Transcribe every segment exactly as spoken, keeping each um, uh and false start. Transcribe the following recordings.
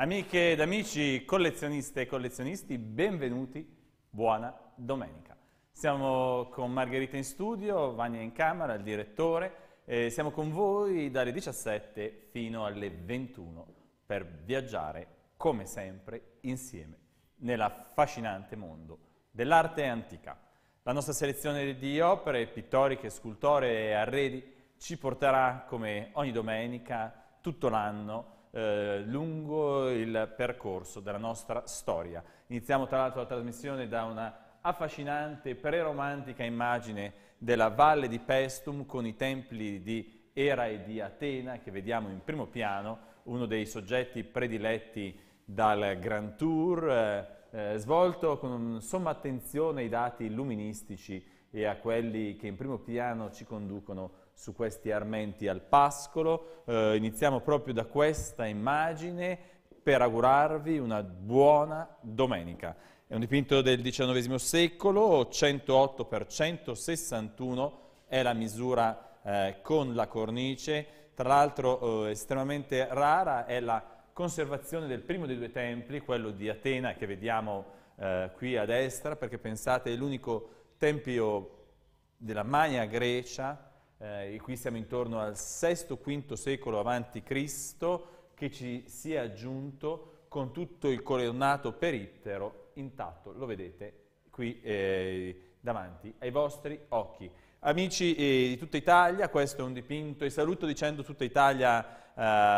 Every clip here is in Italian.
Amiche ed amici, collezioniste e collezionisti, benvenuti, buona domenica. Siamo con Margherita in studio, Vania in camera, il direttore, e siamo con voi dalle diciassette fino alle ventuno per viaggiare, come sempre, insieme nell'affascinante mondo dell'arte antica. La nostra selezione di opere pittoriche, scultoree e arredi ci porterà, come ogni domenica, tutto l'anno, Eh, lungo il percorso della nostra storia. Iniziamo tra l'altro la trasmissione da una affascinante preromantica immagine della Valle di Paestum con i templi di Era e di Atena che vediamo in primo piano, uno dei soggetti prediletti dal Grand Tour, eh, eh, svolto con somma attenzione ai dati illuministici e a quelli che in primo piano ci conducono su questi armenti al pascolo. Eh, iniziamo proprio da questa immagine per augurarvi una buona domenica. È un dipinto del diciannovesimo secolo, centootto per centosessantuno è la misura eh, con la cornice. Tra l'altro eh, estremamente rara è la conservazione del primo dei due templi, quello di Atena che vediamo eh, qui a destra, perché pensate è l'unico tempio della Magna Grecia. Eh, qui siamo intorno al sesto quinto secolo avanti Cristo, che ci si è aggiunto con tutto il colonnato perittero intatto, lo vedete qui eh, davanti ai vostri occhi. Amici eh, di tutta Italia, questo è un dipinto, e saluto dicendo tutta Italia eh,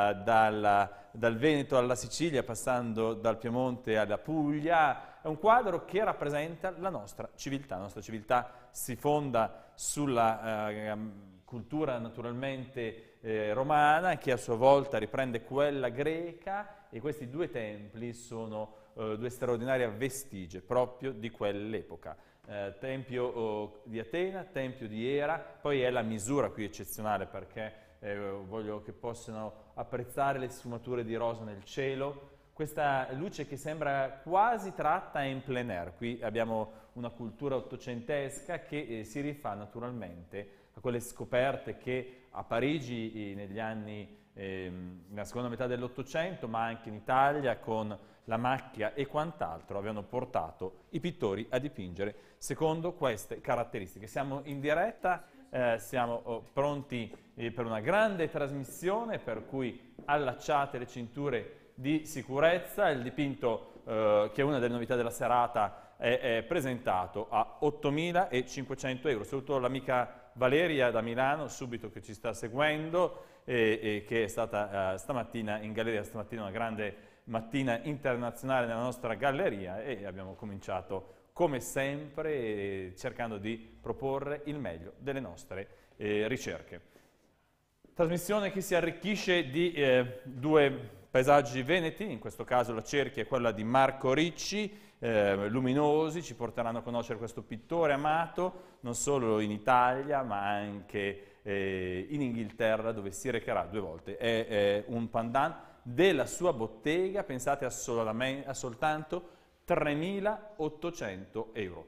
dal, dal Veneto alla Sicilia, passando dal Piemonte alla Puglia. È un quadro che rappresenta la nostra civiltà. La nostra civiltà si fonda sulla eh, cultura naturalmente eh, romana, che a sua volta riprende quella greca, e questi due templi sono eh, due straordinarie vestigie proprio di quell'epoca. Eh, tempio oh, di Atena, tempio di Era, poi è la misura qui eccezionale perché eh, voglio che possano apprezzare le sfumature di rosa nel cielo, questa luce che sembra quasi tratta in plein air. Qui abbiamo una cultura ottocentesca che eh, si rifà naturalmente a quelle scoperte che a Parigi eh, negli anni, eh, nella seconda metà dell'Ottocento, ma anche in Italia con la macchia e quant'altro, avevano portato i pittori a dipingere secondo queste caratteristiche. Siamo in diretta, eh, siamo oh, pronti eh, per una grande trasmissione, per cui allacciate le cinture di sicurezza. Il dipinto, eh, che è una delle novità della serata, è, è presentato a ottomilacinquecento euro. Saluto l'amica Valeria da Milano, subito, che ci sta seguendo e, e che è stata eh, stamattina in galleria, stamattina una grande mattina internazionale nella nostra galleria, e abbiamo cominciato come sempre eh, cercando di proporre il meglio delle nostre eh, ricerche. Trasmissione che si arricchisce di eh, due paesaggi veneti, in questo caso la cerchia è quella di Marco Ricci, eh, luminosi, ci porteranno a conoscere questo pittore amato non solo in Italia ma anche eh, in Inghilterra, dove si recherà due volte. È, è un pandan della sua bottega, pensate a, solamente, a soltanto tremilaottocento euro.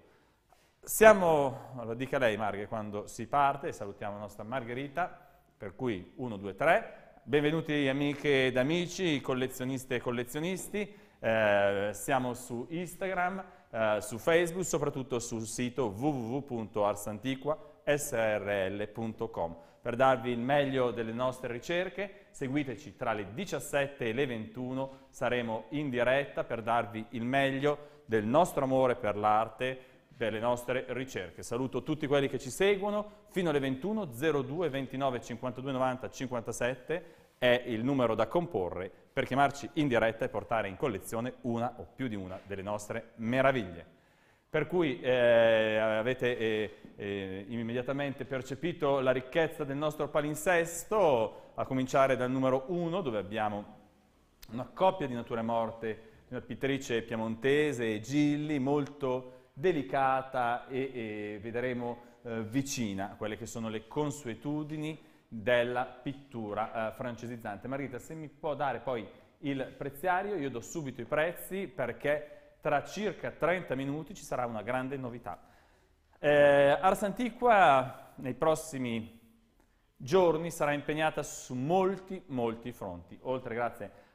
Siamo, lo dica lei Marghe quando si parte, salutiamo la nostra Margherita, per cui uno, due, tre. Benvenuti amiche ed amici, collezioniste e collezionisti, eh, siamo su Instagram, eh, su Facebook, soprattutto sul sito w w w punto arsantiqua s r l punto com. Per darvi il meglio delle nostre ricerche, seguiteci tra le diciassette e le ventuno, saremo in diretta per darvi il meglio del nostro amore per l'arte, per le nostre ricerche. Saluto tutti quelli che ci seguono, fino alle ventuno, zero due ventinove cinquantadue novanta cinquantasette è il numero da comporre per chiamarci in diretta e portare in collezione una o più di una delle nostre meraviglie. Per cui eh, avete eh, eh, immediatamente percepito la ricchezza del nostro palinsesto, a cominciare dal numero uno, dove abbiamo una coppia di nature morte, di una pittrice piemontese, Gilli, molto delicata e, e vedremo eh, vicina a quelle che sono le consuetudini della pittura eh, francesizzante. Margherita, se mi può dare poi il preziario, io do subito i prezzi perché tra circa trenta minuti ci sarà una grande novità. Eh, Ars Antiqua nei prossimi giorni sarà impegnata su molti, molti fronti. Oltre, grazie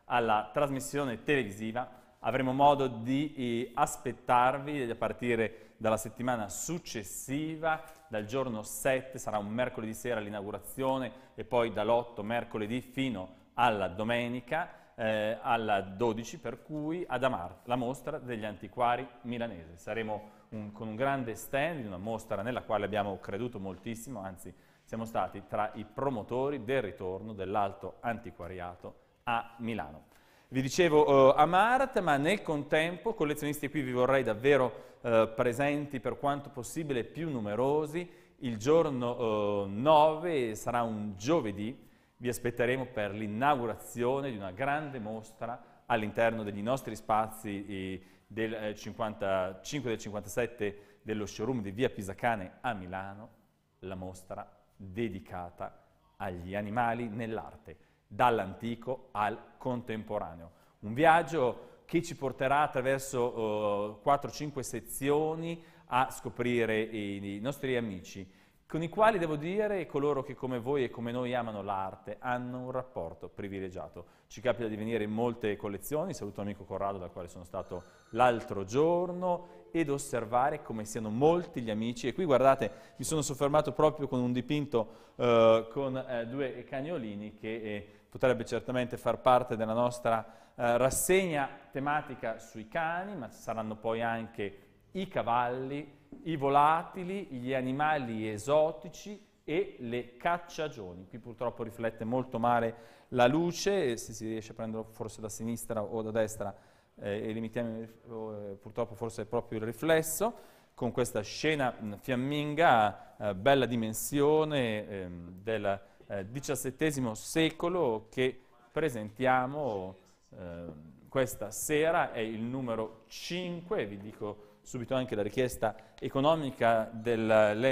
alla trasmissione televisiva. Avremo modo di eh, aspettarvi a partire dalla settimana successiva, dal giorno sette, sarà un mercoledì sera l'inaugurazione, e poi dall'otto mercoledì fino alla domenica, eh, alla dodici, per cui ad Amart, la mostra degli antiquari milanesi. Saremo un, con un grande stand, una mostra nella quale abbiamo creduto moltissimo, anzi siamo stati tra i promotori del ritorno dell'alto antiquariato a Milano. Vi dicevo uh, Amart, ma nel contempo, collezionisti, qui vi vorrei davvero uh, presenti per quanto possibile più numerosi. Il giorno uh, nove sarà un giovedì, vi aspetteremo per l'inaugurazione di una grande mostra all'interno degli nostri spazi eh, del eh, cinquantacinque e del cinquantasette dello showroom di via Pisacane a Milano, la mostra dedicata agli animali nell'arte, dall'antico al contemporaneo. Un viaggio che ci porterà attraverso uh, quattro cinque sezioni a scoprire i, i nostri amici, con i quali, devo dire, coloro che come voi e come noi amano l'arte hanno un rapporto privilegiato. Ci capita di venire in molte collezioni, saluto l'amico Corrado dal quale sono stato l'altro giorno, ed osservare come siano molti gli amici. E qui guardate, mi sono soffermato proprio con un dipinto uh, con uh, due cagnolini che eh, potrebbe certamente far parte della nostra uh, rassegna tematica sui cani, ma ci saranno poi anche i cavalli, i volatili, gli animali esotici e le cacciagioni. Qui purtroppo riflette molto male la luce, se si riesce a prenderlo forse da sinistra o da destra, eh, e limitiamo eh, purtroppo forse è proprio il riflesso, con questa scena mh, fiamminga, eh, bella dimensione, eh, del eh, diciassettesimo secolo, che presentiamo eh, questa sera. È il numero cinque, vi dico subito anche la richiesta economica del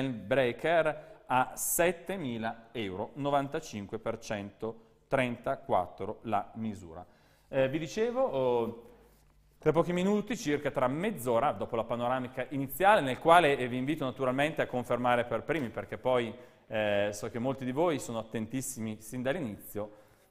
Landbreaker a settemila euro, novantacinque per centotrentaquattro la misura. Eh, vi dicevo, oh, tra pochi minuti, circa tra mezz'ora, dopo la panoramica iniziale, nel quale eh, vi invito naturalmente a confermare per primi, perché poi eh, so che molti di voi sono attentissimi sin dall'inizio,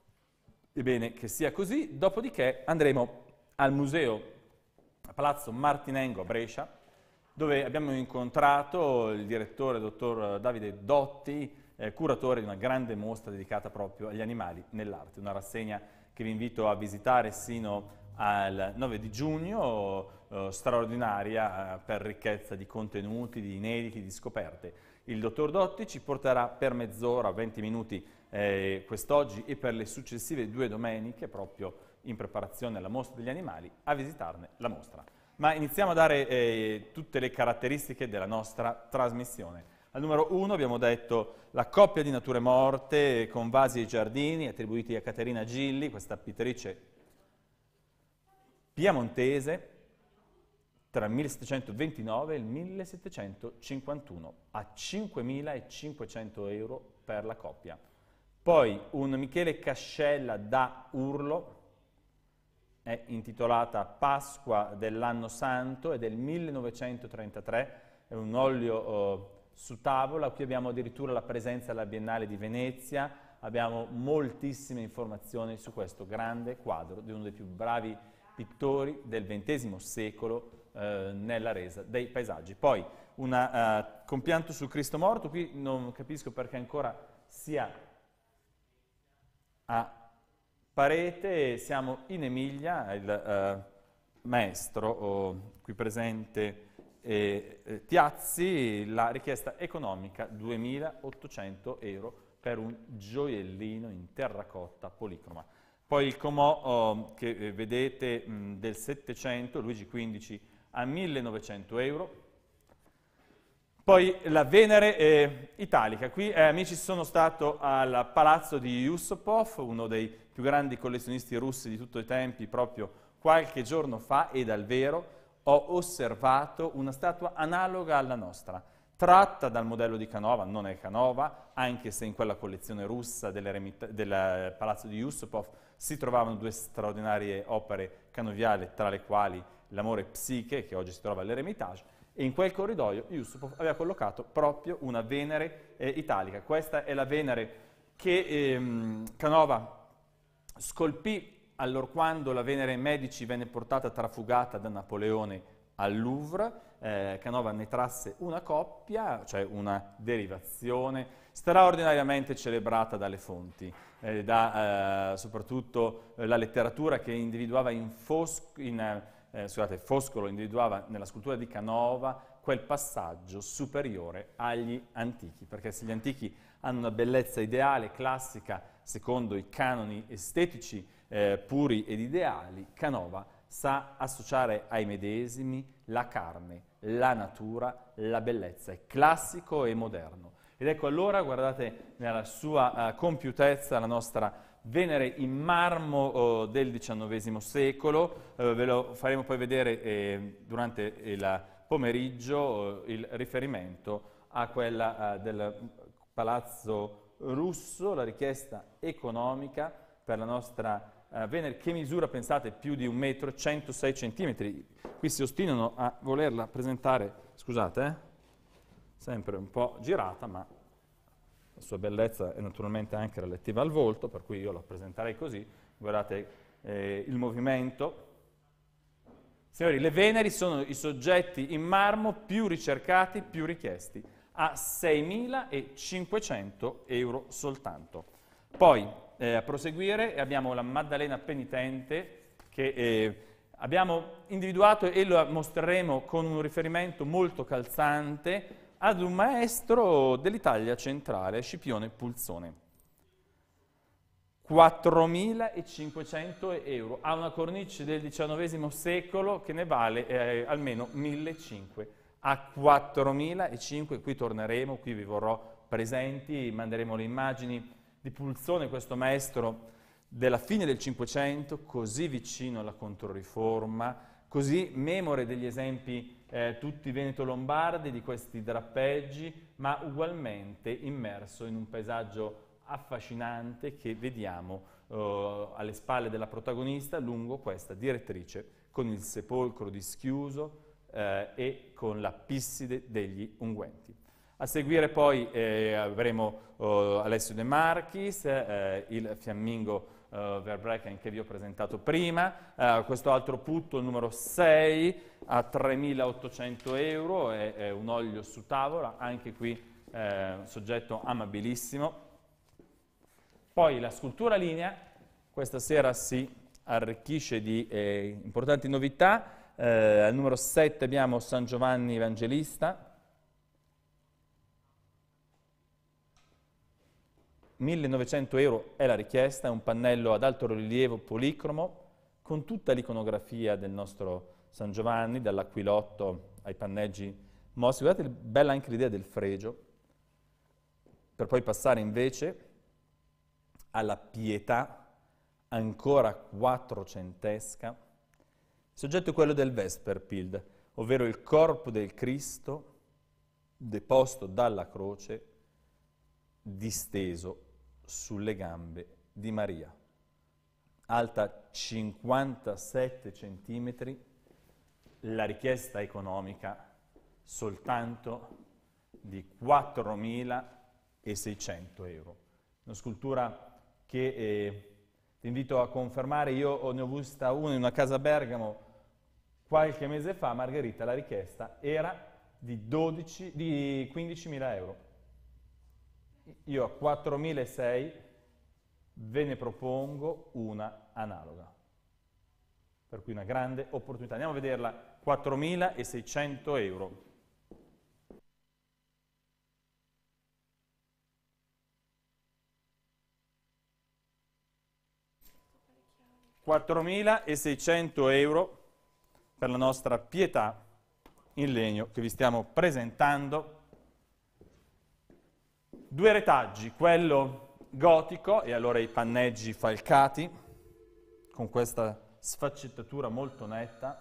ebbene che sia così. Dopodiché andremo al museo a Palazzo Martinengo a Brescia, dove abbiamo incontrato il direttore, dottor Davide Dotti, eh, curatore di una grande mostra dedicata proprio agli animali nell'arte, una rassegna che vi invito a visitare sino al nove di giugno, eh, straordinaria eh, per ricchezza di contenuti, di inediti, di scoperte. Il dottor Dotti ci porterà per mezz'ora, venti minuti eh, quest'oggi e per le successive due domeniche, proprio in preparazione alla mostra degli animali, a visitarne la mostra. Ma iniziamo a dare eh, tutte le caratteristiche della nostra trasmissione. Al numero uno abbiamo detto la coppia di nature morte con vasi e giardini attribuiti a Caterina Gilli, questa pittrice piemontese, tra il millesettecentoventinove e il millesettecentocinquantuno, a cinquemilacinquecento euro per la coppia. Poi un Michele Cascella da Urlo, è intitolata Pasqua dell'anno santo, è del millenovecentotrentatré, è un olio eh, su tavola. Qui abbiamo addirittura la presenza alla Biennale di Venezia, abbiamo moltissime informazioni su questo grande quadro di uno dei più bravi pittori del ventesimo secolo eh, nella resa dei paesaggi. Poi un uh, compianto sul Cristo morto, qui non capisco perché ancora sia a parete. Siamo in Emilia, il uh, maestro oh, qui presente eh, eh, Tiazzi, la richiesta economica duemilaottocento euro per un gioiellino in terracotta policroma. Poi il Comò oh, che eh, vedete mh, del Settecento, Luigi quindici, a millenovecento euro. Poi la Venere eh, italica. Qui, eh, amici, sono stato al palazzo di Yusupov, uno dei più grandi collezionisti russi di tutti i tempi, proprio qualche giorno fa, e dal vero ho osservato una statua analoga alla nostra, tratta dal modello di Canova. Non è Canova, anche se in quella collezione russa del palazzo di Yusupov si trovavano due straordinarie opere canoviali, tra le quali l'Amore Psiche, che oggi si trova all'Eremitage, e in quel corridoio Yusupov aveva collocato proprio una Venere eh, italica. Questa è la Venere che ehm, Canova scolpì allorquando la Venere Medici venne portata trafugata da Napoleone al Louvre, eh, Canova ne trasse una coppia, cioè una derivazione straordinariamente celebrata dalle fonti, eh, da eh, soprattutto eh, la letteratura che individuava in, Fosc in eh, scusate, Foscolo individuava nella scultura di Canova quel passaggio superiore agli antichi, perché se gli antichi hanno una bellezza ideale, classica, secondo i canoni estetici eh, puri ed ideali, Canova sa associare ai medesimi la carne, la natura, la bellezza, è classico e moderno. Ed ecco allora, guardate nella sua uh, compiutezza la nostra Venere in marmo oh, del diciannovesimo secolo, uh, ve lo faremo poi vedere eh, durante il pomeriggio uh, il riferimento a quella uh, del Palazzo Russo, la richiesta economica per la nostra Uh, Venere, che misura, pensate, più di un metro, centosei centimetri. Qui si ostinano a volerla presentare, scusate, eh? Sempre un po' girata, ma la sua bellezza è naturalmente anche relativa al volto, per cui io la presenterei così. Guardate eh, il movimento. Signori, le Veneri sono i soggetti in marmo più ricercati, più richiesti, a seimilacinquecento euro soltanto. Poi, Eh, a proseguire abbiamo la Maddalena Penitente che eh, abbiamo individuato e lo mostreremo con un riferimento molto calzante ad un maestro dell'Italia centrale, Scipione Pulzone. quattromilacinquecento euro, ha una cornice del diciannovesimo secolo che ne vale eh, almeno millecinquecento. A quattromilacinquecento, qui torneremo, qui vi vorrò presenti, manderemo le immagini di Pulzone, questo maestro della fine del Cinquecento, così vicino alla Controriforma, così memore degli esempi eh, tutti veneto-lombardi di questi drappeggi, ma ugualmente immerso in un paesaggio affascinante che vediamo eh, alle spalle della protagonista lungo questa direttrice con il sepolcro di Schiuso eh, e con la Pisside degli Unguenti. A seguire poi eh, avremo uh, Alessio De Marchis, eh, il fiammingo uh, Verbrechen che vi ho presentato prima, uh, questo altro putto, il numero sei, a tremilaottocento euro, è, è un olio su tavola, anche qui eh, soggetto amabilissimo. Poi la scultura linea, questa sera si arricchisce di eh, importanti novità, eh, al numero sette abbiamo San Giovanni Evangelista, millenovecento euro è la richiesta, è un pannello ad alto rilievo policromo con tutta l'iconografia del nostro San Giovanni, dall'aquilotto ai panneggi mossi. Guardate, bella anche l'idea del fregio, per poi passare invece alla Pietà, ancora quattrocentesca. Il soggetto è quello del Vesperbild, ovvero il corpo del Cristo deposto dalla croce, disteso sulle gambe di Maria, alta cinquantasette centimetri, la richiesta economica soltanto di quattromilaseicento euro. Una scultura che eh, ti invito a confermare, io ne ho vista una in una casa a Bergamo qualche mese fa, Margherita, la richiesta era di, dodici, di quindicimila euro. Io a quattromilaseicento ve ne propongo una analoga, per cui una grande opportunità. Andiamo a vederla, quattromilaseicento euro. quattromilaseicento euro per la nostra Pietà in legno che vi stiamo presentando. Due retaggi, quello gotico e allora i panneggi falcati con questa sfaccettatura molto netta,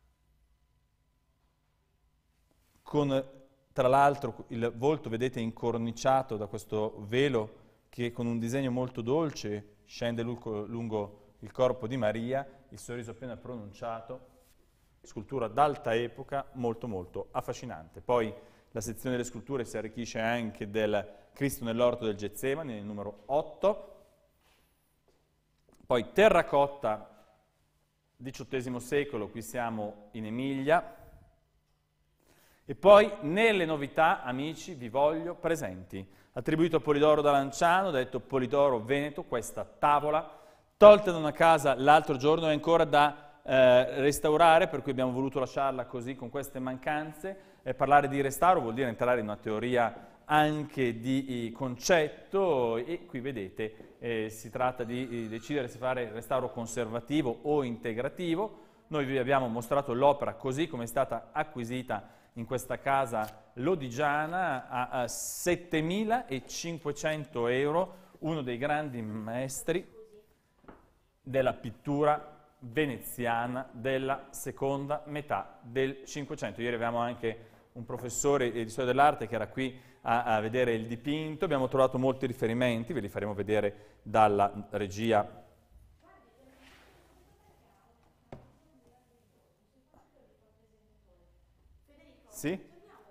con tra l'altro il volto, vedete, incorniciato da questo velo che con un disegno molto dolce scende lungo, lungo il corpo di Maria, il sorriso appena pronunciato, scultura d'alta epoca, molto molto affascinante. Poi la sezione delle sculture si arricchisce anche del Cristo nell'orto del Getsemani, nel numero otto. Poi terracotta, diciottesimo secolo, qui siamo in Emilia. E poi nelle novità, amici, vi voglio presenti. Attribuito a Polidoro da Lanciano, detto Polidoro Veneto, questa tavola, tolta da una casa l'altro giorno, è ancora da eh, restaurare, per cui abbiamo voluto lasciarla così, con queste mancanze. E parlare di restauro vuol dire entrare in una teoria anche di concetto, e qui vedete eh, si tratta di, di decidere se fare restauro conservativo o integrativo. Noi vi abbiamo mostrato l'opera così come è stata acquisita in questa casa lodigiana a, a settemilacinquecento euro, uno dei grandi maestri della pittura veneziana della seconda metà del Cinquecento. Ieri avevamo anche un professore di storia dell'arte che era qui a, a vedere il dipinto, abbiamo trovato molti riferimenti, ve li faremo vedere dalla regia. Sì?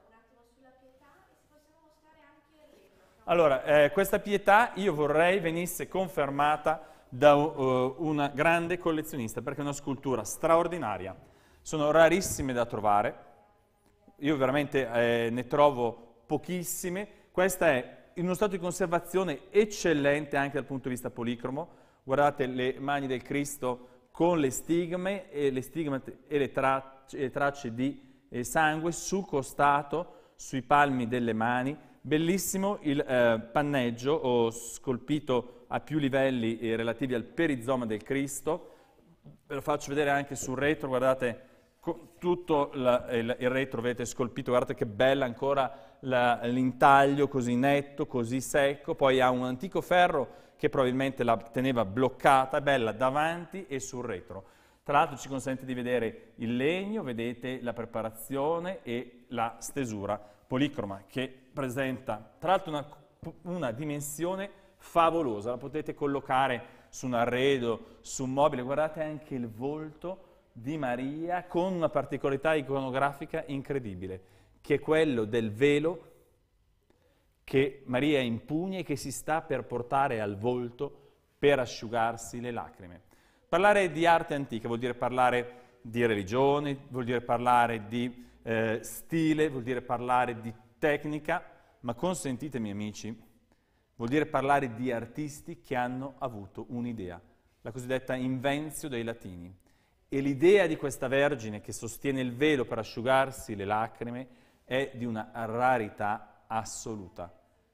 Allora, eh, questa pietà io vorrei venisse confermata da uh, una grande collezionista, perché è una scultura straordinaria. Sono rarissime da trovare, io veramente eh, ne trovo pochissime. Questa è in uno stato di conservazione eccellente anche dal punto di vista policromo. Guardate le mani del Cristo con le stigme e le, stigmate e le, tracce, le tracce di eh, sangue sul costato, sui palmi delle mani. Bellissimo il eh, panneggio oh, scolpito a più livelli eh, relativi al perizoma del Cristo. Ve lo faccio vedere anche sul retro, guardate tutto la, il, il retro, vedete scolpito, guardate che bella ancora l'intaglio così netto, così secco. Poi ha un antico ferro che probabilmente la teneva bloccata, bella davanti e sul retro. Tra l'altro ci consente di vedere il legno, vedete la preparazione e la stesura policroma che presenta tra l'altro una, una dimensione favolosa, la potete collocare su un arredo, su un mobile. Guardate anche il volto di Maria con una particolarità iconografica incredibile, che è quello del velo che Maria impugna e che si sta per portare al volto per asciugarsi le lacrime. Parlare di arte antica vuol dire parlare di religione, vuol dire parlare di eh, stile, vuol dire parlare di tecnica, ma consentitemi amici, vuol dire parlare di artisti che hanno avuto un'idea, la cosiddetta inventio dei latini. E l'idea di questa Vergine che sostiene il velo per asciugarsi le lacrime è di una rarità assoluta.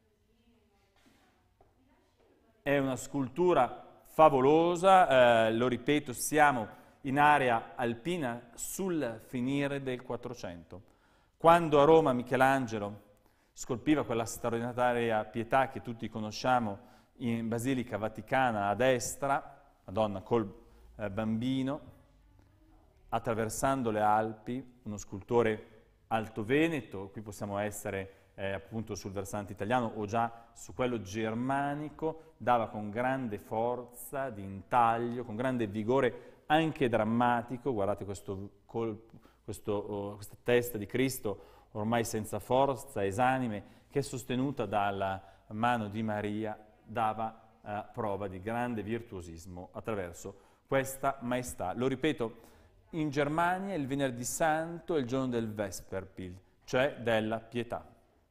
È una scultura favolosa, eh, lo ripeto, siamo in area alpina sul finire del Quattrocento. Quando a Roma Michelangelo scolpiva quella straordinaria Pietà che tutti conosciamo in Basilica Vaticana a destra, Madonna col eh, bambino, attraversando le Alpi, uno scultore altoveneto, qui possiamo essere eh, appunto sul versante italiano o già su quello germanico, dava con grande forza di intaglio, con grande vigore anche drammatico. Guardate questo colpo, questo, oh, questa testa di Cristo ormai senza forza, esanime, che è sostenuta dalla mano di Maria, dava eh, prova di grande virtuosismo attraverso questa maestà. Lo ripeto, in Germania il venerdì santo è il giorno del Vesperpil, cioè della pietà,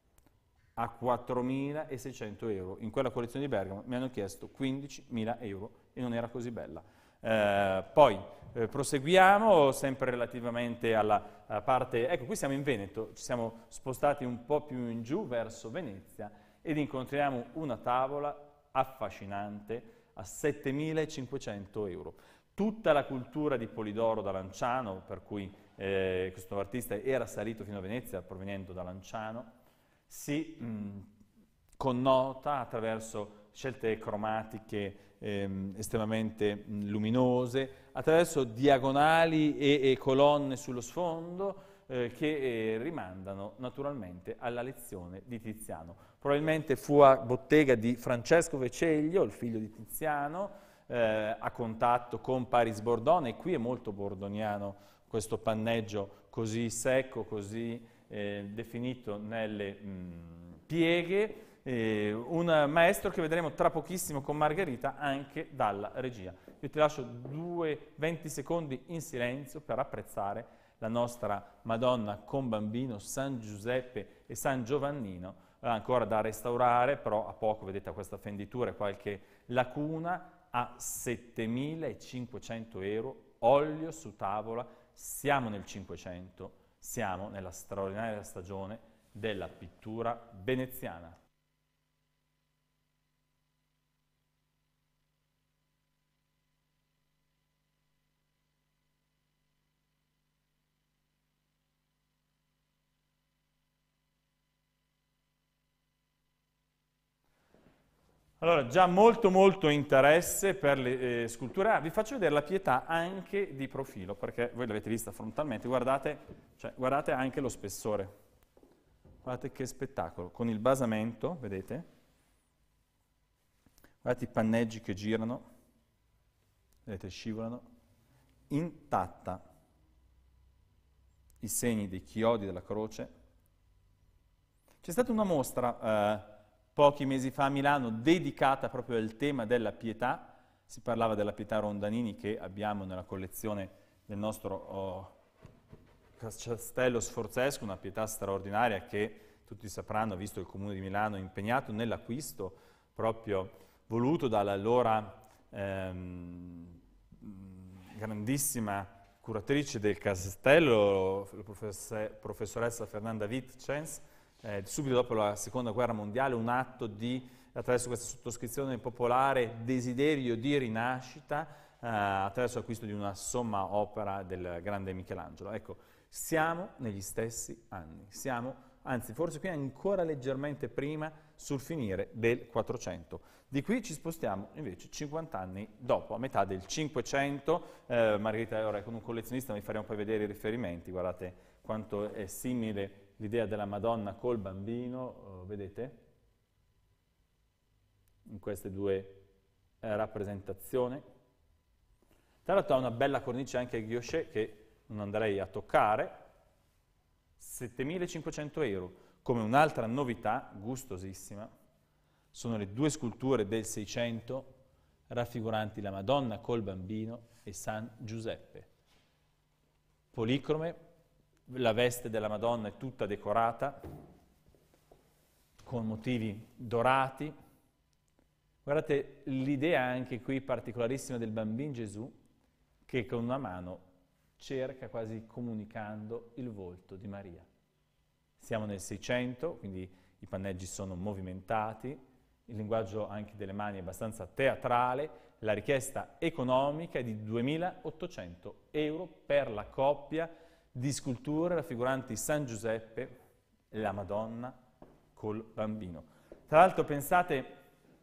a quattromilaseicento euro. In quella collezione di Bergamo mi hanno chiesto quindicimila euro e non era così bella. Eh, poi eh, proseguiamo sempre relativamente alla, alla parte, ecco qui siamo in Veneto, ci siamo spostati un po' più in giù verso Venezia ed incontriamo una tavola affascinante a settemilacinquecento euro. Tutta la cultura di Polidoro da Lanciano, per cui eh, questo artista era salito fino a Venezia provenendo da Lanciano, si mh, connota attraverso scelte cromatiche ehm, estremamente mh, luminose, attraverso diagonali e, e colonne sullo sfondo eh, che eh, rimandano naturalmente alla lezione di Tiziano. Probabilmente fu a bottega di Francesco Veceglio, il figlio di Tiziano, eh, a contatto con Paris Bordone, e qui è molto bordoniano questo panneggio così secco, così eh, definito nelle mh, pieghe, eh, un maestro che vedremo tra pochissimo con Margherita anche dalla regia. Io ti lascio due, venti secondi in silenzio per apprezzare la nostra Madonna con Bambino, San Giuseppe e San Giovannino, eh, ancora da restaurare, però a poco vedete questa fenditura e qualche lacuna, a settemilacinquecento euro, olio su tavola. Siamo nel Cinquecento, siamo nella straordinaria stagione della pittura veneziana. Allora, già molto molto interesse per le eh, sculture. Ah, vi faccio vedere la Pietà anche di profilo, perché voi l'avete vista frontalmente, guardate, cioè, guardate anche lo spessore. Guardate che spettacolo, con il basamento, vedete? Guardate i panneggi che girano, vedete, scivolano, intatta. I segni dei chiodi della croce. C'è stata una mostra eh, pochi mesi fa a Milano dedicata proprio al tema della pietà. Si parlava della Pietà Rondanini che abbiamo nella collezione del nostro oh, Castello Sforzesco, una pietà straordinaria che tutti sapranno, visto il Comune di Milano impegnato nell'acquisto, proprio voluto dall'allora ehm, grandissima curatrice del castello, la professoressa Fernanda Wittgens, eh, subito dopo la Seconda Guerra Mondiale, un atto di, attraverso questa sottoscrizione popolare, desiderio di rinascita, eh, attraverso l'acquisto di una somma opera del grande Michelangelo. Ecco, siamo negli stessi anni, siamo, anzi forse qui ancora leggermente prima, sul finire del Quattrocento. Di qui ci spostiamo invece cinquanta anni dopo, a metà del Cinquecento. eh, Margherita ora è con un collezionista, vi faremo poi vedere i riferimenti, guardate quanto è simile l'idea della Madonna col bambino, uh, vedete? In queste due eh, rappresentazioni. Tra l'altro ha una bella cornice anche a guilloché che non andrei a toccare, settemilacinquecento euro, come un'altra novità gustosissima, sono le due sculture del Seicento raffiguranti la Madonna col Bambino e San Giuseppe. Policrome, la veste della Madonna è tutta decorata, con motivi dorati. Guardate l'idea anche qui particolarissima del Bambino Gesù, che con una mano cerca quasi comunicando il volto di Maria. Siamo nel Seicento, quindi i panneggi sono movimentati, il linguaggio anche delle mani è abbastanza teatrale, la richiesta economica è di duemilaottocento euro per la coppia di sculture raffiguranti San Giuseppe e la Madonna col Bambino. Tra l'altro pensate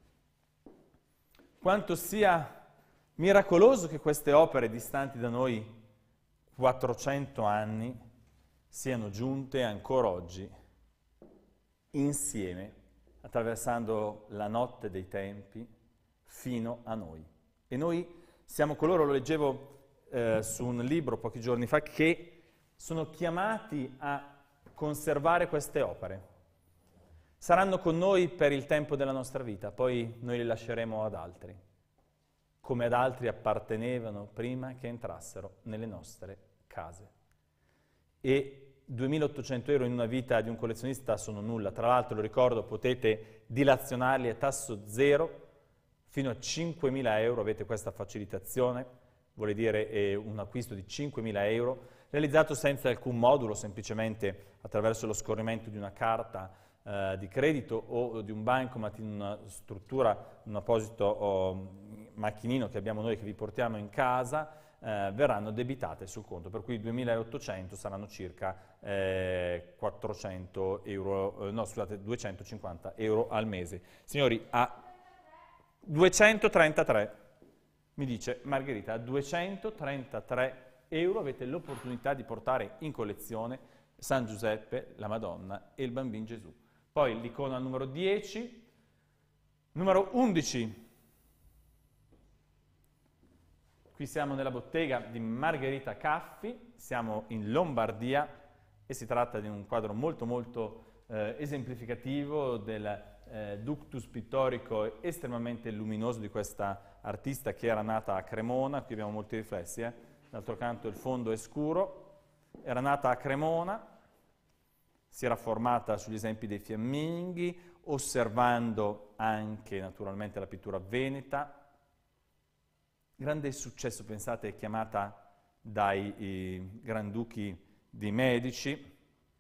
quanto sia miracoloso che queste opere distanti da noi quattrocento anni siano giunte ancora oggi insieme, attraversando la notte dei tempi fino a noi. E noi siamo coloro, lo leggevo eh, su un libro pochi giorni fa, che sono chiamati a conservare queste opere. Saranno con noi per il tempo della nostra vita, poi noi le lasceremo ad altri, come ad altri appartenevano prima che entrassero nelle nostre case. E duemilaottocento euro in una vita di un collezionista sono nulla. Tra l'altro, lo ricordo, potete dilazionarli a tasso zero fino a cinquemila euro, avete questa facilitazione, vuol dire eh, un acquisto di cinquemila euro, realizzato senza alcun modulo, semplicemente attraverso lo scorrimento di una carta eh, di credito o di un bancomat in una struttura, un apposito oh, macchinino che abbiamo noi che vi portiamo in casa, eh, verranno debitate sul conto, per cui duemilaottocento saranno circa eh, quattrocento euro, eh, no scusate, duecentocinquanta euro al mese. Signori, a duecentotrentatré, mi dice Margherita, a duecentotrentatré euro avete l'opportunità di portare in collezione San Giuseppe, la Madonna e il Bambino Gesù. Poi l'icona numero dieci, numero undici. Qui siamo nella bottega di Margherita Caffi, siamo in Lombardia e si tratta di un quadro molto molto eh, esemplificativo del eh, ductus pittorico estremamente luminoso di questa artista che era nata a Cremona. Qui abbiamo molti riflessi, eh. D'altro canto il fondo è scuro, era nata a Cremona, si era formata sugli esempi dei fiamminghi, osservando anche naturalmente la pittura veneta. Grande successo, pensate, è chiamata dai i, granduchi di Medici,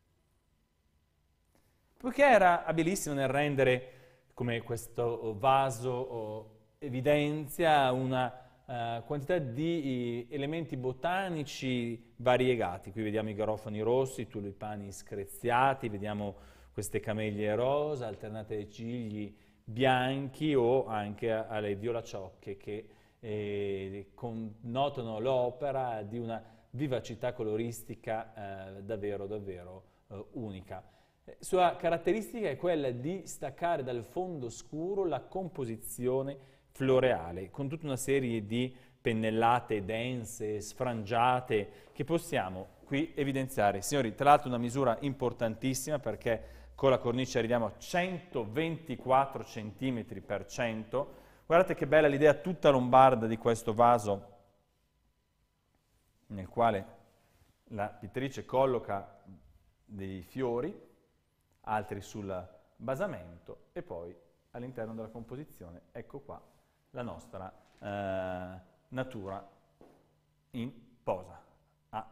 poiché era abilissimo nel rendere, come questo vaso oh, evidenzia, una uh, quantità di uh, elementi botanici variegati. Qui vediamo i garofani rossi, i tulipani screziati, vediamo queste camellie rosa alternate ai cigli bianchi o anche alle violaciocche che eh, connotano l'opera di una vivacità coloristica eh, davvero, davvero eh, unica. Sua caratteristica è quella di staccare dal fondo scuro la composizione floreale, con tutta una serie di pennellate dense, sfrangiate, che possiamo qui evidenziare. Signori, tra l'altro una misura importantissima, perché con la cornice arriviamo a centoventiquattro centimetri per cento. Guardate che bella l'idea tutta lombarda di questo vaso, nel quale la pittrice colloca dei fiori, altri sul basamento, e poi all'interno della composizione, ecco qua, la nostra eh, natura in posa a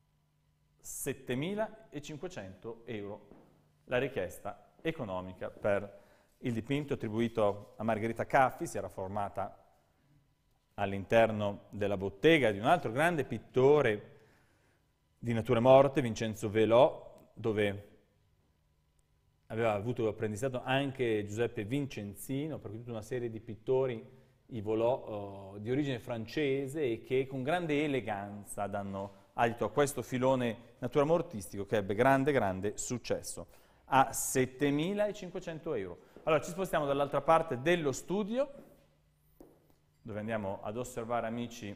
settemilacinquecento euro la richiesta economica per il dipinto attribuito a Margherita Caffi. Si era formata all'interno della bottega di un altro grande pittore di nature morte, Vincenzo Velò, dove aveva avuto apprendistato anche Giuseppe Vincenzino, per cui tutta una serie di pittori, i Volò, uh, di origine francese, e che con grande eleganza danno adito a questo filone naturamortistico che ebbe grande, grande successo, a settemilacinquecento euro. Allora ci spostiamo dall'altra parte dello studio, dove andiamo ad osservare, amici,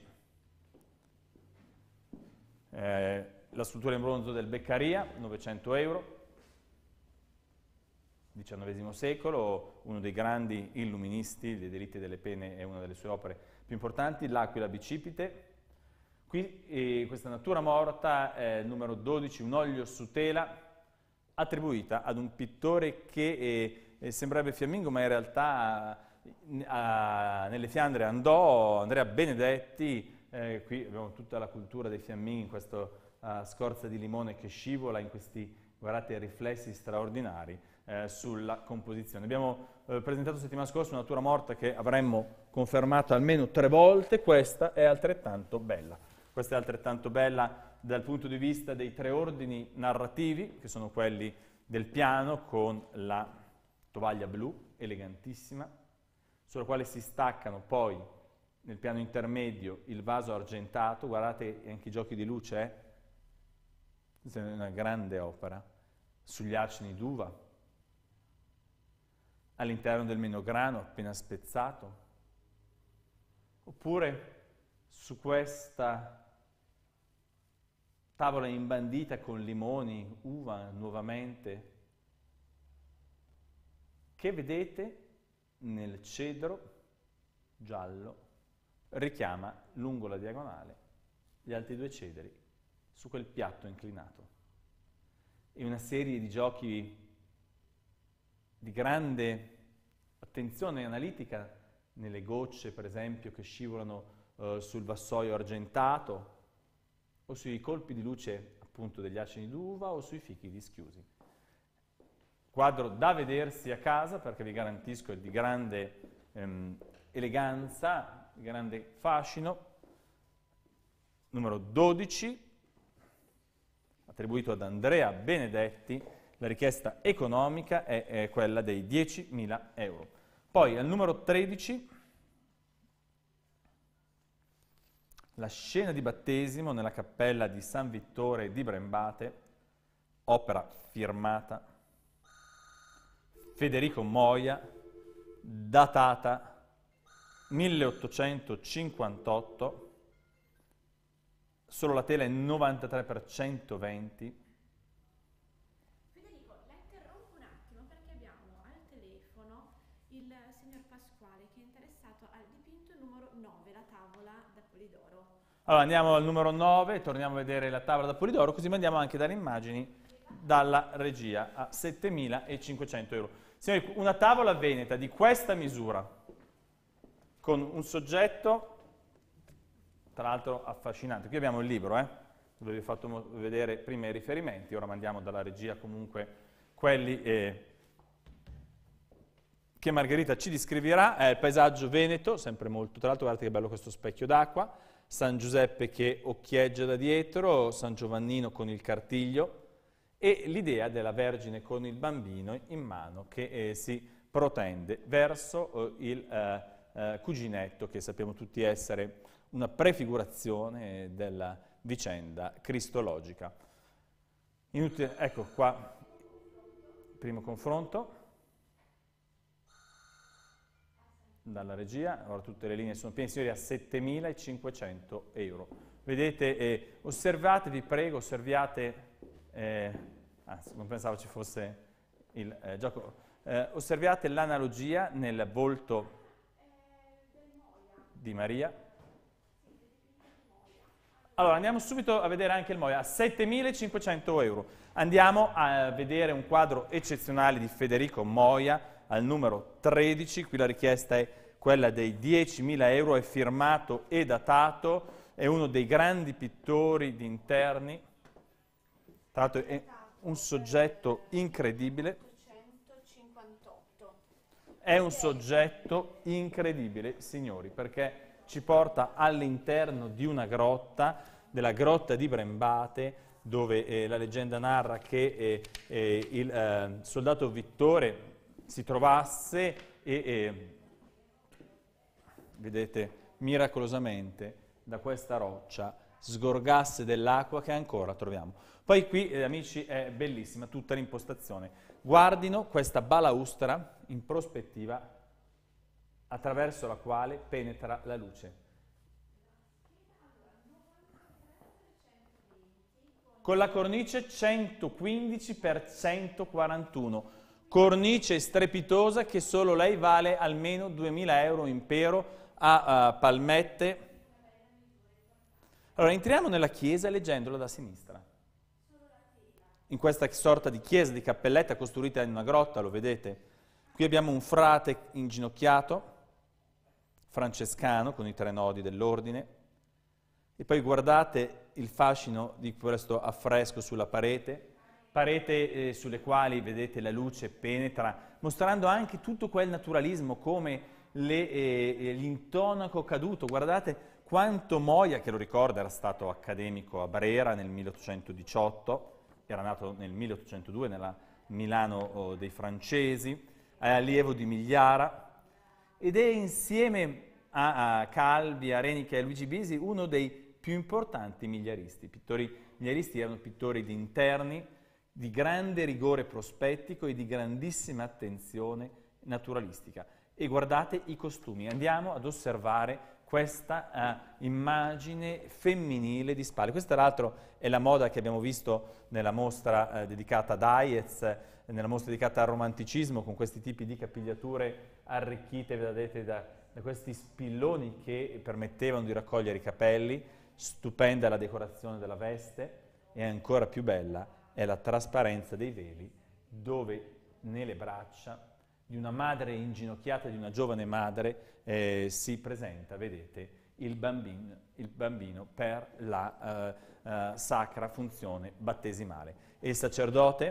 eh, la scultura in bronzo del Beccaria, novecento euro, diciannovesimo secolo, uno dei grandi illuministi, gli Delitti delle Pene è una delle sue opere più importanti, l'Aquila bicipite. Qui eh, questa natura morta, eh, numero dodici, un olio su tela, attribuita ad un pittore che eh, sembrerebbe fiammingo, ma in realtà eh, a, nelle Fiandre andò, Andrea Benedetti. Eh, qui abbiamo tutta la cultura dei fiamminghi, in questa uh, scorza di limone che scivola, in questi, guardate, riflessi straordinari eh, sulla composizione. Abbiamo eh, presentato settimana scorsa una natura morta che avremmo confermato almeno tre volte. Questa è altrettanto bella. Questa è altrettanto bella dal punto di vista dei tre ordini narrativi, che sono quelli del piano, con la tovaglia blu, elegantissima, sulla quale si staccano poi, nel piano intermedio, il vaso argentato. Guardate anche i giochi di luce, eh? Questa è una grande opera, sugli acini d'uva, all'interno del menograno appena spezzato, oppure su questa tavola imbandita con limoni, uva nuovamente, che vedete nel cedro giallo richiama lungo la diagonale gli altri due cedri su quel piatto inclinato. E una serie di giochi di grande attenzione analitica nelle gocce, per esempio, che scivolano eh, sul vassoio argentato, o sui colpi di luce appunto degli acini d'uva, o sui fichi dischiusi. Quadro da vedersi a casa, perché vi garantisco è di grande ehm, eleganza, di grande fascino. Numero dodici, attribuito ad Andrea Benedetti. La richiesta economica è, è quella dei diecimila euro. Poi al numero tredici, la scena di battesimo nella cappella di San Vittore di Brembate, opera firmata Federico Moia, datata milleottocentocinquantotto, solo la tela è novantatré per centoventi. Federico, la interrompo un attimo perché abbiamo al telefono signor Pasquale, che è interessato al dipinto numero nove, la tavola da Polidoro. Allora andiamo al numero nove, torniamo a vedere la tavola da Polidoro, così mandiamo anche dalle immagini dalla regia a settemilacinquecento euro. Signori, una tavola veneta di questa misura, con un soggetto, tra l'altro affascinante. Qui abbiamo il libro, eh, dove vi ho fatto vedere prima i riferimenti, ora mandiamo dalla regia comunque quelli eh, che Margherita ci descriverà. È il paesaggio veneto, sempre molto, tra l'altro guardate che bello questo specchio d'acqua, San Giuseppe che occhieggia da dietro, San Giovannino con il cartiglio e l'idea della Vergine con il bambino in mano che eh, si protende verso eh, il eh, eh, cuginetto, che sappiamo tutti essere una prefigurazione della vicenda cristologica. Inutile, ecco qua, primo confronto dalla regia. Ora tutte le linee sono piene, signori, a settemilacinquecento euro. Vedete, eh, osservate, vi prego, osserviate, eh, anzi, non pensavo ci fosse il eh, gioco, eh, osserviate l'analogia nel volto di Maria. Allora, andiamo subito a vedere anche il Moia, a settemilacinquecento euro. Andiamo a vedere un quadro eccezionale di Federico Moia, al numero tredici, qui la richiesta è quella dei diecimila euro, è firmato e datato, è uno dei grandi pittori di interni, tra l'altro è un soggetto incredibile, è un soggetto incredibile, signori, perché ci porta all'interno di una grotta, della grotta di Brembate, dove eh, la leggenda narra che eh, eh, il eh, soldato Vittore si trovasse e, e, vedete, miracolosamente da questa roccia sgorgasse dell'acqua che ancora troviamo. Poi qui, eh, amici, è bellissima tutta l'impostazione. Guardino questa balaustra in prospettiva attraverso la quale penetra la luce. Con la cornice centoquindici per centoquarantuno, cornice strepitosa che solo lei vale almeno duemila euro impero a uh, palmette. Allora entriamo nella chiesa leggendola da sinistra. In questa sorta di chiesa, di cappelletta costruita in una grotta, lo vedete? Qui abbiamo un frate inginocchiato, francescano, con i tre nodi dell'ordine, e poi guardate il fascino di questo affresco sulla parete, parete eh, sulle quali, vedete, la luce penetra, mostrando anche tutto quel naturalismo, come le, eh, l'intonaco caduto. Guardate quanto Moia, che lo ricorda, era stato accademico a Brera nel milleottocentodiciotto, era nato nel milleottocentodue nella Milano oh, dei francesi, è allievo di Migliara, ed è insieme a, a Calvi, a Renica e a Luigi Bisi uno dei più importanti migliaristi. I pittori migliaristi erano pittori di interni, di grande rigore prospettico e di grandissima attenzione naturalistica. E guardate i costumi, andiamo ad osservare questa uh, immagine femminile di spalle. Questa, tra l'altro, è la moda che abbiamo visto nella mostra uh, dedicata a Diez, nella mostra dedicata al romanticismo, con questi tipi di capigliature arricchite, vedete, da, da questi spilloni che permettevano di raccogliere i capelli. Stupenda la decorazione della veste, e ancora più bella è la trasparenza dei veli, dove nelle braccia di una madre inginocchiata, di una giovane madre, eh, si presenta, vedete, il bambino, il bambino per la uh, uh, sacra funzione battesimale. E il sacerdote,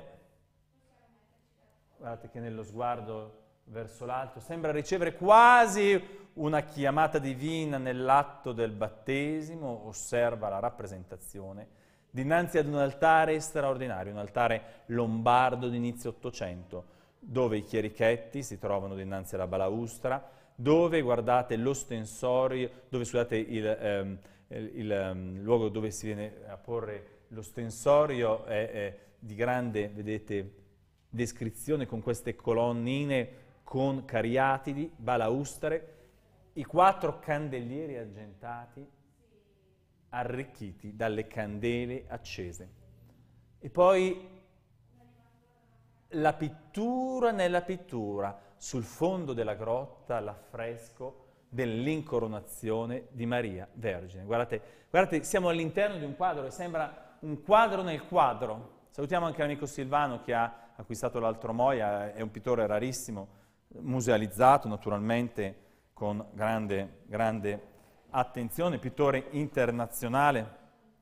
guardate che nello sguardo verso l'alto sembra ricevere quasi una chiamata divina nell'atto del battesimo, osserva la rappresentazione dinanzi ad un altare straordinario, un altare lombardo di inizio Ottocento, dove i chierichetti si trovano dinanzi alla balaustra, dove, guardate, l'ostensorio, dove, scusate, il, ehm, il, il um, luogo dove si viene a porre l'ostensorio è, è di grande, vedete, descrizione, con queste colonnine con cariatidi, balaustre, i quattro candelieri argentati arricchiti dalle candele accese. E poi la pittura nella pittura, sul fondo della grotta l'affresco dell'incoronazione di Maria Vergine. Guardate, guardate, siamo all'interno di un quadro che sembra un quadro nel quadro. Salutiamo anche l'amico Silvano che ha acquistato l'altro Moia, è un pittore rarissimo, musealizzato naturalmente con grande, grande attenzione, pittore internazionale.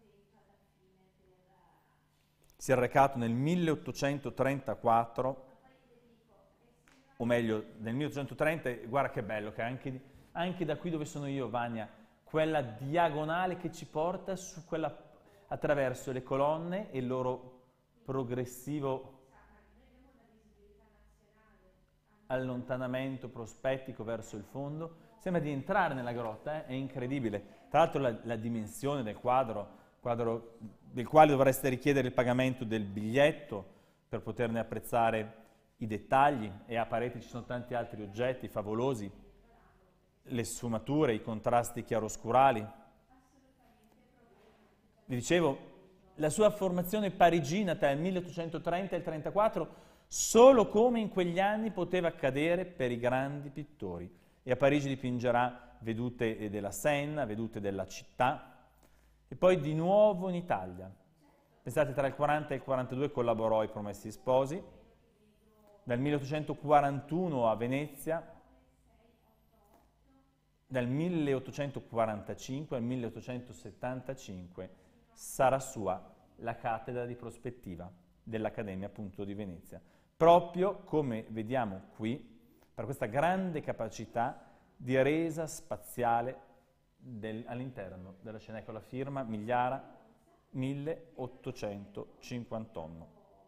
Si è recato nel milleottocentotrentaquattro, o meglio nel milleottocentotrenta, guarda che bello che anche, anche da qui dove sono io, Vania, quella diagonale che ci porta su quella, attraverso le colonne e il loro progressivo allontanamento prospettico verso il fondo, sembra di entrare nella grotta, eh? È incredibile. Tra l'altro la, la dimensione del quadro, quadro del quale dovreste richiedere il pagamento del biglietto per poterne apprezzare i dettagli, e a pareti ci sono tanti altri oggetti favolosi, le sfumature, i contrasti chiaroscurali. Vi dicevo, la sua formazione parigina tra il milleottocentotrenta e il trentaquattro solo come in quegli anni poteva accadere per i grandi pittori. E a Parigi dipingerà vedute della Senna, vedute della città, e poi di nuovo in Italia. Pensate, tra il quaranta e il quarantadue collaborò ai Promessi Sposi, dal milleottocentoquarantuno a Venezia, dal milleottocentoquarantacinque al milleottocentosettantacinque sarà sua la cattedra di prospettiva dell'Accademia appunto di Venezia, proprio come vediamo qui, per questa grande capacità di resa spaziale del, all'interno della scena. Ecco la firma, Migliara, milleottocentocinquantuno.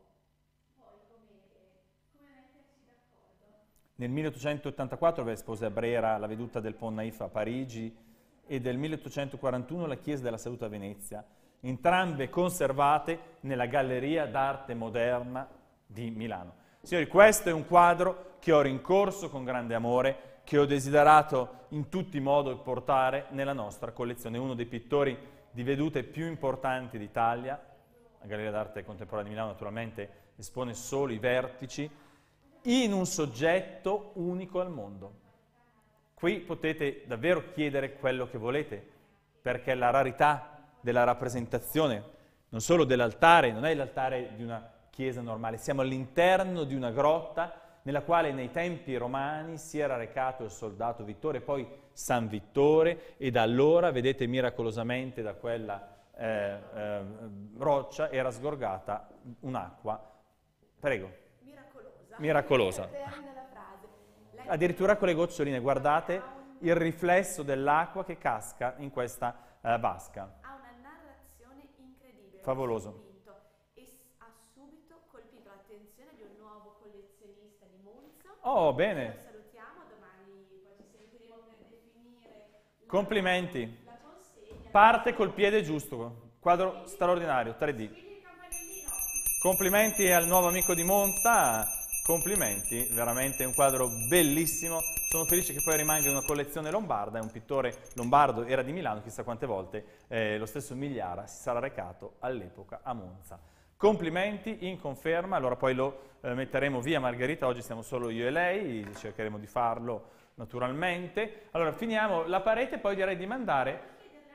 Nel milleottocentottantaquattro espose a Brera la veduta del Pont Naif a Parigi e del milleottocentoquarantuno la Chiesa della Salute a Venezia, entrambe conservate nella Galleria d'Arte Moderna di Milano. Signori, questo è un quadro che ho rincorso con grande amore, che ho desiderato in tutti i modi portare nella nostra collezione. È uno dei pittori di vedute più importanti d'Italia. La Galleria d'Arte Contemporanea di Milano naturalmente espone solo i vertici, in un soggetto unico al mondo. Qui potete davvero chiedere quello che volete, perché la rarità della rappresentazione, non solo dell'altare, non è l'altare di una chiesa normale, siamo all'interno di una grotta nella quale nei tempi romani si era recato il soldato Vittore, poi San Vittore, e da allora, vedete miracolosamente da quella eh, eh, roccia, era sgorgata un'acqua. Prego. Miracolosa. Addirittura con le goccioline, guardate il riflesso dell'acqua che casca in questa uh, vasca. Ha una narrazione incredibile. Favoloso. E ha subito colpito l'attenzione di un nuovo collezionista di Monza. Oh, bene. Lo salutiamo, domani poi ci sentiremo per definire la, complimenti. La consegna. Parte col piede giusto, quadro straordinario, tre D. Complimenti al nuovo amico di Monza. Complimenti, veramente un quadro bellissimo. Sono felice che poi rimanga in una collezione lombarda. È un pittore lombardo, era di Milano, chissà quante volte eh, lo stesso Migliara si sarà recato all'epoca a Monza. Complimenti, in conferma. Allora poi lo eh, metteremo via, Margherita. Oggi siamo solo io e lei, cercheremo di farlo naturalmente. Allora finiamo la parete, poi direi di mandare.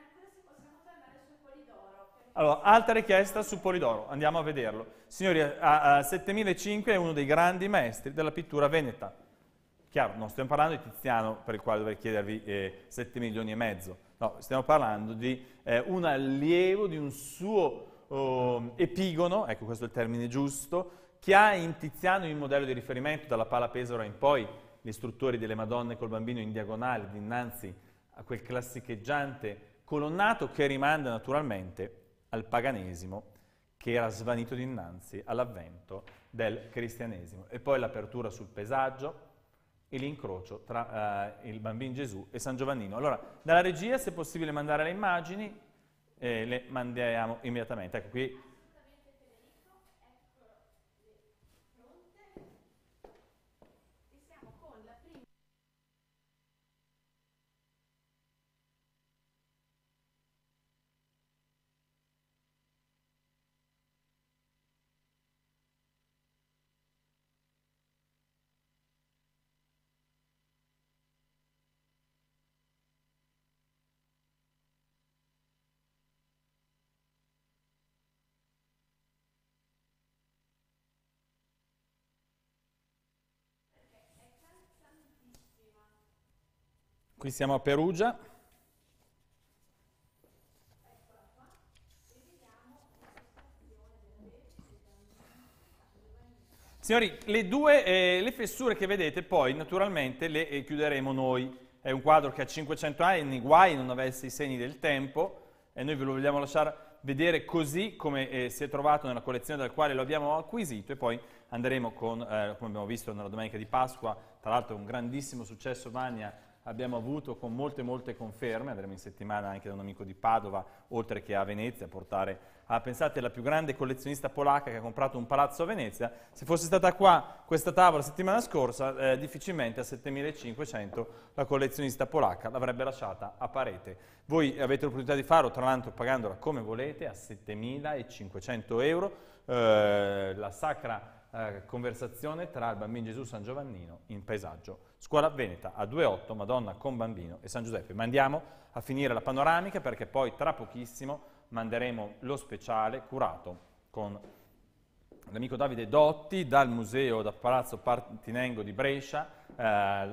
Allora, altra richiesta su Polidoro, andiamo a vederlo. Signori, a, a settemilacinque è uno dei grandi maestri della pittura veneta. Chiaro, non stiamo parlando di Tiziano, per il quale dovrei chiedervi eh, sette milioni e mezzo. No, stiamo parlando di eh, un allievo di un suo oh, epigono, ecco questo è il termine giusto, che ha in Tiziano il modello di riferimento dalla Pala Pesaro in poi, gli istruttori delle Madonne col bambino in diagonale, dinanzi a quel classicheggiante colonnato che rimanda naturalmente al paganesimo che era svanito dinanzi all'avvento del cristianesimo. E poi l'apertura sul paesaggio e l'incrocio tra eh, il Bambino Gesù e San Giovannino. Allora, dalla regia, se è possibile mandare le immagini, eh, le mandiamo immediatamente. Ecco qui. Qui siamo a Perugia. Signori, le due eh, le fessure che vedete poi naturalmente le eh, chiuderemo noi. È un quadro che ha cinquecento anni, guai non avesse i segni del tempo, e noi ve lo vogliamo lasciare vedere così come eh, si è trovato nella collezione dal quale lo abbiamo acquisito, e poi andremo con, eh, come abbiamo visto nella domenica di Pasqua, tra l'altro un grandissimo successo Vania abbiamo avuto con molte molte conferme, andremo in settimana anche da un amico di Padova, oltre che a Venezia, a portare, ah, pensate, la più grande collezionista polacca che ha comprato un palazzo a Venezia, se fosse stata qua questa tavola la settimana scorsa, eh, difficilmente a settemilacinquecento la collezionista polacca l'avrebbe lasciata a parete. Voi avete l'opportunità di farlo, tra l'altro pagandola come volete, a settemilacinquecento euro, eh, la sacra Eh, conversazione tra il Bambino Gesù San Giovannino in paesaggio. Scuola Veneta a due otto, Madonna con Bambino e San Giuseppe. Ma andiamo a finire la panoramica, perché poi tra pochissimo manderemo lo speciale curato con l'amico Davide Dotti dal museo da Palazzo Partinengo di Brescia, eh,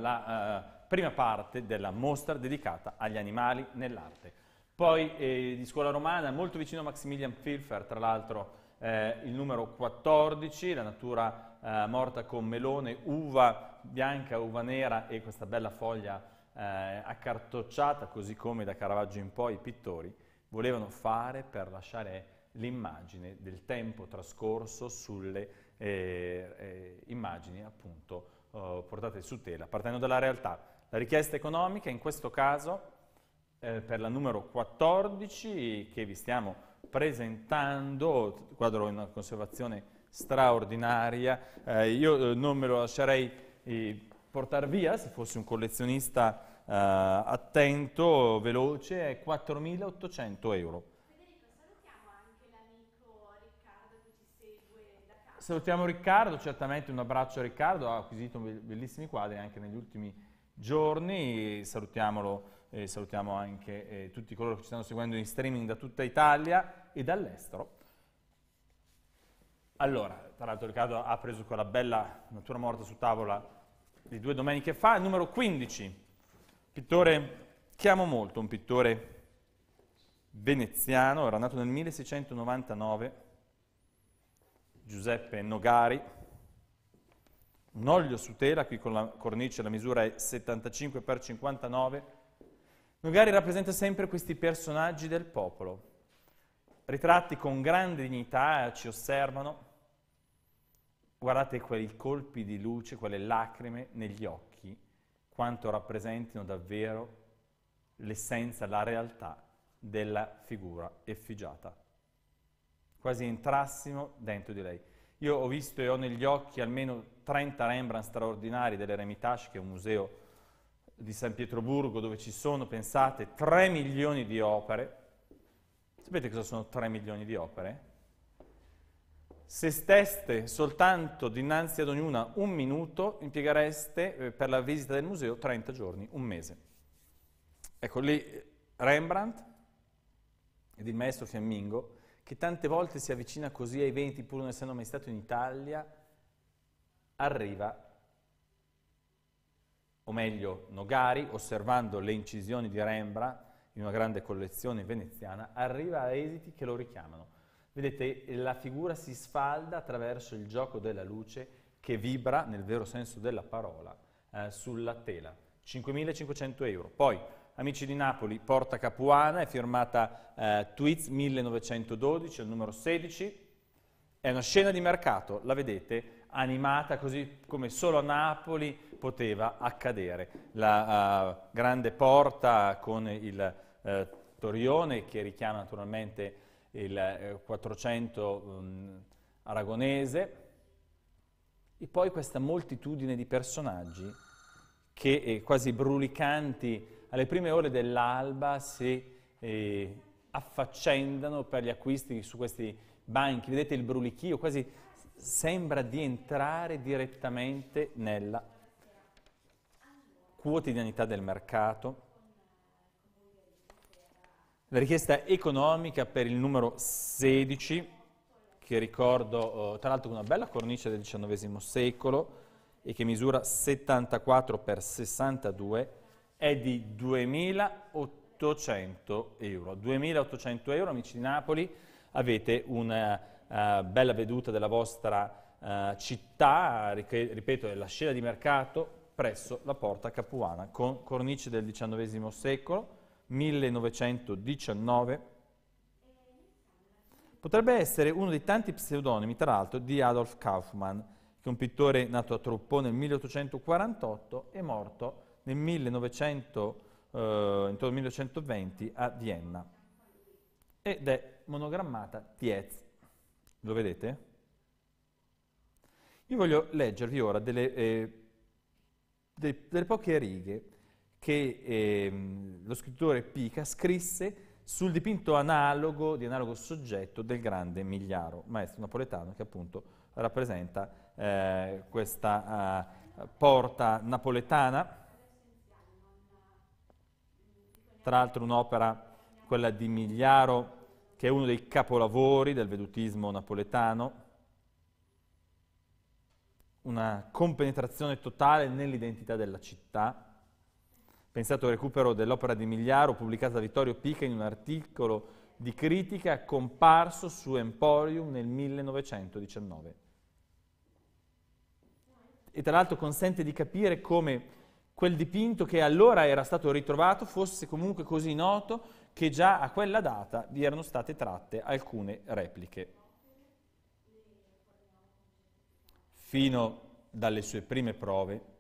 la eh, prima parte della mostra dedicata agli animali nell'arte. Poi eh, di Scuola Romana, molto vicino a Maximilian Pfilfer, tra l'altro, Eh, il numero quattordici, la natura eh, morta con melone, uva bianca, uva nera e questa bella foglia eh, accartocciata, così come da Caravaggio in poi i pittori volevano fare per lasciare l'immagine del tempo trascorso sulle eh, eh, immagini appunto eh, portate su tela, partendo dalla realtà. La richiesta economica in questo caso eh, per la numero quattordici che vi stiamo presentando, quadro in una conservazione straordinaria, eh, io eh, non me lo lascerei eh, portare via se fossi un collezionista eh, attento, veloce, è quattromilaottocento euro. Federico, salutiamo anche l'amico Riccardo che ci segue da casa. Salutiamo Riccardo, certamente un abbraccio a Riccardo, ha acquisito bellissimi quadri anche negli ultimi giorni, salutiamolo. E salutiamo anche eh, tutti coloro che ci stanno seguendo in streaming da tutta Italia e dall'estero. Allora, tra l'altro Riccardo ha preso quella bella natura morta su tavola di due domeniche fa. Il numero quindici, pittore che amo molto, un pittore veneziano, era nato nel milleseicentonovantanove, Giuseppe Nogari, un olio su tela, qui con la cornice la misura è settantacinque per cinquantanove. Nogari rappresenta sempre questi personaggi del popolo, ritratti con grande dignità, ci osservano. Guardate quei colpi di luce, quelle lacrime negli occhi, quanto rappresentino davvero l'essenza, la realtà della figura effigiata. Quasi entrassimo dentro di lei. Io ho visto e ho negli occhi almeno trenta Rembrandt straordinari dell'Eremitage, che è un museo di San Pietroburgo, dove ci sono, pensate, tre milioni di opere. Sapete cosa sono tre milioni di opere? Se steste soltanto dinanzi ad ognuna un minuto, impieghereste eh, per la visita del museo trenta giorni, un mese. Ecco lì Rembrandt ed il maestro Fiammingo, che tante volte si avvicina così ai eventi pur non essendo mai stato in Italia, arriva, o meglio Nogari, osservando le incisioni di Rembrandt in una grande collezione veneziana, arriva a esiti che lo richiamano. Vedete, la figura si sfalda attraverso il gioco della luce che vibra, nel vero senso della parola, eh, sulla tela. cinquemilacinquecento euro. Poi, amici di Napoli, Porta Capuana, è firmata eh, Twiz millenovecentododici, il numero sedici. È una scena di mercato, la vedete, animata così come solo a Napoli poteva accadere. La uh, grande porta con il uh, torione che richiama naturalmente il uh, quattrocento um, aragonese, e poi questa moltitudine di personaggi che eh, quasi brulicanti alle prime ore dell'alba si eh, affaccendano per gli acquisti su questi banchi. Vedete il brulichio, quasi sembra di entrare direttamente nella quotidianità del mercato. La richiesta economica per il numero sedici, che ricordo, tra l'altro con una bella cornice del diciannovesimo secolo e che misura settantaquattro per sessantadue, è di duemilaottocento euro. duemilaottocento euro, amici di Napoli, avete una uh, bella veduta della vostra uh, città, ripeto, è la scena di mercato presso la Porta Capuana, con cornice del diciannovesimo secolo, millenovecentodiciannove. Potrebbe essere uno dei tanti pseudonimi, tra l'altro, di Adolf Kaufmann, che è un pittore nato a Truppo nel milleottocentoquarantotto e morto nel millenovecento, eh, intorno al millenovecentoventi a Vienna. Ed è monogrammata Tietz. Lo vedete? Io voglio leggervi ora delle, eh, delle, delle poche righe che eh, lo scrittore Pica scrisse sul dipinto analogo, di analogo soggetto del grande Migliaro, maestro napoletano che appunto rappresenta eh, questa uh, porta napoletana. Tra l'altro un'opera, quella di Migliaro, che è uno dei capolavori del vedutismo napoletano, una compenetrazione totale nell'identità della città. Pensato al recupero dell'opera di Migliaro, pubblicata da Vittorio Pica in un articolo di critica comparso su Emporium nel millenovecentodiciannove. E tra l'altro consente di capire come quel dipinto che allora era stato ritrovato fosse comunque così noto che già a quella data vi erano state tratte alcune repliche. Fino dalle sue prime prove,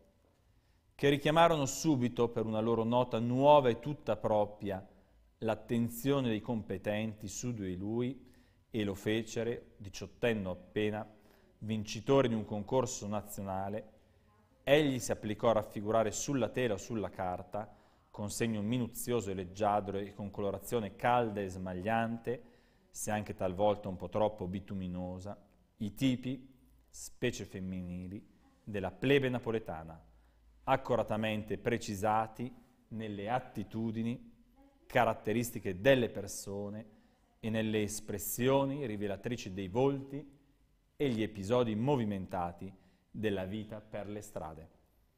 che richiamarono subito, per una loro nota nuova e tutta propria, l'attenzione dei competenti su di lui, e lo fecero, diciottenno appena, vincitore di un concorso nazionale. Egli si applicò a raffigurare sulla tela o sulla carta, con segno minuzioso e leggiadro e con colorazione calda e smagliante, se anche talvolta un po' troppo bituminosa, i tipi, specie femminili, della plebe napoletana, accuratamente precisati nelle attitudini, caratteristiche delle persone e nelle espressioni rivelatrici dei volti e gli episodi movimentati della vita per le strade,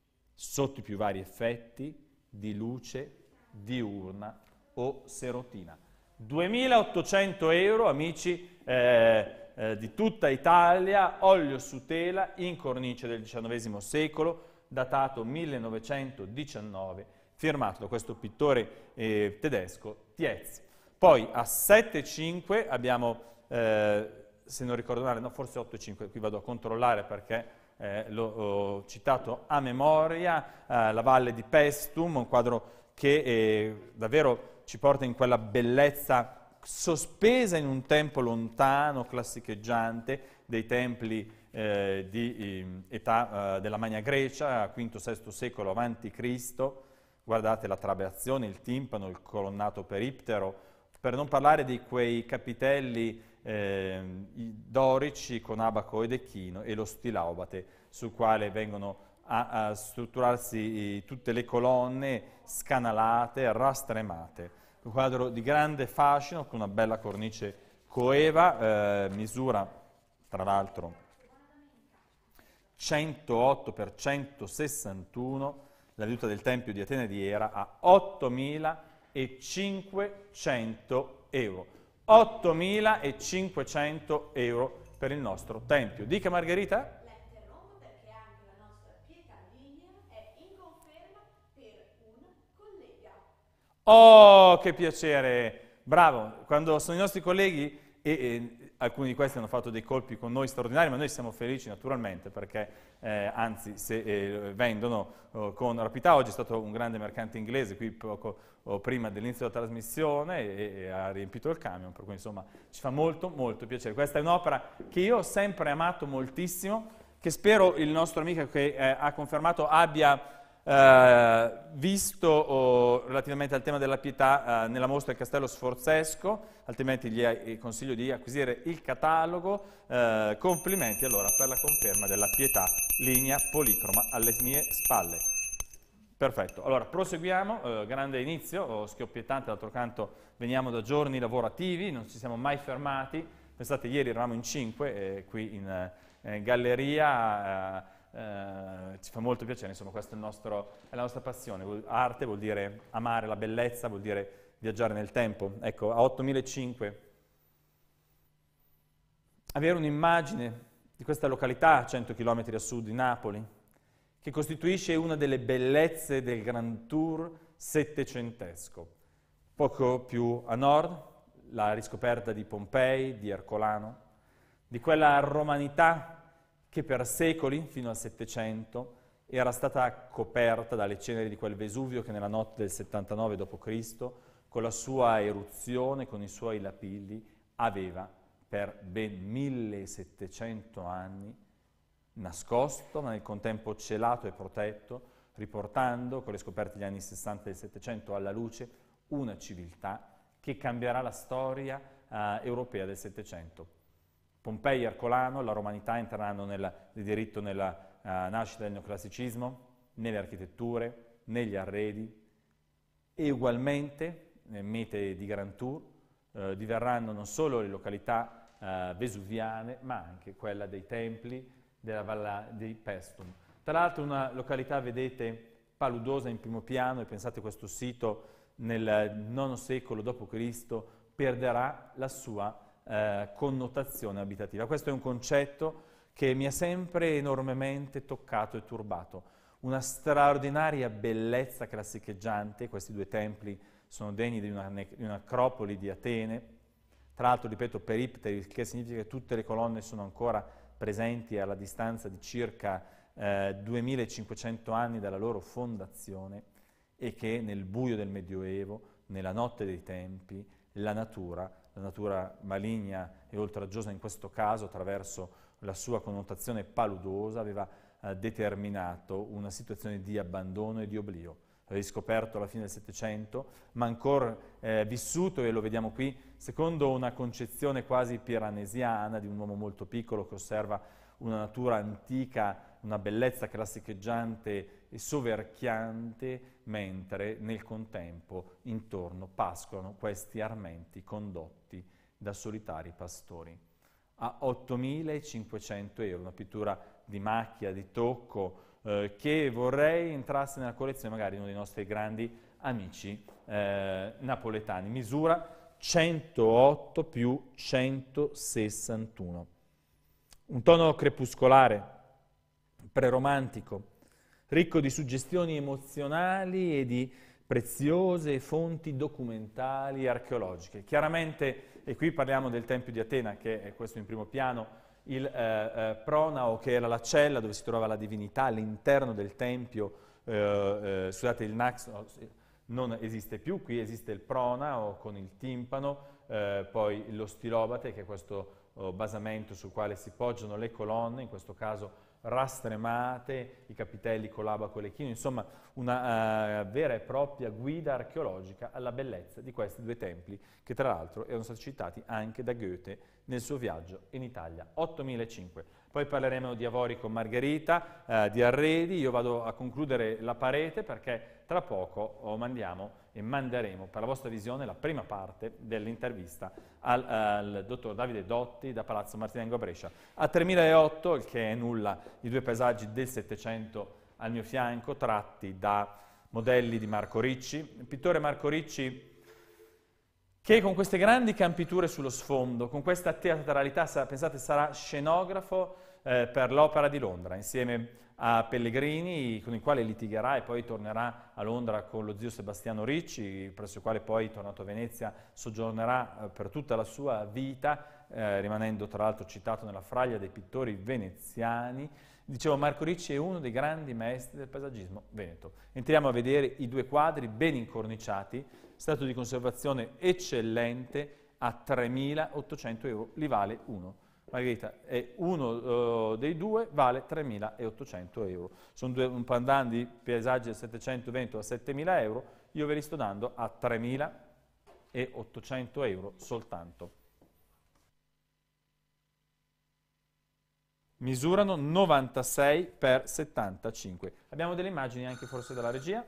sotto i più vari effetti di luce, diurna o serotina. duemilaottocento euro, amici eh, eh, di tutta Italia, olio su tela in cornice del diciannovesimo secolo, datato millenovecentodiciannove, firmato da questo pittore eh, tedesco, Tietz. Poi a sette virgola cinque abbiamo, eh, se non ricordo male, no, forse otto virgola cinque, qui vado a controllare perché eh, l'ho citato a memoria, eh, La Valle di Paestum, un quadro che eh, davvero ci porta in quella bellezza sospesa in un tempo lontano, classicheggiante, dei templi Eh, di eh, età eh, della Magna Grecia, quinto sesto secolo avanti Cristo. Guardate la trabeazione, il timpano, il colonnato periptero, per non parlare di quei capitelli eh, dorici con abaco ed echino e lo stilaubate, sul quale vengono a, a strutturarsi eh, tutte le colonne scanalate, rastremate. Un quadro di grande fascino, con una bella cornice coeva, eh, misura tra l'altro centootto per centosessantuno, la veduta del Tempio di Atene di Era a ottomilacinquecento euro. ottomilacinquecento euro per il nostro Tempio. Dica Margherita? La interrompo perché anche la nostra Pietà Lignea è in conferma per un collega. Oh, che piacere! Bravo! Quando sono i nostri colleghi, e, e alcuni di questi hanno fatto dei colpi con noi straordinari, ma noi siamo felici naturalmente perché, eh, anzi, se eh, vendono oh, con rapidità. Oggi è stato un grande mercante inglese qui poco oh, prima dell'inizio della trasmissione e, e ha riempito il camion, per cui insomma ci fa molto molto piacere. Questa è un'opera che io ho sempre amato moltissimo, che spero il nostro amico che eh, ha confermato abbia Uh, visto oh, relativamente al tema della pietà uh, nella mostra del Castello Sforzesco, altrimenti gli eh, consiglio di acquisire il catalogo. Uh, complimenti allora per la conferma della Pietà Lignea policroma alle mie spalle. Perfetto, allora proseguiamo, uh, grande inizio, oh, schioppiettante, d'altro canto veniamo da giorni lavorativi, non ci siamo mai fermati. Pensate, ieri eravamo in cinque eh, qui in, eh, in galleria, eh, eh, ci fa molto piacere, insomma questa è, il nostro, è la nostra passione. Arte vuol dire amare la bellezza, vuol dire viaggiare nel tempo. Ecco, a ottomilacinquecento avere un'immagine di questa località a cento chilometri a sud di Napoli, che costituisce una delle bellezze del Grand Tour settecentesco. Poco più a nord, la riscoperta di Pompei, di Ercolano, di quella romanità che per secoli, fino al Settecento, era stata coperta dalle ceneri di quel Vesuvio che nella notte del settantanove dopo Cristo, con la sua eruzione, con i suoi lapilli, aveva per ben millesettecento anni nascosto, ma nel contempo celato e protetto, riportando, con le scoperte degli anni sessanta del Settecento, alla luce una civiltà che cambierà la storia eh, europea del Settecento. Pompei e Ercolano, la romanità entreranno nel, di diritto nella uh, nascita del neoclassicismo, nelle architetture, negli arredi e ugualmente, nelle mete di Grand Tour, uh, diverranno non solo le località uh, vesuviane, ma anche quella dei templi della Valle di Paestum. Tra l'altro una località, vedete, paludosa in primo piano, e pensate questo sito nel nono secolo dopo Cristo perderà la sua Eh, connotazione abitativa. Questo è un concetto che mi ha sempre enormemente toccato e turbato. Una straordinaria bellezza classicheggiante, questi due templi sono degni di, una, di un'acropoli di Atene, tra l'altro, ripeto, peripteri, che significa che tutte le colonne sono ancora presenti alla distanza di circa eh, duemilacinquecento anni dalla loro fondazione, e che nel buio del Medioevo, nella notte dei tempi, la natura la natura maligna e oltraggiosa in questo caso, attraverso la sua connotazione paludosa, aveva eh, determinato una situazione di abbandono e di oblio. Riscoperto alla fine del Settecento, ma ancora eh, vissuto, e lo vediamo qui, secondo una concezione quasi piranesiana di un uomo molto piccolo che osserva una natura antica, una bellezza classicheggiante e soverchiante, mentre nel contempo intorno pascolano questi armenti condotti da solitari pastori. A ottomilacinquecento euro, una pittura di macchia, di tocco, eh, che vorrei entrasse nella collezione magari di uno dei nostri grandi amici eh, napoletani. Misura centootto più centosessantuno. Un tono crepuscolare, preromantico, ricco di suggestioni emozionali e di preziose fonti documentali e archeologiche. Chiaramente, e qui parliamo del Tempio di Atena, che è questo in primo piano, il eh, eh, pronao, che era la cella dove si trovava la divinità all'interno del Tempio, eh, eh, scusate, il naxos non esiste più, qui esiste il pronao con il timpano, eh, poi lo stilobate, che è questo oh, basamento sul quale si poggiano le colonne, in questo caso rastremate, i capitelli con l'abaco e l'echino, insomma una uh, vera e propria guida archeologica alla bellezza di questi due templi, che tra l'altro erano stati citati anche da Goethe nel suo viaggio in Italia, ottomilacinquecento. Poi parleremo di Avori con Margherita, uh, di arredi. Io vado a concludere la parete perché tra poco oh, mandiamo e manderemo per la vostra visione la prima parte dell'intervista al, al dottor Davide Dotti da Palazzo Martinengo a Brescia. A tremilaotto, il che è nulla, i due paesaggi del Settecento al mio fianco, tratti da modelli di Marco Ricci. Il pittore Marco Ricci, che con queste grandi campiture sullo sfondo, con questa teatralità, pensate, sarà scenografo eh, per l'Opera di Londra, insieme a Pellegrini, con il quale litigherà e poi tornerà a Londra con lo zio Sebastiano Ricci, presso il quale poi, tornato a Venezia, soggiornerà eh, per tutta la sua vita, eh, rimanendo tra l'altro citato nella fraglia dei pittori veneziani. Dicevo, Marco Ricci è uno dei grandi maestri del paesaggismo veneto. Entriamo a vedere i due quadri ben incorniciati, stato di conservazione eccellente, a tremilaottocento euro, li vale uno. Margherita, è uno uh, dei due, vale tremilaottocento euro. Sono due, un pandan di paesaggi del Settecento Veneto a settemila euro, io ve li sto dando a tremilaottocento euro soltanto. Misurano novantasei per settantacinque. Abbiamo delle immagini anche forse dalla regia?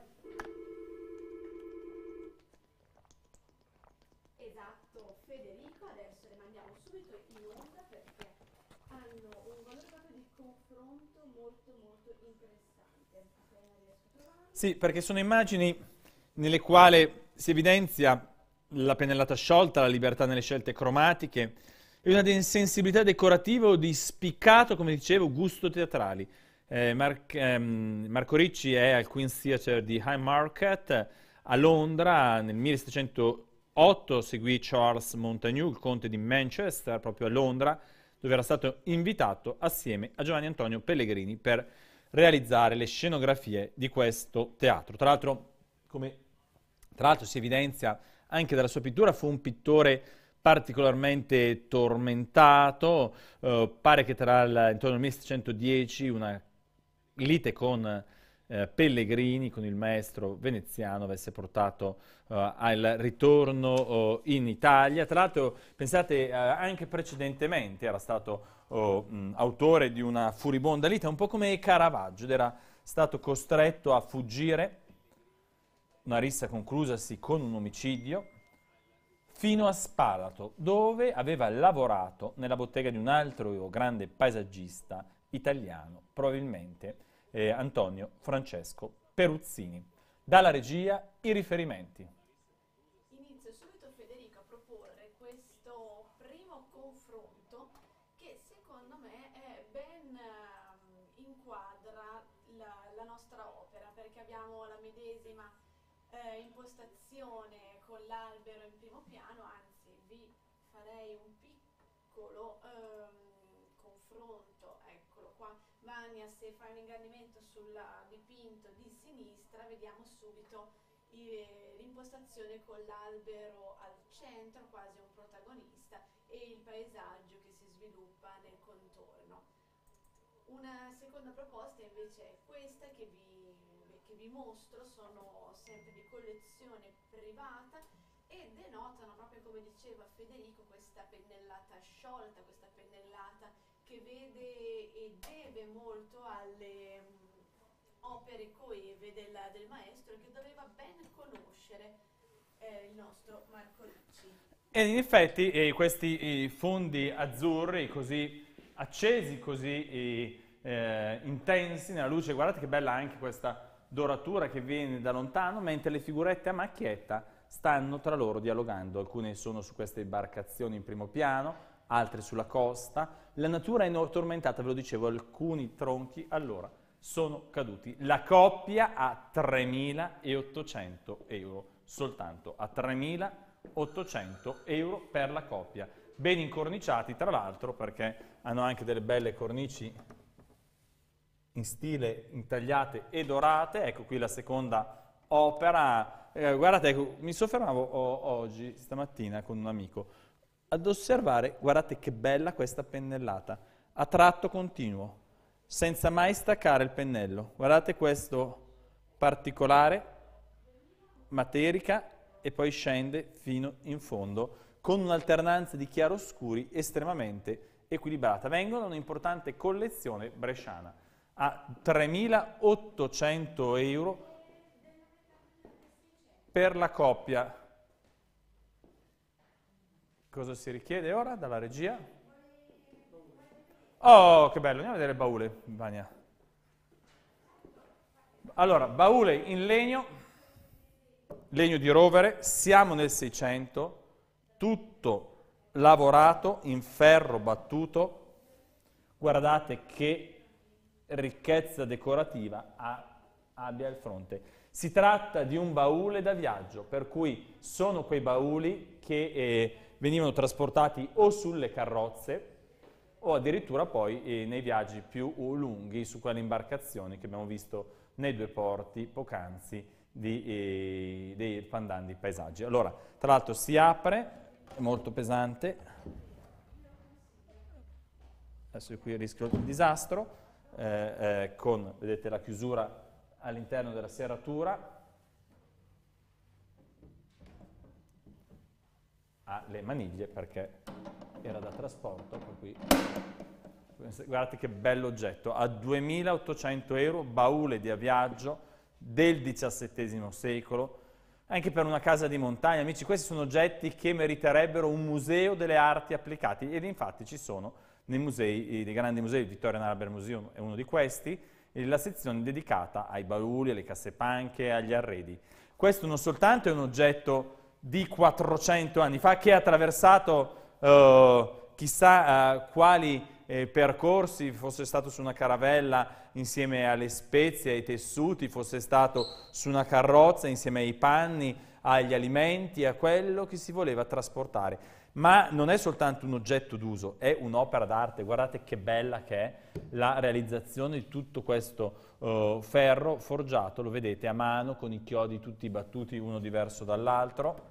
Esatto, Federico, adesso le mandiamo subito in onda perché hanno un valore proprio di confronto molto molto interessante. Appena riesco a trovarlo. Sì, perché sono immagini nelle quali si evidenzia la pennellata sciolta, la libertà nelle scelte cromatiche e una sensibilità decorativa o di spiccato, come dicevo, gusto teatrali. Eh, Mar- ehm, Marco Ricci è al Queen's Theatre di Haymarket a Londra. Nel millesettecentotto seguì Charles Montagu, il conte di Manchester, proprio a Londra, dove era stato invitato assieme a Giovanni Antonio Pellegrini per realizzare le scenografie di questo teatro. Tra l'altro, come tra l'altro si evidenzia anche dalla sua pittura, fu un pittore particolarmente tormentato. Eh, pare che tra il, intorno al millesettecentodieci una lite con eh, Pellegrini, con il maestro veneziano, avesse portato eh, al ritorno eh, in Italia. Tra l'altro, pensate, eh, anche precedentemente era stato oh, mh, autore di una furibonda lite, un po' come Caravaggio, ed era stato costretto a fuggire, una rissa conclusasi con un omicidio, fino a Spalato, dove aveva lavorato nella bottega di un altro grande paesaggista italiano, probabilmente eh, Antonio Francesco Peruzzini. Dalla regia i riferimenti. Inizio subito, Federico, a proporre questo primo confronto che secondo me è ben ehm, inquadra la, la nostra opera, perché abbiamo la medesima eh, impostazione con l'albero in primo piano, anzi vi farei un piccolo ehm, confronto, eccolo qua. Vania, se fai un ingrandimento sul dipinto di sinistra, vediamo subito l'impostazione con l'albero al centro, quasi un protagonista, e il paesaggio che si sviluppa nel contorno. Una seconda proposta invece è questa che vi, che vi mostro, sono sempre di collezione privata e denotano, proprio come diceva Federico, questa pennellata sciolta, questa pennellata che vede e deve molto alle um, opere coeve del, del maestro, che doveva ben conoscere eh, il nostro Marco Ricci. E in effetti eh, questi eh, fondi azzurri così accesi, così eh, intensi nella luce, guardate che bella anche questa doratura che viene da lontano, mentre le figurette a macchietta stanno tra loro dialogando. Alcune sono su queste imbarcazioni in primo piano, altre sulla costa. La natura è tormentata, ve lo dicevo, alcuni tronchi allora sono caduti. La coppia a tremilaottocento euro, soltanto a tremilaottocento euro per la coppia. Ben incorniciati, tra l'altro, perché hanno anche delle belle cornici in stile intagliate e dorate. Ecco qui la seconda opera. Eh, guardate, ecco, mi soffermavo oh, oggi, stamattina, con un amico, ad osservare, guardate che bella questa pennellata, a tratto continuo, senza mai staccare il pennello. Guardate questo particolare, materica, e poi scende fino in fondo, con un'alternanza di chiaroscuri estremamente equilibrata. Vengono da un'importante collezione bresciana, a tremilaottocento euro per la coppia. Cosa si richiede ora dalla regia? Oh, che bello, andiamo a vedere il baule, Vania. Allora, baule in legno, legno di rovere, siamo nel Seicento, tutto lavorato in ferro battuto. Guardate che ricchezza decorativa ha, abbia il fronte. Si tratta di un baule da viaggio, per cui sono quei bauli che eh, venivano trasportati o sulle carrozze o addirittura poi eh, nei viaggi più lunghi su quelle imbarcazioni che abbiamo visto nei due porti poc'anzi di, eh, dei pandandi paesaggi. Allora, tra l'altro si apre, è molto pesante, adesso qui rischio il disastro, eh, eh, con, vedete, la chiusura all'interno della serratura, ha le maniglie perché era da trasporto, per cui guardate che bello oggetto, a duemilaottocento euro, baule di viaggio del diciassettesimo secolo, anche per una casa di montagna. Amici, questi sono oggetti che meriterebbero un museo delle arti applicate, ed infatti ci sono nei musei, dei grandi musei. Il Victorian Albert Museum è uno di questi, e la sezione dedicata ai bauli, alle cassepanche, agli arredi. Questo non soltanto è un oggetto di quattrocento anni fa, che ha attraversato eh, chissà eh, quali eh, percorsi, fosse stato su una caravella insieme alle spezie, ai tessuti, fosse stato su una carrozza insieme ai panni, agli alimenti, a quello che si voleva trasportare. Ma non è soltanto un oggetto d'uso, è un'opera d'arte. Guardate che bella che è la realizzazione di tutto questo uh, ferro forgiato, lo vedete a mano, con i chiodi tutti battuti uno diverso dall'altro.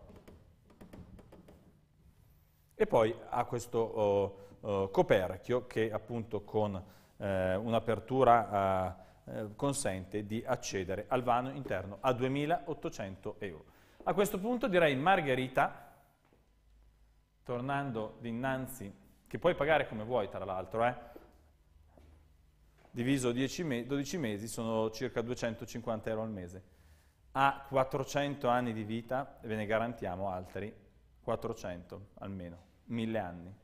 E poi ha questo uh, uh, coperchio che appunto con uh, un'apertura uh, uh, consente di accedere al vano interno a duemilaottocento euro. A questo punto direi Margherita, tornando dinanzi, che puoi pagare come vuoi tra l'altro, eh? diviso dieci me- dodici mesi sono circa duecentocinquanta euro al mese. Ha quattrocento anni di vita e ve ne garantiamo altri quattrocento almeno, mille anni.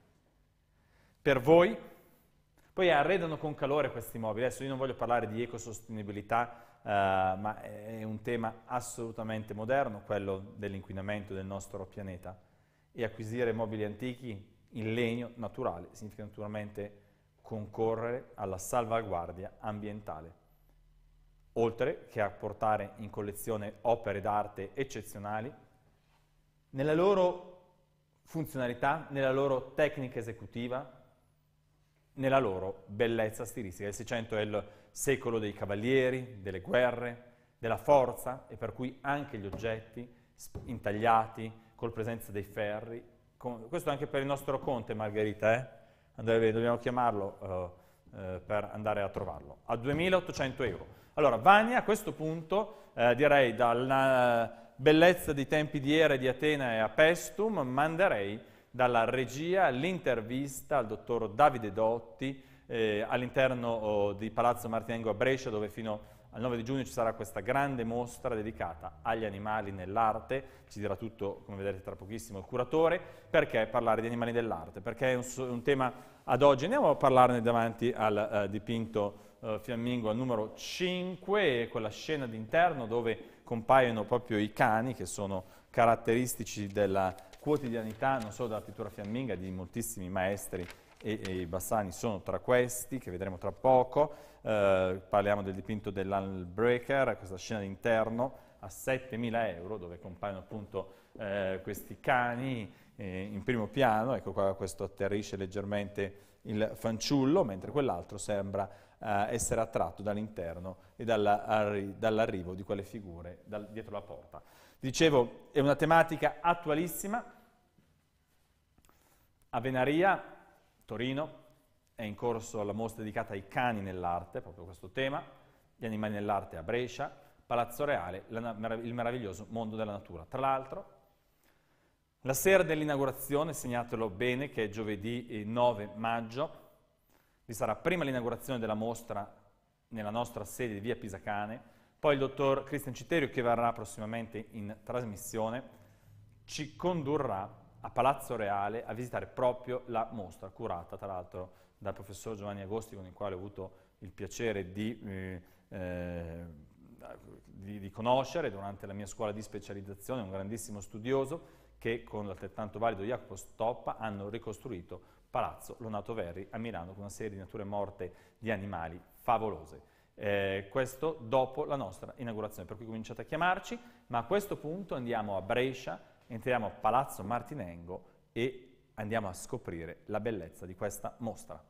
Per voi, poi arredano con calore questi mobili. Adesso io non voglio parlare di ecosostenibilità, Uh, ma è un tema assolutamente moderno, quello dell'inquinamento del nostro pianeta, e acquisire mobili antichi in legno naturale significa naturalmente concorrere alla salvaguardia ambientale, oltre che a portare in collezione opere d'arte eccezionali nella loro funzionalità, nella loro tecnica esecutiva, nella loro bellezza stilistica. Il Seicento è il secolo dei cavalieri, delle guerre, della forza, e per cui anche gli oggetti intagliati, col presenza dei ferri. Con, questo anche per il nostro conte, Margherita, eh? Andare, dobbiamo chiamarlo uh, uh, per andare a trovarlo. A duemilaottocento euro. Allora, Vania, a questo punto, eh, direi dalla bellezza dei tempi di Era, di Atena e a Pestum, manderei dalla regia l'intervista al dottor Davide Dotti eh, all'interno oh, di Palazzo Martinengo a Brescia, dove fino al nove di giugno ci sarà questa grande mostra dedicata agli animali nell'arte. Ci dirà tutto, come vedrete tra pochissimo, il curatore. Perché parlare di animali nell'arte? Perché è un, un tema ad oggi. Andiamo a parlarne davanti al uh, dipinto uh, fiammingo al numero cinque, quella scena d'interno dove compaiono proprio i cani, che sono caratteristici della quotidianità non solo della pittura fiamminga, di moltissimi maestri, e, e i Bassani sono tra questi, che vedremo tra poco. Eh, parliamo del dipinto dell'Allbreaker, questa scena d'interno a settemila euro, dove compaiono appunto eh, questi cani eh, in primo piano. Ecco qua, questo atterrisce leggermente il fanciullo, mentre quell'altro sembra eh, essere attratto dall'interno e dall'arrivo di quelle figure dal, dietro la porta. Dicevo, è una tematica attualissima. A Venaria, Torino, è in corso la mostra dedicata ai cani nell'arte, proprio questo tema, gli animali nell'arte a Brescia, Palazzo Reale, la, il meraviglioso mondo della natura. Tra l'altro, la sera dell'inaugurazione, segnatelo bene, che è giovedì nove maggio, vi sarà prima l'inaugurazione della mostra nella nostra sede di via Pisacane, poi il dottor Cristian Citterio, che verrà prossimamente in trasmissione, ci condurrà a Palazzo Reale a visitare proprio la mostra, curata tra l'altro dal professor Giovanni Agosti, con il quale ho avuto il piacere di, eh, eh, di, di conoscere durante la mia scuola di specializzazione, un grandissimo studioso, che con l'altrettanto valido Jacopo Stoppa hanno ricostruito Palazzo Lonato Verri a Milano, con una serie di nature morte di animali favolose. Eh, questo dopo la nostra inaugurazione, per cui cominciate a chiamarci, ma a questo punto andiamo a Brescia, entriamo a Palazzo Martinengo e andiamo a scoprire la bellezza di questa mostra.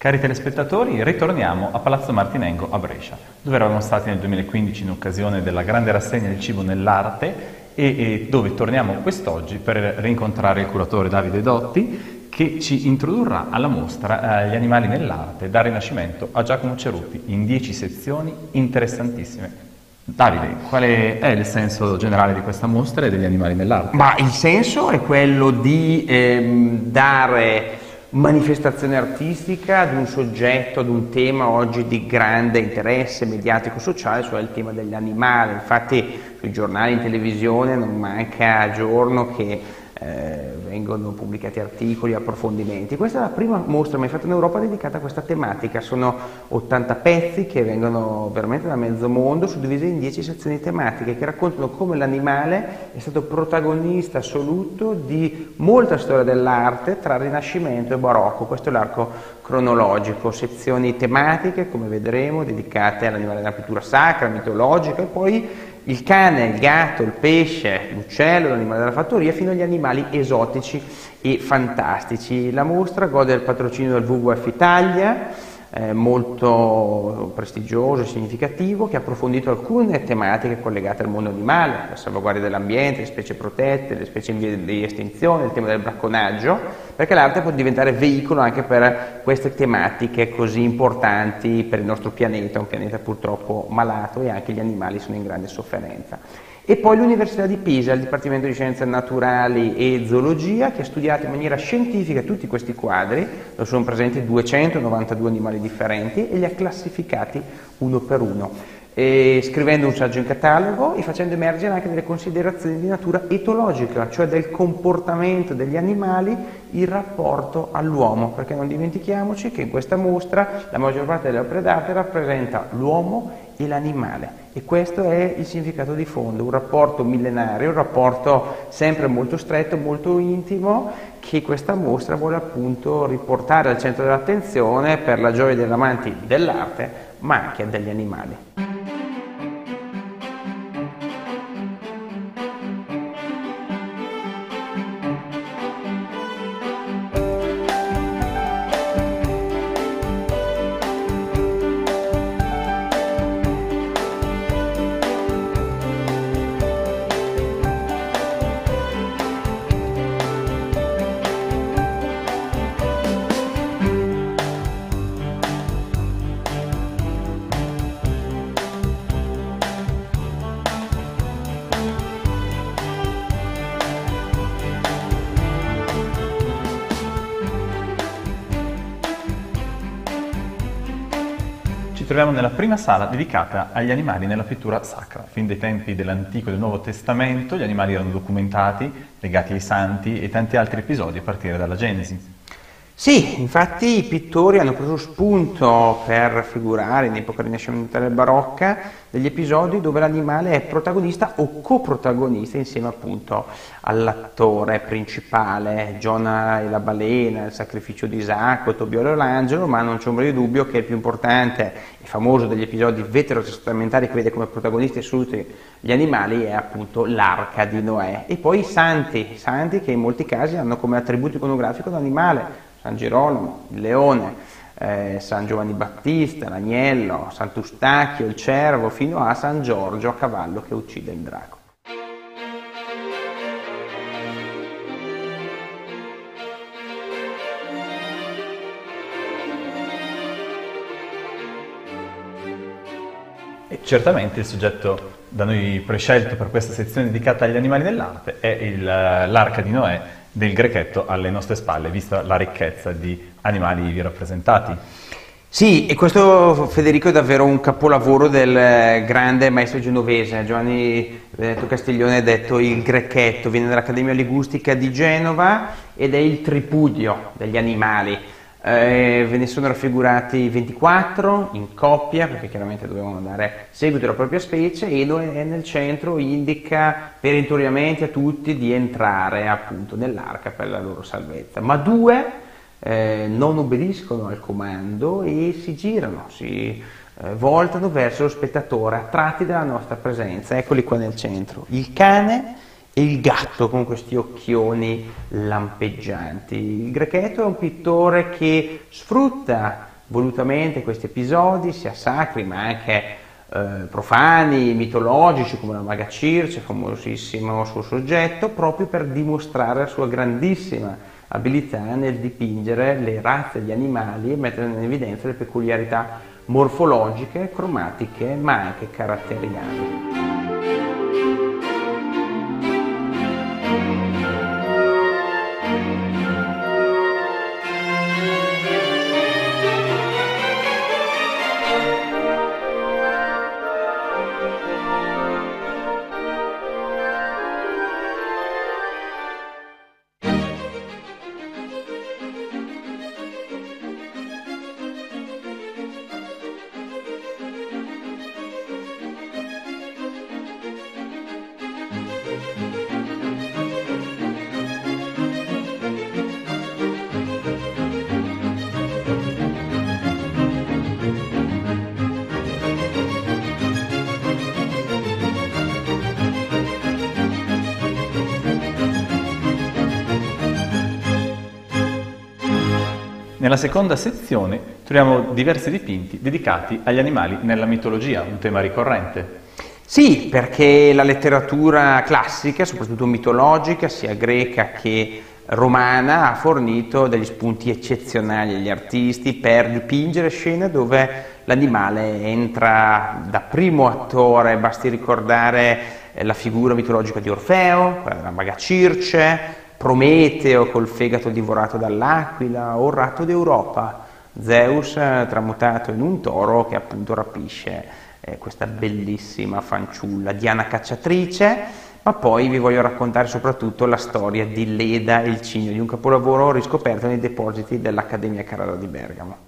Cari telespettatori, ritorniamo a Palazzo Martinengo a Brescia, dove eravamo stati nel duemilaquindici in occasione della grande rassegna del cibo nell'arte e, e dove torniamo quest'oggi per rincontrare il curatore Davide Dotti, che ci introdurrà alla mostra eh, Gli animali nell'arte, dal Rinascimento a Giacomo Cerutti, in dieci sezioni interessantissime. Davide, qual è, è il senso generale di questa mostra e degli animali nell'arte? Ma il senso è quello di ehm, dare manifestazione artistica ad un soggetto, ad un tema oggi di grande interesse mediatico-sociale, cioè il tema degli animali. Infatti sui giornali, in televisione non manca giorno che eh, vengono pubblicati articoli, approfondimenti. Questa è la prima mostra mai fatta in Europa dedicata a questa tematica. Sono ottanta pezzi che vengono veramente da mezzo mondo, suddivisi in dieci sezioni tematiche che raccontano come l'animale è stato protagonista assoluto di molta storia dell'arte tra Rinascimento e Barocco. Questo è l'arco cronologico, sezioni tematiche, come vedremo, dedicate all'animale della pittura sacra, mitologica, e poi il cane, il gatto, il pesce, l'uccello, l'animale della fattoria, fino agli animali esotici e fantastici. La mostra gode del patrocinio del W W F Italia, eh, molto prestigioso e significativo, che ha approfondito alcune tematiche collegate al mondo animale, la salvaguardia dell'ambiente, le specie protette, le specie in via di estinzione, il tema del bracconaggio, perché l'arte può diventare veicolo anche per queste tematiche così importanti per il nostro pianeta, un pianeta purtroppo malato, e anche gli animali sono in grande sofferenza. E poi l'Università di Pisa, il Dipartimento di Scienze Naturali e Zoologia, che ha studiato in maniera scientifica tutti questi quadri, dove sono presenti duecentonovantadue animali differenti, e li ha classificati uno per uno, e scrivendo un saggio in catalogo e facendo emergere anche delle considerazioni di natura etologica, cioè del comportamento degli animali in rapporto all'uomo, perché non dimentichiamoci che in questa mostra la maggior parte delle opere d'arte rappresenta l'uomo e l'animale, e questo è il significato di fondo, un rapporto millenario, un rapporto sempre molto stretto, molto intimo, che questa mostra vuole appunto riportare al centro dell'attenzione per la gioia degli amanti dell'arte, ma anche degli animali. Ci troviamo nella prima sala dedicata agli animali nella pittura sacra. Fin dai tempi dell'Antico e del Nuovo Testamento gli animali erano documentati, legati ai santi e tanti altri episodi a partire dalla Genesi. Sì, infatti i pittori hanno preso spunto per raffigurare in epoca rinascimentale e barocca degli episodi dove l'animale è protagonista o coprotagonista insieme appunto all'attore principale, Giona e la balena, il sacrificio di Isacco, Tobiolo e l'angelo, ma non c'è ombra di dubbio che il più importante e famoso degli episodi veterotestamentari che vede come protagonisti assoluti gli animali è appunto l'arca di Noè. E poi i santi, i santi che in molti casi hanno come attributo iconografico l'animale, San Girolamo, il leone, eh, San Giovanni Battista, l'agnello, Sant'Eustachio, il cervo, fino a San Giorgio a cavallo che uccide il drago. E certamente il soggetto da noi prescelto per questa sezione dedicata agli animali dell'arte è il, l'arca di Noè del Grecchetto alle nostre spalle, vista la ricchezza di animali ivi rappresentati. Sì, e questo, Federico, è davvero un capolavoro del grande maestro genovese. Giovanni Benedetto Castiglione è detto il Grecchetto, viene dall'Accademia Ligustica di Genova ed è il tripudio degli animali. Eh, ve ne sono raffigurati ventiquattro in coppia, perché chiaramente dovevano dare seguito alla propria specie, e Noè nel centro indica perentoriamente a tutti di entrare appunto nell'arca per la loro salvezza. Ma due eh, non obbediscono al comando e si girano, si eh, voltano verso lo spettatore, attratti dalla nostra presenza. Eccoli qua nel centro, il cane e il gatto con questi occhioni lampeggianti. Il Grecchetto è un pittore che sfrutta volutamente questi episodi, sia sacri ma anche eh, profani, mitologici, come la maga Circe, famosissimo suo soggetto, proprio per dimostrare la sua grandissima abilità nel dipingere le razze di animali e mettere in evidenza le peculiarità morfologiche, cromatiche ma anche caratteriali. Nella seconda sezione troviamo diversi dipinti dedicati agli animali nella mitologia, un tema ricorrente. Sì, perché la letteratura classica, soprattutto mitologica, sia greca che romana, ha fornito degli spunti eccezionali agli artisti per dipingere scene dove l'animale entra da primo attore. Basti ricordare la figura mitologica di Orfeo, quella della maga Circe, Prometeo col fegato divorato dall'aquila, o il ratto d'Europa, Zeus tramutato in un toro che appunto rapisce eh, questa bellissima fanciulla, Diana cacciatrice. Ma poi vi voglio raccontare soprattutto la storia di Leda e il cigno, di un capolavoro riscoperto nei depositi dell'Accademia Carrara di Bergamo.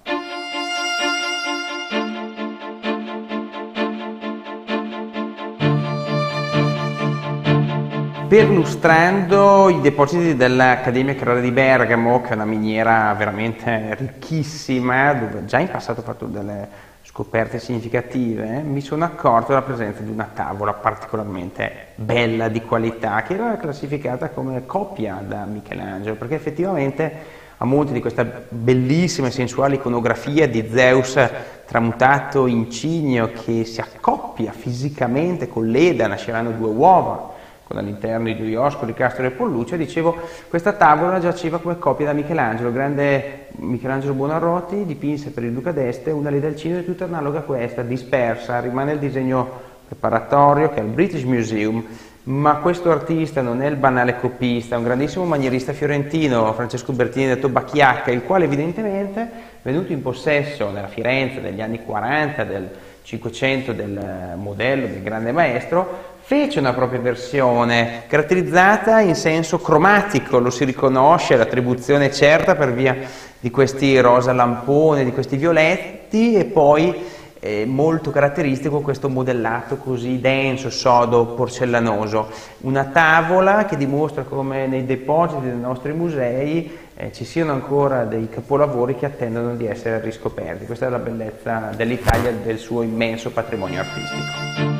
Perlustrando i depositi dell'Accademia Carrara di Bergamo, che è una miniera veramente ricchissima, dove già in passato ho fatto delle scoperte significative, mi sono accorto della presenza di una tavola particolarmente bella, di qualità, che era classificata come copia da Michelangelo, perché effettivamente a monte di questa bellissima e sensuale iconografia di Zeus tramutato in cigno che si accoppia fisicamente con Leda, nasceranno due uova, con all'interno i Dioscuri, Castore e Polluce. Dicevo, questa tavola giaceva come copia da Michelangelo. Grande Michelangelo Buonarroti dipinse per il Duca d'Este una Leda al cigno tutta analoga a questa, dispersa. Rimane il disegno preparatorio che è al British Museum, ma questo artista non è il banale copista, è un grandissimo manierista fiorentino, Francesco Bertini detto Bacchiacca, il quale evidentemente, venuto in possesso nella Firenze degli anni quaranta del Cinquecento del modello del grande maestro, fece una propria versione caratterizzata in senso cromatico, lo si riconosce, l'attribuzione certa per via di questi rosa lampone, di questi violetti, e poi eh, molto caratteristico questo modellato così denso, sodo, porcellanoso. Una tavola che dimostra come nei depositi dei nostri musei eh, ci siano ancora dei capolavori che attendono di essere riscoperti. Questa è la bellezza dell'Italia e del suo immenso patrimonio artistico.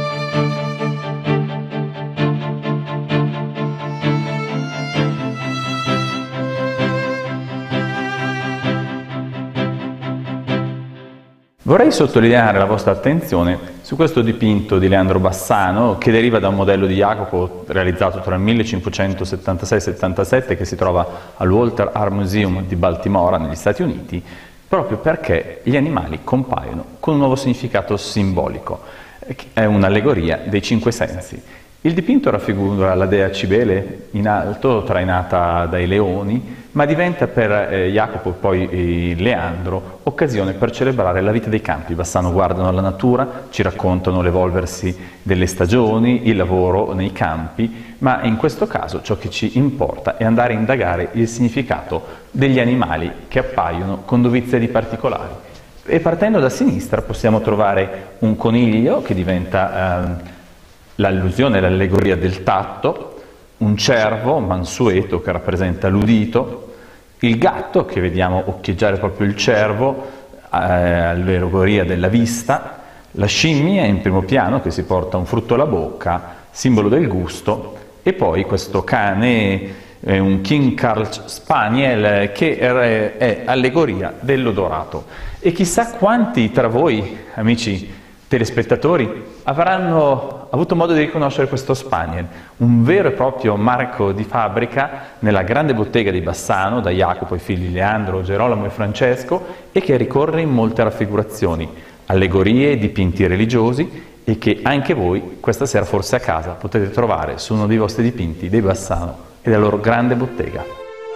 Vorrei sottolineare la vostra attenzione su questo dipinto di Leandro Bassano, che deriva da un modello di Jacopo realizzato tra il millecinquecentosettantasei settantasette, che si trova al Walter Art Museum di Baltimora negli Stati Uniti, proprio perché gli animali compaiono con un nuovo significato simbolico. È un'allegoria dei cinque sensi. Il dipinto raffigura la dea Cibele in alto, trainata dai leoni, ma diventa per eh, Jacopo e poi eh, Leandro occasione per celebrare la vita dei campi. Bassano guardano alla natura, ci raccontano l'evolversi delle stagioni, il lavoro nei campi, ma in questo caso ciò che ci importa è andare a indagare il significato degli animali che appaiono con dovizia di particolari. E partendo da sinistra possiamo trovare un coniglio che diventa eh, l'allusione, l'allegoria del tatto, un cervo mansueto che rappresenta l'udito, il gatto che vediamo occhieggiare proprio il cervo, eh, allegoria della vista, la scimmia in primo piano che si porta un frutto alla bocca, simbolo del gusto, e poi questo cane è un King Charles Spaniel che è, è allegoria dell'odorato. E chissà quanti tra voi, amici telespettatori, avranno avuto modo di riconoscere questo Spaniel, un vero e proprio marco di fabbrica nella grande bottega di Bassano, da Jacopo ai figli Leandro, Gerolamo e Francesco, e che ricorre in molte raffigurazioni, allegorie, dipinti religiosi, e che anche voi questa sera forse a casa potete trovare su uno dei vostri dipinti dei Bassano e della loro grande bottega.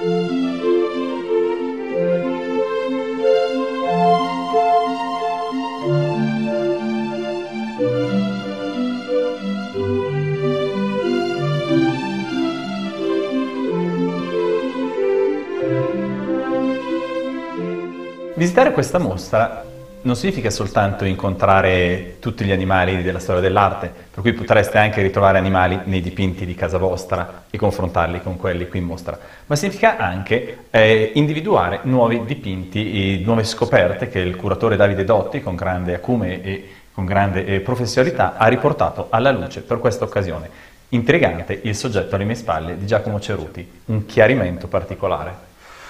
Visitare questa mostra non significa soltanto incontrare tutti gli animali della storia dell'arte, per cui potreste anche ritrovare animali nei dipinti di casa vostra e confrontarli con quelli qui in mostra, ma significa anche eh, individuare nuovi dipinti, nuove scoperte che il curatore Davide Dotti, con grande acume e con grande eh, professionalità, ha riportato alla luce per questa occasione. Intrigante il soggetto alle mie spalle di Giacomo Ceruti, un chiarimento particolare.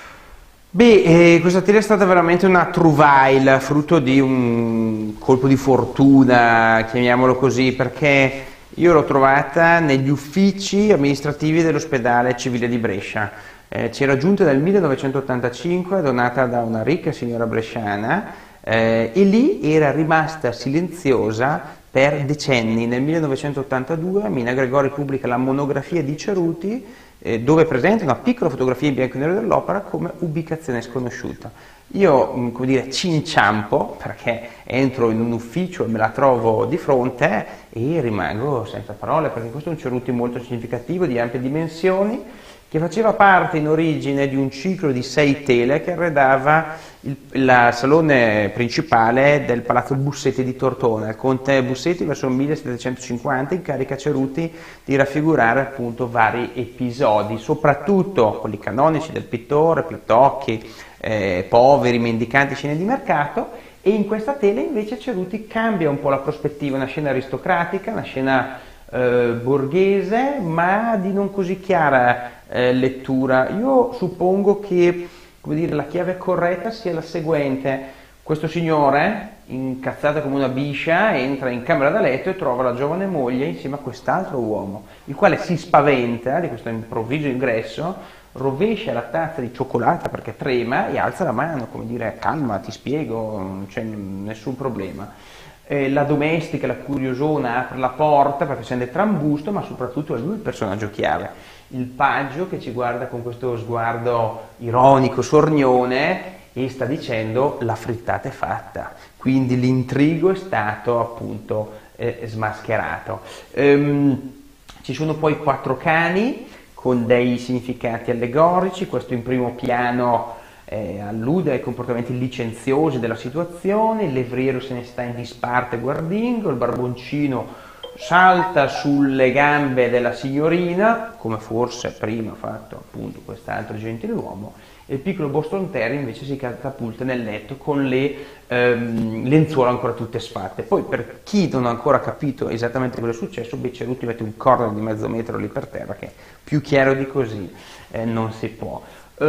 Beh, eh, questa tela è stata veramente una trouvaille, frutto di un colpo di fortuna, chiamiamolo così, perché io l'ho trovata negli uffici amministrativi dell'ospedale civile di Brescia. Eh, c'era giunta nel millenovecentottantacinque, donata da una ricca signora bresciana, eh, e lì era rimasta silenziosa per decenni. Nel millenovecentottantadue Mina Gregori pubblica la monografia di Ceruti, eh, dove presenta una piccola fotografia in bianco e nero dell'opera come ubicazione sconosciuta. Io, mh, come dire, ci inciampo perché entro in un ufficio e me la trovo di fronte e rimango senza parole, perché questo è un Ceruti molto significativo, di ampie dimensioni, che faceva parte in origine di un ciclo di sei tele che arredava il, il salone principale del Palazzo Bussetti di Tortona. Il conte Bussetti verso il millesettecentocinquanta incarica Ceruti di raffigurare appunto vari episodi, soprattutto quelli canonici del pittore, Platocchi, eh, poveri, mendicanti, scene di mercato, e in questa tele invece Ceruti cambia un po' la prospettiva, una scena aristocratica, una scena eh, borghese, ma di non così chiara eh, lettura. Io suppongo che, come dire, la chiave corretta sia la seguente: questo signore, incazzata come una biscia, entra in camera da letto e trova la giovane moglie insieme a quest'altro uomo, il quale si spaventa di questo improvviso ingresso, rovescia la tazza di cioccolata perché trema e alza la mano, come dire: calma, ti spiego, non c'è nessun problema. Eh, la domestica, la curiosona, apre la porta perché sente trambusto, ma soprattutto è lui il personaggio chiave. Il paggio che ci guarda con questo sguardo ironico, sornione, e sta dicendo: la frittata è fatta. Quindi l'intrigo è stato appunto eh, smascherato. Ehm, ci sono poi quattro cani con dei significati allegorici. Questo in primo piano eh, allude ai comportamenti licenziosi della situazione, il levriero se ne sta in disparte guardingo, il barboncino salta sulle gambe della signorina, come forse prima ha fatto appunto quest'altro gentiluomo, e il piccolo Boston Terrier invece si catapulta nel letto con le ehm, lenzuola ancora tutte sfatte. Poi, per chi non ha ancora capito esattamente cosa è successo, beh, Ceruti mette un corno di mezzo metro lì per terra, che più chiaro di così eh, non si può.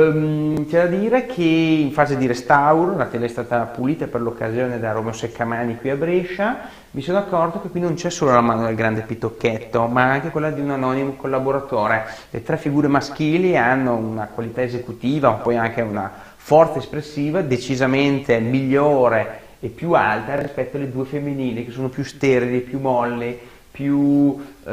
Um, c'è da dire che in fase di restauro, la tela è stata pulita per l'occasione da Romeo Seccamani qui a Brescia, mi sono accorto che qui non c'è solo la mano del grande Pitocchetto, ma anche quella di un anonimo collaboratore. Le tre figure maschili hanno una qualità esecutiva, ma poi anche una forza espressiva decisamente migliore e più alta rispetto alle due femminili, che sono più sterili, più molli, più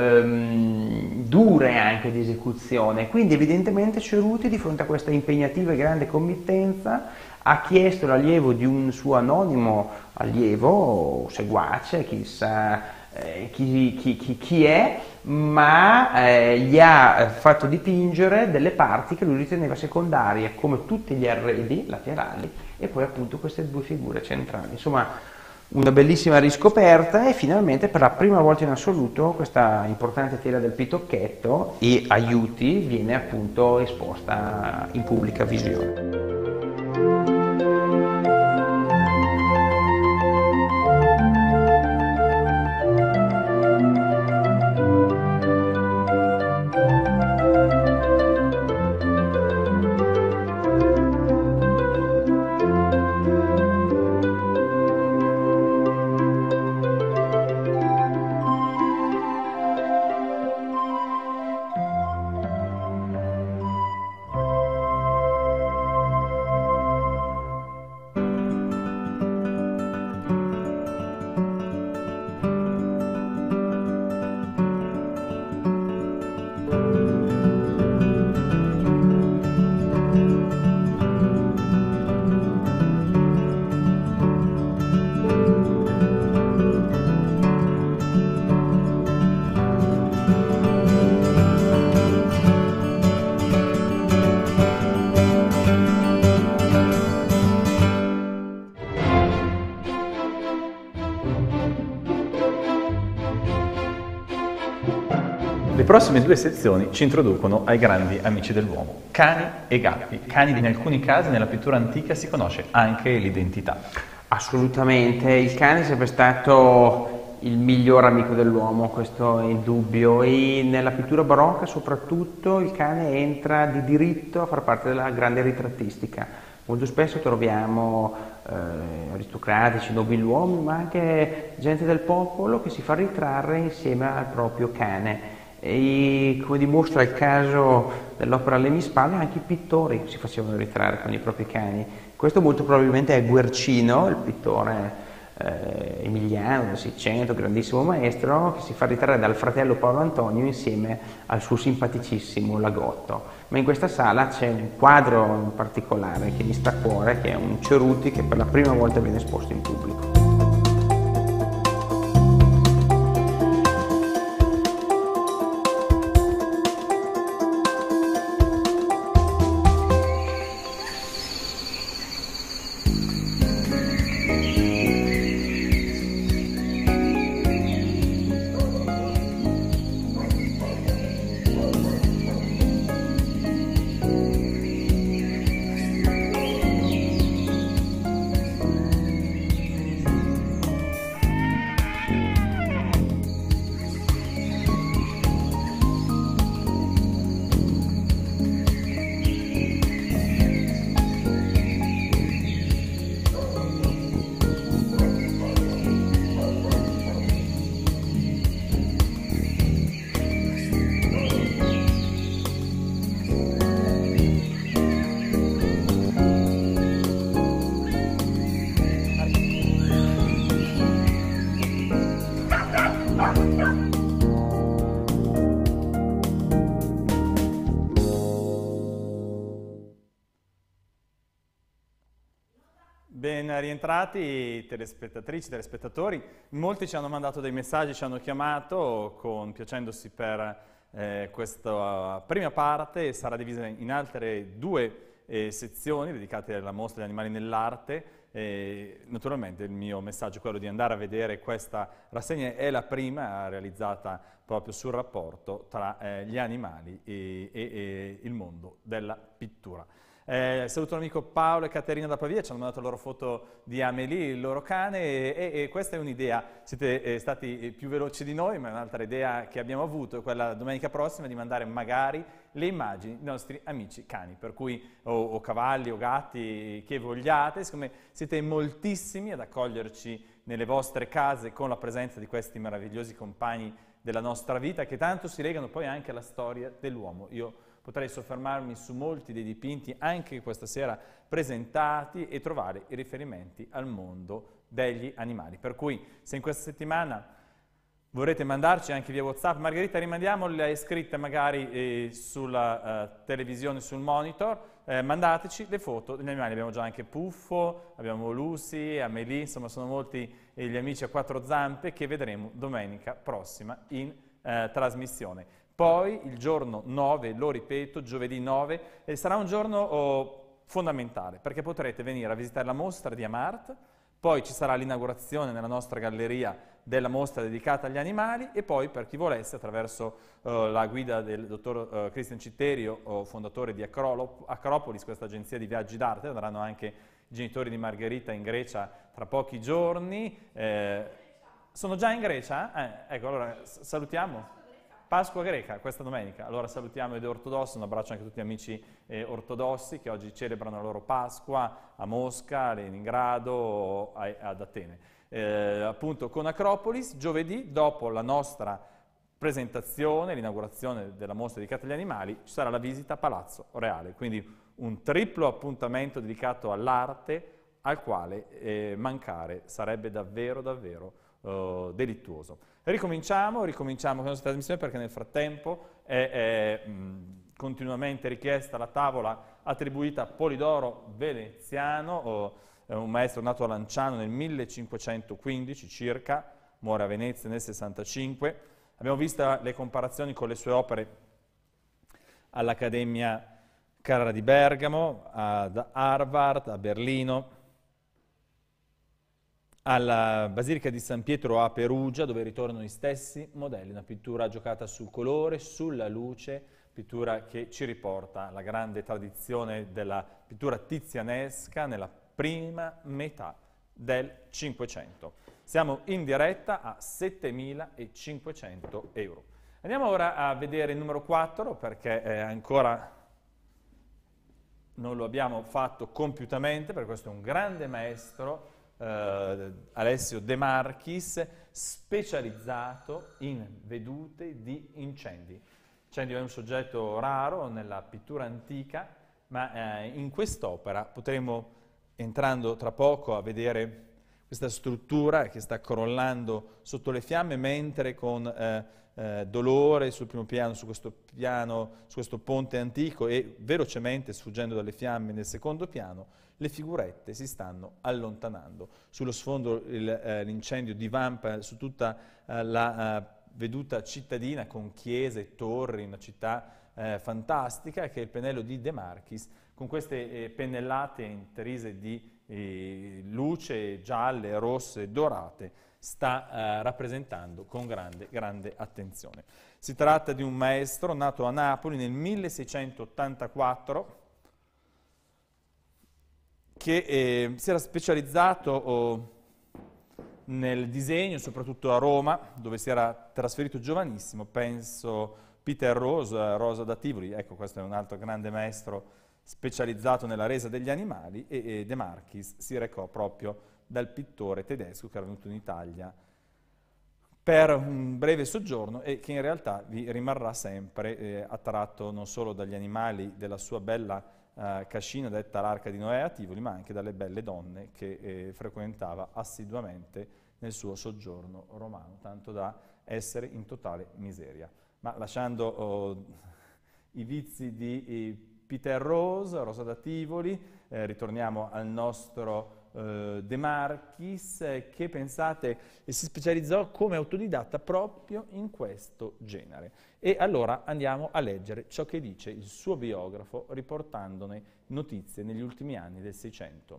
ehm, dure anche di esecuzione. Quindi evidentemente Ceruti, di fronte a questa impegnativa e grande committenza, ha chiesto l'allievo di un suo anonimo allievo o seguace, chissà eh, chi, chi, chi, chi è, ma eh, gli ha fatto dipingere delle parti che lui riteneva secondarie, come tutti gli arredi laterali e poi appunto queste due figure centrali. Insomma, una bellissima riscoperta, e finalmente per la prima volta in assoluto questa importante tela del Pitocchetto e aiuti viene appunto esposta in pubblica visione. prossime due sezioni ci introducono ai grandi amici dell'uomo, cani e gatti. Cani, in alcuni casi nella pittura antica si conosce anche l'identità. Assolutamente, il cane è sempre stato il miglior amico dell'uomo, questo è indubbio, e nella pittura barocca soprattutto il cane entra di diritto a far parte della grande ritrattistica. Molto spesso troviamo eh, aristocratici, nobiluomini, ma anche gente del popolo che si fa ritrarre insieme al proprio cane. E come dimostra il caso dell'opera Alle mie spalle, anche i pittori si facevano ritrarre con i propri cani. Questo molto probabilmente è Guercino, il pittore eh, emiliano del Seicento, grandissimo maestro, che si fa ritrarre dal fratello Paolo Antonio insieme al suo simpaticissimo Lagotto. Ma in questa sala c'è un quadro in particolare che mi sta a cuore, che è un Ceruti che per la prima volta viene esposto in pubblico. Ben rientrati telespettatrici, telespettatori. Molti ci hanno mandato dei messaggi, ci hanno chiamato con, piacendosi per eh, questa prima parte. Sarà divisa in altre due eh, sezioni dedicate alla mostra degli animali nell'arte. Eh, naturalmente il mio messaggio è quello di andare a vedere questa rassegna, è la prima realizzata proprio sul rapporto tra eh, gli animali e, e, e il mondo della pittura. Eh, saluto l'amico Paolo e Caterina da Pavia, ci hanno mandato la loro foto di Amélie, il loro cane, e, e, e questa è un'idea, siete eh, stati più veloci di noi, ma è un'altra idea che abbiamo avuto, è quella domenica prossima di mandare magari le immagini dei nostri amici cani, per cui o, o cavalli o gatti che vogliate, siccome siete moltissimi ad accoglierci nelle vostre case con la presenza di questi meravigliosi compagni della nostra vita, che tanto si legano poi anche alla storia dell'uomo. Io potrei soffermarmi su molti dei dipinti anche questa sera presentati e trovare i riferimenti al mondo degli animali. Per cui se in questa settimana vorrete mandarci anche via WhatsApp, Margherita, rimandiamo le scritte magari eh, sulla eh, televisione, sul monitor, eh, mandateci le foto degli animali. Abbiamo già anche Puffo, abbiamo Lucy, Amélie, insomma sono molti eh, gli amici a quattro zampe che vedremo domenica prossima in eh, trasmissione. Poi il giorno nove, lo ripeto, giovedì nove, eh, sarà un giorno oh, fondamentale, perché potrete venire a visitare la mostra di Amart, poi ci sarà l'inaugurazione nella nostra galleria della mostra dedicata agli animali, e poi per chi volesse, attraverso uh, la guida del dottor uh, Cristian Citterio, uh, fondatore di Acrolop, Acropolis, questa agenzia di viaggi d'arte, andranno anche i genitori di Margherita in Grecia tra pochi giorni. Eh, sono già in Grecia? Eh, ecco, allora salutiamo. Pasqua greca questa domenica, allora salutiamo ed ortodossi, un abbraccio anche a tutti gli amici eh, ortodossi che oggi celebrano la loro Pasqua a Mosca, a Leningrado, a, ad Atene. Eh, appunto con Acropolis, giovedì, dopo la nostra presentazione, l'inaugurazione della mostra dedicata agli animali, ci sarà la visita a Palazzo Reale, quindi un triplo appuntamento dedicato all'arte al quale eh, mancare sarebbe davvero davvero uh, delittuoso. Ricominciamo, ricominciamo con la nostra trasmissione, perché nel frattempo è, è mh, continuamente richiesta la tavola attribuita a Polidoro Veneziano, o, è un maestro nato a Lanciano nel millecinquecentoquindici circa, muore a Venezia nel sessantacinque. Abbiamo visto le comparazioni con le sue opere all'Accademia Carrara di Bergamo, ad Harvard, a Berlino, alla Basilica di San Pietro a Perugia, dove ritornano gli stessi modelli, una pittura giocata sul colore, sulla luce, pittura che ci riporta alla grande tradizione della pittura tizianesca nella prima metà del Cinquecento. Siamo in diretta a settemilacinquecento euro. Andiamo ora a vedere il numero quattro, perché eh, ancora non lo abbiamo fatto compiutamente, perché questo è un grande maestro, eh, Alessio De Marchis, specializzato in vedute di incendi. L'incendio è un soggetto raro nella pittura antica, ma eh, in quest'opera potremo, entrando tra poco, a vedere questa struttura che sta crollando sotto le fiamme, mentre con eh, eh, dolore sul primo piano, su questo piano, su questo ponte antico, e velocemente sfuggendo dalle fiamme nel secondo piano, le figurette si stanno allontanando. Sullo sfondo eh, l'incendio divampa su tutta eh, la eh, veduta cittadina, con chiese e torri, una città eh, fantastica, che è il pennello di De Marchis, con queste eh, pennellate intrise di eh, luce gialle, rosse, dorate, sta eh, rappresentando con grande, grande attenzione. Si tratta di un maestro nato a Napoli nel milleseicentottantaquattro, che eh, si era specializzato oh, nel disegno, soprattutto a Roma, dove si era trasferito giovanissimo. Penso Peter Rose, Rosa da Tivoli, ecco, questo è un altro grande maestro specializzato nella resa degli animali, e, e De Marchis si recò proprio dal pittore tedesco che era venuto in Italia per un breve soggiorno e che in realtà vi rimarrà sempre eh, attratto non solo dagli animali della sua bella eh, cascina detta l'Arca di Noè a Tivoli, ma anche dalle belle donne che eh, frequentava assiduamente nel suo soggiorno romano, tanto da essere in totale miseria. Ma lasciando oh, i vizi di eh, Peter Rose, Rosa da Tivoli, eh, ritorniamo al nostro eh, De Marchis, eh, che pensate eh, si specializzò come autodidatta proprio in questo genere. E allora andiamo a leggere ciò che dice il suo biografo, riportandone notizie negli ultimi anni del Seicento.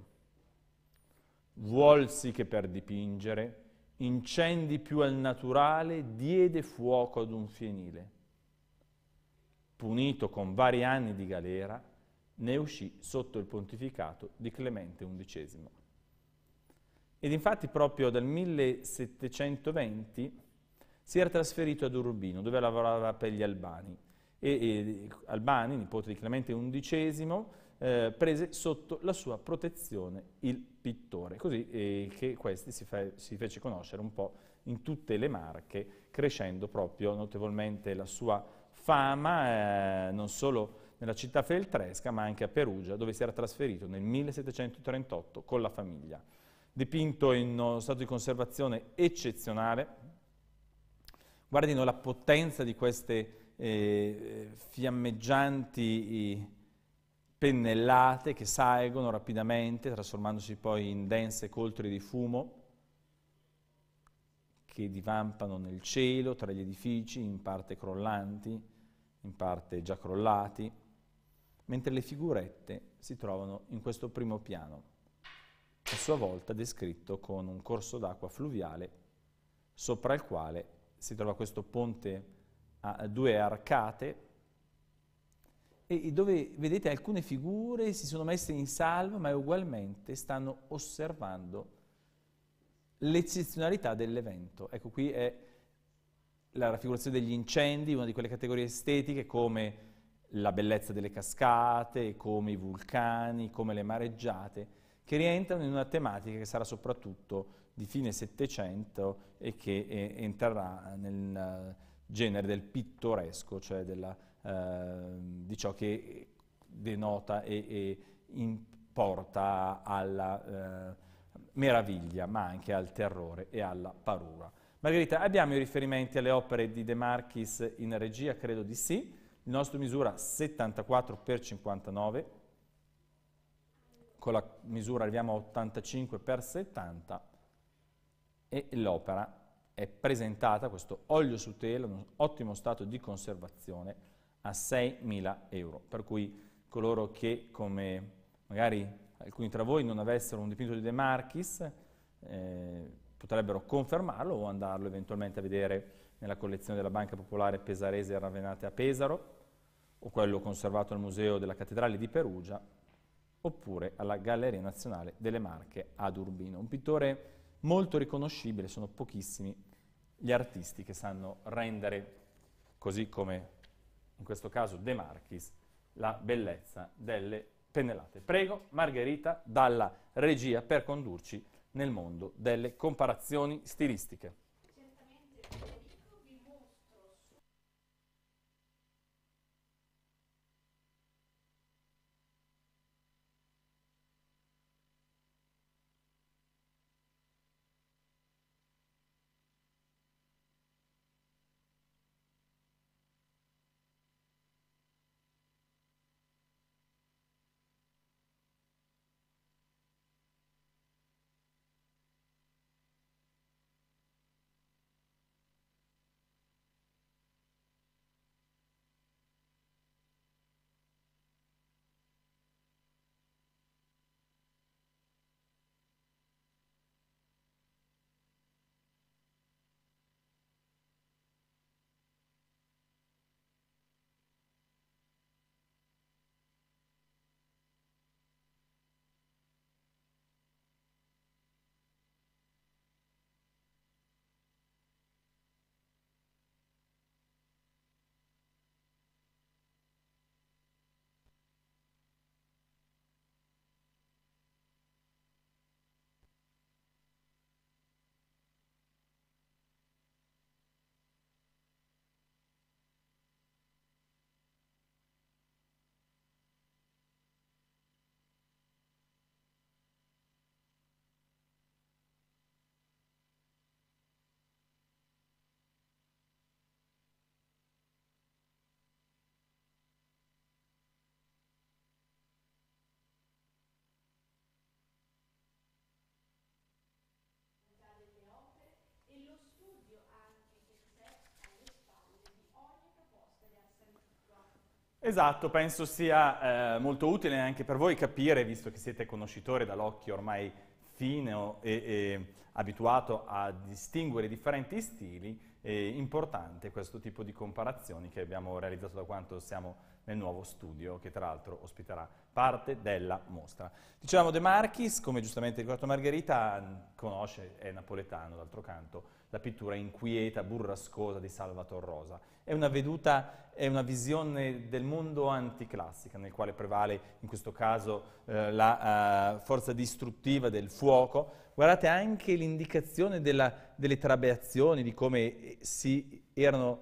Vuolsi che per dipingere incendi più al naturale diede fuoco ad un fienile. Punito con vari anni di galera, ne uscì sotto il pontificato di Clemente undicesimo. Ed infatti proprio dal millesettecentoventi si era trasferito ad Urbino, dove lavorava per gli Albani. E, e Albani, nipote di Clemente undicesimo, eh, prese sotto la sua protezione il pittore, così eh, che questi si, fe si fece conoscere un po' in tutte le Marche, crescendo proprio notevolmente la sua fama, eh, non solo nella città feltresca, ma anche a Perugia, dove si era trasferito nel millesettecentotrentotto con la famiglia. Dipinto in uno stato di conservazione eccezionale. Guardino la potenza di queste eh, fiammeggianti pennellate che salgono rapidamente, trasformandosi poi in dense coltri di fumo che divampano nel cielo, tra gli edifici, in parte crollanti, in parte già crollati, mentre le figurette si trovano in questo primo piano, a sua volta descritto con un corso d'acqua fluviale, sopra il quale si trova questo ponte a due arcate, e dove vedete alcune figure si sono messe in salvo, ma ugualmente stanno osservando l'eccezionalità dell'evento. Ecco, qui è la raffigurazione degli incendi, una di quelle categorie estetiche come la bellezza delle cascate, come i vulcani, come le mareggiate, che rientrano in una tematica che sarà soprattutto di fine Settecento e che eh, entrerà nel uh, genere del pittoresco, cioè della, uh, di ciò che denota e, e importa alla uh, meraviglia, ma anche al terrore e alla paura. Margherita, abbiamo i riferimenti alle opere di De Marchis in regia? Credo di sì. Il nostro misura settantaquattro per cinquantanove, con la misura arriviamo a ottantacinque per settanta, e l'opera è presentata, questo olio su tela, in un ottimo stato di conservazione, a seimila euro, per cui coloro che, come magari alcuni tra voi, non avessero un dipinto di De Marchis, eh, potrebbero confermarlo o andarlo eventualmente a vedere nella collezione della Banca Popolare Pesarese e Ravennate a Pesaro, o quello conservato al Museo della Cattedrale di Perugia, oppure alla Galleria Nazionale delle Marche ad Urbino. Un pittore molto riconoscibile, sono pochissimi gli artisti che sanno rendere, così come in questo caso De Marchis, la bellezza delle pennellate. Prego Margherita dalla regia per condurci nel mondo delle comparazioni stilistiche. Esatto, penso sia eh, molto utile anche per voi capire, visto che siete conoscitori dall'occhio ormai fine e, e abituato a distinguere differenti stili, è importante questo tipo di comparazioni che abbiamo realizzato da quanto siamo nel nuovo studio, che tra l'altro ospiterà parte della mostra. Dicevamo De Marchis, come giustamente ricordato Margherita, conosce, è napoletano d'altro canto, la pittura inquieta, burrascosa di Salvator Rosa. È una veduta, è una visione del mondo anticlassica, nel quale prevale in questo caso eh, la uh, forza distruttiva del fuoco. Guardate anche l'indicazione della, delle trabeazioni, di come si erano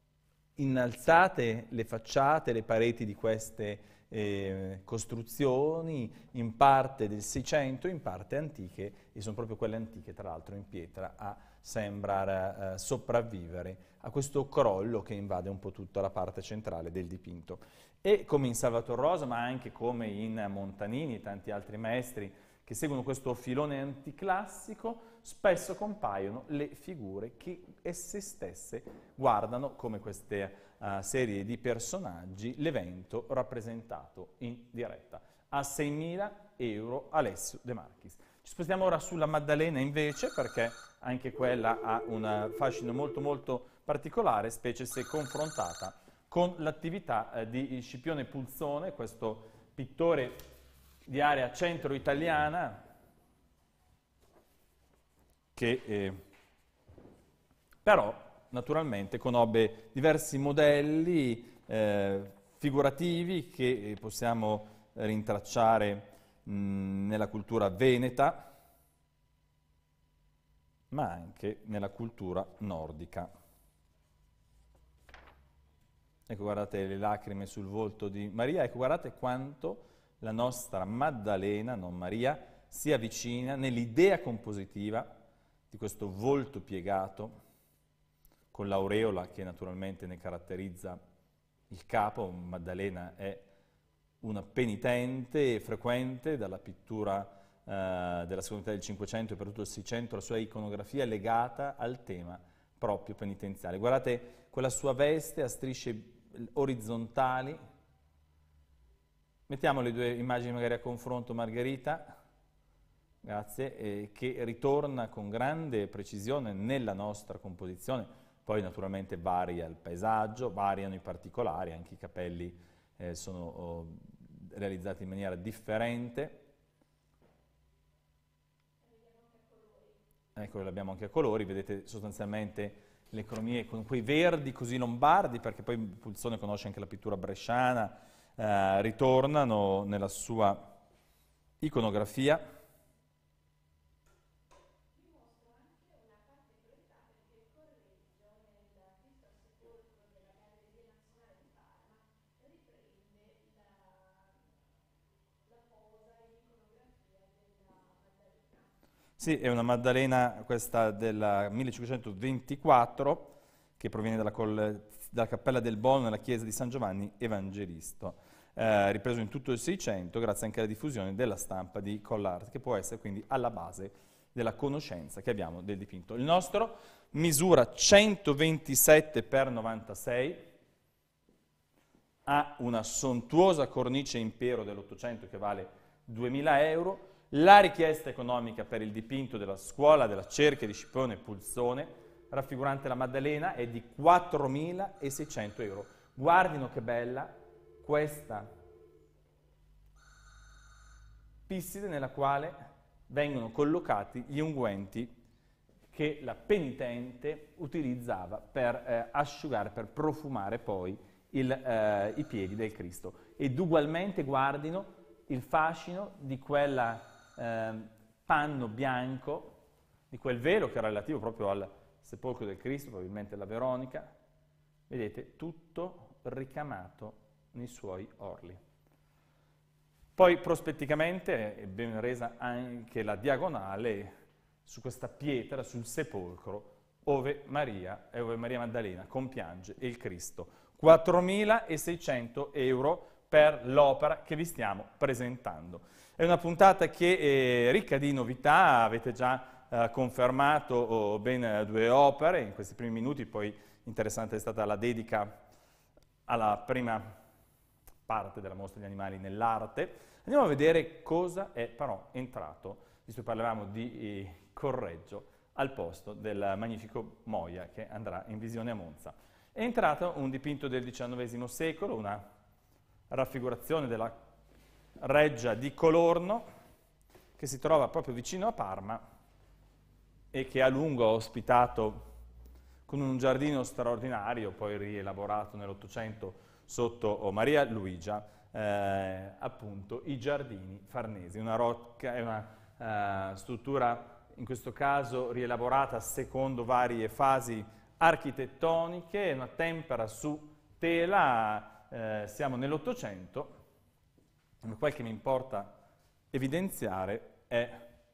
innalzate le facciate, le pareti di queste eh, costruzioni, in parte del Seicento, in parte antiche, e sono proprio quelle antiche, tra l'altro in pietra, a sembrare eh, sopravvivere a questo crollo che invade un po' tutta la parte centrale del dipinto. E come in Salvator Rosa, ma anche come in Montanini e tanti altri maestri che seguono questo filone anticlassico, spesso compaiono le figure che esse stesse guardano, come queste uh, serie di personaggi, l'evento rappresentato in diretta. A seimila euro Alessio De Marchis. Ci spostiamo ora sulla Maddalena invece, perché anche quella ha un fascino molto molto particolare, specie se confrontata con l'attività eh, di Scipione Pulzone, questo pittore di area centro-italiana, che eh, però naturalmente conobbe diversi modelli eh, figurativi che possiamo rintracciare mh, nella cultura veneta, ma anche nella cultura nordica. Ecco, guardate le lacrime sul volto di Maria, ecco, guardate quanto la nostra Maddalena, non Maria, si avvicina nell'idea compositiva di questo volto piegato, con l'aureola che naturalmente ne caratterizza il capo. Maddalena è una penitente e frequente dalla pittura eh, della seconda metà del Cinquecento e per tutto il Seicento, la sua iconografia legata al tema proprio penitenziale. Guardate quella sua veste a strisce orizzontali. Mettiamo le due immagini magari a confronto, Margherita. grazie, eh, che ritorna con grande precisione nella nostra composizione, poi naturalmente varia il paesaggio, variano i particolari, anche i capelli eh, sono oh, realizzati in maniera differente. Ecco, l'abbiamo anche a colori, vedete sostanzialmente le cromie con quei verdi così lombardi, perché poi Pulsone conosce anche la pittura bresciana, eh, ritornano nella sua iconografia. Sì, è una Maddalena, questa del millecinquecentoventiquattro, che proviene dalla, col, dalla Cappella del Bolno nella chiesa di San Giovanni Evangelista, eh, ripreso in tutto il Seicento grazie anche alla diffusione della stampa di Collard, che può essere quindi alla base della conoscenza che abbiamo del dipinto. Il nostro misura centoventisette per novantasei, ha una sontuosa cornice impero dell'Ottocento che vale duemila euro. La richiesta economica per il dipinto della scuola della Cerchia di Scipione Pulsone, raffigurante la Maddalena, è di quattromilaseicento euro. Guardino che bella questa pisside nella quale vengono collocati gli unguenti che la penitente utilizzava per eh, asciugare, per profumare poi il, eh, i piedi del Cristo. Ed ugualmente guardino il fascino di quella Eh, panno bianco, di quel velo che era relativo proprio al sepolcro del Cristo, probabilmente la Veronica, vedete, tutto ricamato nei suoi orli. Poi prospetticamente è ben resa anche la diagonale su questa pietra, sul sepolcro, ove Maria e ove Maria Maddalena compiange il Cristo. quattromilaseicento euro per l'opera che vi stiamo presentando. È una puntata che è ricca di novità, avete già eh, confermato oh, ben due opere in questi primi minuti, poi interessante è stata la dedica alla prima parte della mostra di animali nell'arte. Andiamo a vedere cosa è però entrato, visto che parlavamo di eh, Correggio, al posto del magnifico Moia che andrà in visione a Monza. È entrato un dipinto del diciannovesimo secolo, una raffigurazione della Reggia di Colorno, che si trova proprio vicino a Parma e che a lungo ha ospitato con un giardino straordinario, poi rielaborato nell'Ottocento sotto Maria Luigia, eh, appunto i giardini farnesi. Una rocca, è una uh, struttura in questo caso rielaborata secondo varie fasi architettoniche, una tempera su tela, eh, siamo nell'Ottocento. Quel che mi importa evidenziare è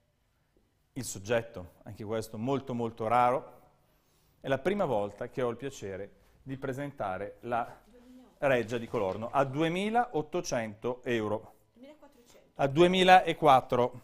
il soggetto, anche questo molto molto raro. È la prima volta che ho il piacere di presentare la Reggia di Colorno a duemilaottocento euro, a duemilaquattro.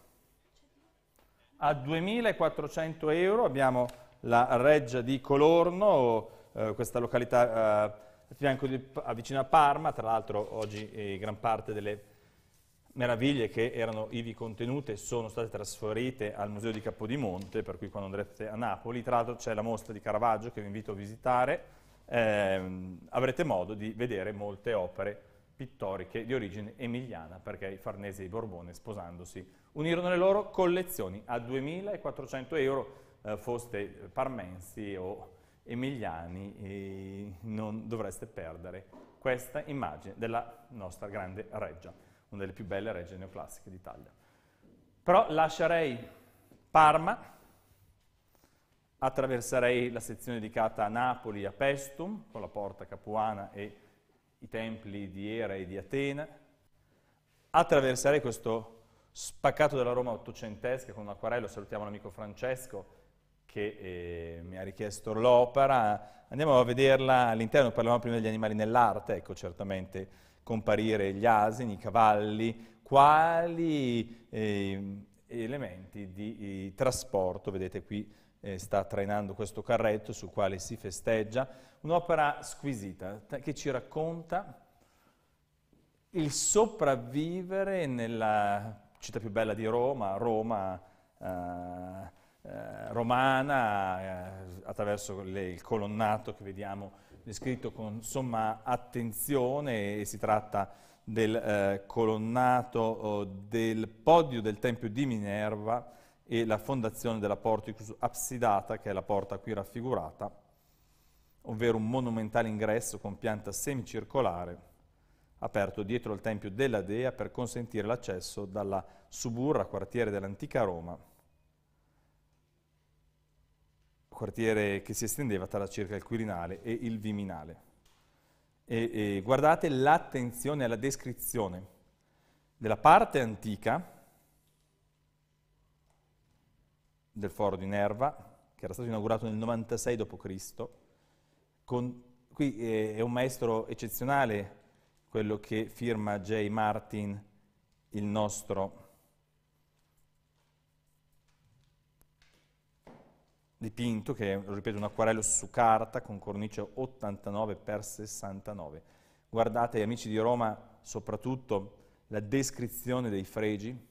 A duemilaquattrocento euro abbiamo la Reggia di Colorno, eh, questa località eh, a fianco di, vicino a Parma, tra l'altro oggi eh, gran parte delle meraviglie che erano ivi contenute sono state trasferite al Museo di Capodimonte, per cui quando andrete a Napoli, tra l'altro c'è la mostra di Caravaggio che vi invito a visitare, ehm, avrete modo di vedere molte opere pittoriche di origine emiliana, perché i Farnese e i Borbone, sposandosi, unirono le loro collezioni. A duemilaquattrocento euro, eh, foste parmensi o emiliani, e non dovreste perdere questa immagine della nostra grande reggia, una delle più belle regge neoclassiche d'Italia. Però lascerei Parma, attraverserei la sezione dedicata a Napoli, a Pestum, con la porta capuana e i templi di Era e di Atena, attraverserei questo spaccato della Roma ottocentesca con un acquarello, salutiamo l'amico Francesco che eh, mi ha richiesto l'opera, andiamo a vederla all'interno, parlavamo prima degli animali nell'arte, ecco certamente comparire gli asini, i cavalli, quali eh, elementi di, di trasporto, vedete qui eh, sta trainando questo carretto sul quale si festeggia, un'opera squisita che ci racconta il sopravvivere nella città più bella di Roma, Roma eh, eh, romana, eh, attraverso le, il colonnato che vediamo descritto con somma attenzione, e si tratta del eh, colonnato oh, del podio del Tempio di Minerva e la fondazione della Porticus Absidata, che è la porta qui raffigurata, ovvero un monumentale ingresso con pianta semicircolare aperto dietro al Tempio della Dea per consentire l'accesso dalla Suburra, quartiere dell'antica Roma, quartiere che si estendeva tra circa il Quirinale e il Viminale. E, e guardate l'attenzione alla descrizione della parte antica del foro di Nerva, che era stato inaugurato nel novantasei dopo Cristo. Con, qui è, è un maestro eccezionale, quello che firma J. Martin, il nostro dipinto, che è, lo ripeto, un acquarello su carta con cornice ottantanove per sessantanove. Guardate, amici di Roma, soprattutto la descrizione dei fregi,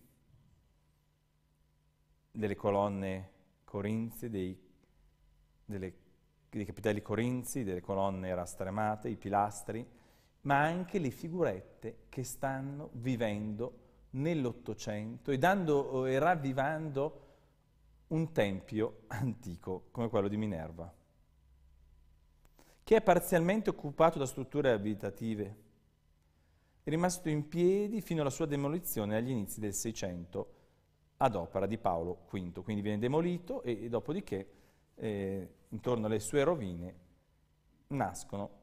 delle colonne corinzie, dei, delle, dei capitelli corinzi, delle colonne rastremate, i pilastri, ma anche le figurette che stanno vivendo nell'Ottocento e dando e ravvivando un tempio antico come quello di Minerva, che è parzialmente occupato da strutture abitative. È rimasto in piedi fino alla sua demolizione agli inizi del Seicento ad opera di Paolo quinto, quindi viene demolito e, e dopodiché eh, intorno alle sue rovine nascono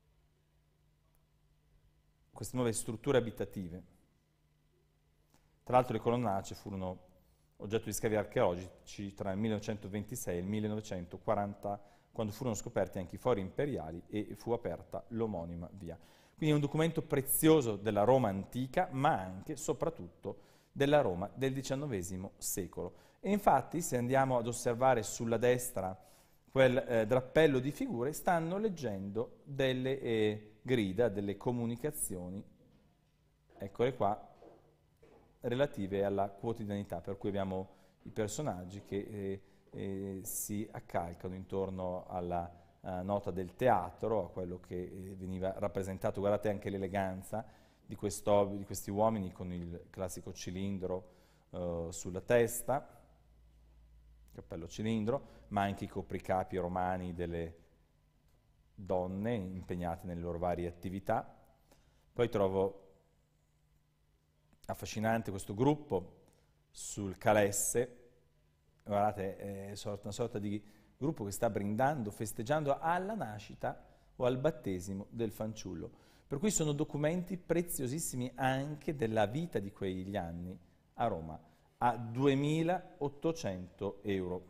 queste nuove strutture abitative. Tra l'altro le colonnacce furono oggetto di scavi archeologici tra il millenovecentoventisei e il millenovecentoquaranta, quando furono scoperti anche i fori imperiali e fu aperta l'omonima via. Quindi è un documento prezioso della Roma antica, ma anche, soprattutto, della Roma del diciannovesimo secolo. E infatti, se andiamo ad osservare sulla destra quel eh, drappello di figure, stanno leggendo delle eh, grida, delle comunicazioni, eccole qua, relative alla quotidianità, per cui abbiamo i personaggi che eh, eh, si accalcano intorno alla uh, nota del teatro, a quello che eh, veniva rappresentato. Guardate anche l'eleganza di, di questi uomini con il classico cilindro uh, sulla testa, cappello cilindro, ma anche i copricapi romani delle donne impegnate nelle loro varie attività. Poi trovo affascinante questo gruppo sul Calesse, guardate, è una sorta di gruppo che sta brindando, festeggiando alla nascita o al battesimo del fanciullo. Per cui sono documenti preziosissimi anche della vita di quegli anni a Roma, a duemilaottocento euro.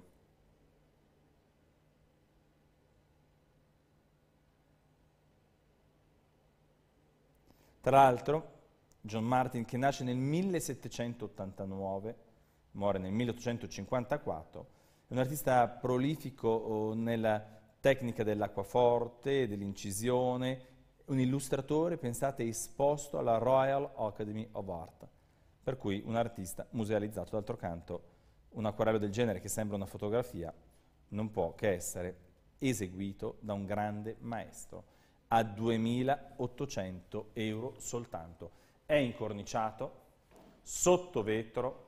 Tra l'altro, John Martin, che nasce nel millesettecentottantanove, muore nel milleottocentocinquantaquattro, è un artista prolifico oh, nella tecnica dell'acquaforte, dell'incisione, un illustratore, pensate, esposto alla Royal Academy of Art, per cui un artista musealizzato. D'altro canto, un acquarello del genere, che sembra una fotografia, non può che essere eseguito da un grande maestro, a duemilaottocento euro soltanto. È incorniciato, sotto vetro,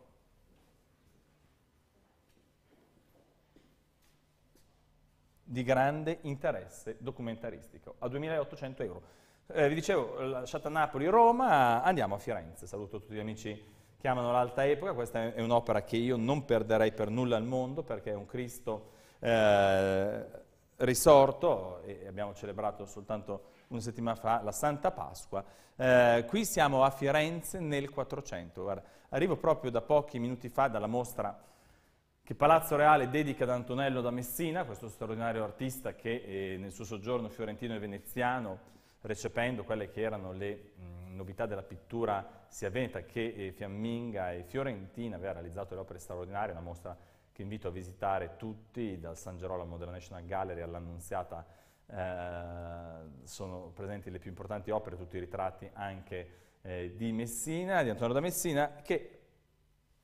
di grande interesse documentaristico, a duemilaottocento euro. Eh, vi dicevo, lasciata Napoli, Roma, andiamo a Firenze. Saluto tutti gli amici che amano l'alta epoca. Questa è un'opera che io non perderei per nulla al mondo, perché è un Cristo eh, risorto, e abbiamo celebrato soltanto una settimana fa la Santa Pasqua. Eh, qui siamo a Firenze nel quattrocento. Guarda, arrivo proprio da pochi minuti fa dalla mostra che Palazzo Reale dedica ad Antonello da Messina, questo straordinario artista che eh, nel suo soggiorno fiorentino e veneziano, recependo quelle che erano le mh, novità della pittura sia veneta che eh, fiamminga e fiorentina, aveva realizzato le opere straordinarie, una mostra che invito a visitare tutti, dal San Gerolamo della National Gallery all'Annunziata. Eh, sono presenti le più importanti opere, tutti i ritratti anche eh, di Messina, di Antonello da Messina, che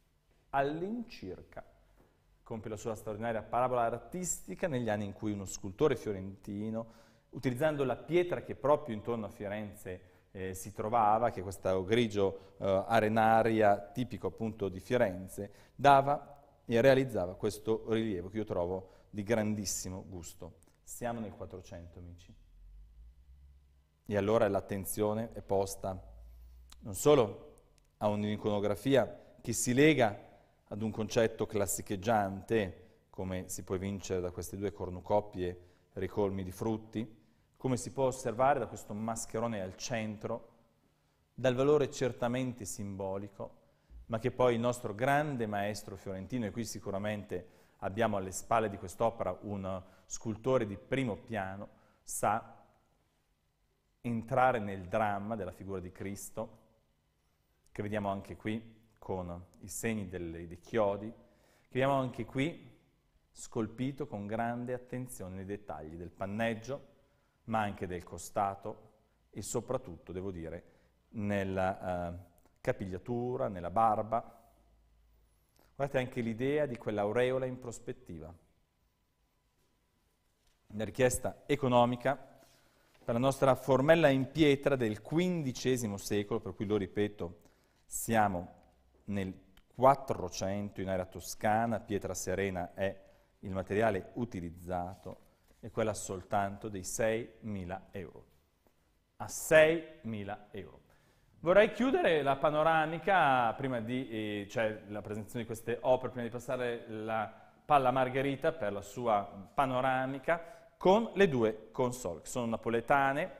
all'incirca compie la sua straordinaria parabola artistica negli anni in cui uno scultore fiorentino, utilizzando la pietra che proprio intorno a Firenze eh, si trovava, che è questa grigio eh, arenaria tipico appunto di Firenze, dava e realizzava questo rilievo che io trovo di grandissimo gusto. Siamo nel quattrocento, amici. E allora l'attenzione è posta non solo a un'iconografia che si lega ad un concetto classicheggiante, come si può evincere da queste due cornucopie ricolmi di frutti, come si può osservare da questo mascherone al centro, dal valore certamente simbolico, ma che poi il nostro grande maestro fiorentino, e qui sicuramente abbiamo alle spalle di quest'opera un scultore di primo piano, sa entrare nel dramma della figura di Cristo, che vediamo anche qui con i segni delle, dei chiodi, che vediamo anche qui scolpito con grande attenzione nei dettagli del panneggio, ma anche del costato e soprattutto, devo dire, nella uh, capigliatura, nella barba. Guardate anche l'idea di quell'aureola in prospettiva. Una richiesta economica per la nostra formella in pietra del quindicesimo secolo, per cui lo ripeto, siamo nel quattrocento in area toscana, pietra serena è il materiale utilizzato, e quella soltanto dei seimila euro. A seimila euro. Vorrei chiudere la panoramica, prima di, eh, cioè la presentazione di queste opere, prima di passare la palla a Margherita per la sua panoramica, con le due console, che sono napoletane.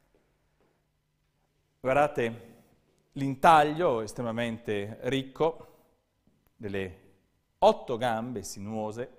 Guardate l'intaglio estremamente ricco, delle otto gambe sinuose,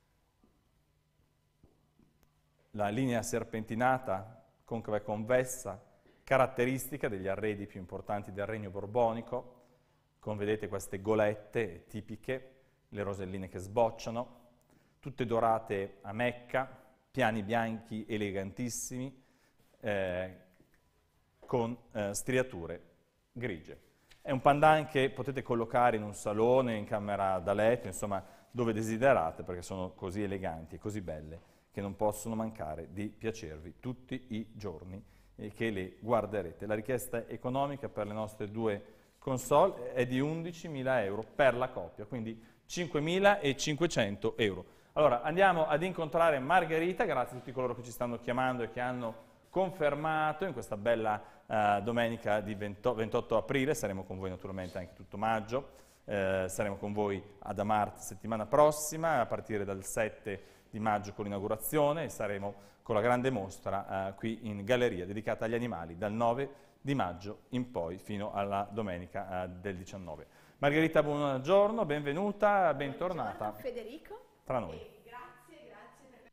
la linea serpentinata, concava e convessa, caratteristica degli arredi più importanti del Regno Borbonico, con, vedete, queste golette tipiche, le roselline che sbocciano, tutte dorate a mecca, piani bianchi elegantissimi, eh, con eh, striature grigie. È un pandan che potete collocare in un salone, in camera da letto, insomma, dove desiderate, perché sono così eleganti e così belle che non possono mancare di piacervi tutti i giorni e che le guarderete. La richiesta economica per le nostre due console è di undicimila euro per la coppia, quindi cinquemilacinquecento euro. Allora, andiamo ad incontrare Margherita, grazie a tutti coloro che ci stanno chiamando e che hanno confermato in questa bella uh, domenica di ventotto aprile. Saremo con voi naturalmente anche tutto maggio, eh, saremo con voi ad Amart settimana prossima, a partire dal sette di maggio con l'inaugurazione, e saremo con la grande mostra uh, qui in galleria dedicata agli animali dal nove di maggio in poi fino alla domenica uh, del diciannove. Margherita, buongiorno, benvenuta, bentornata. Buongiorno Federico. Tra noi. E grazie, grazie per...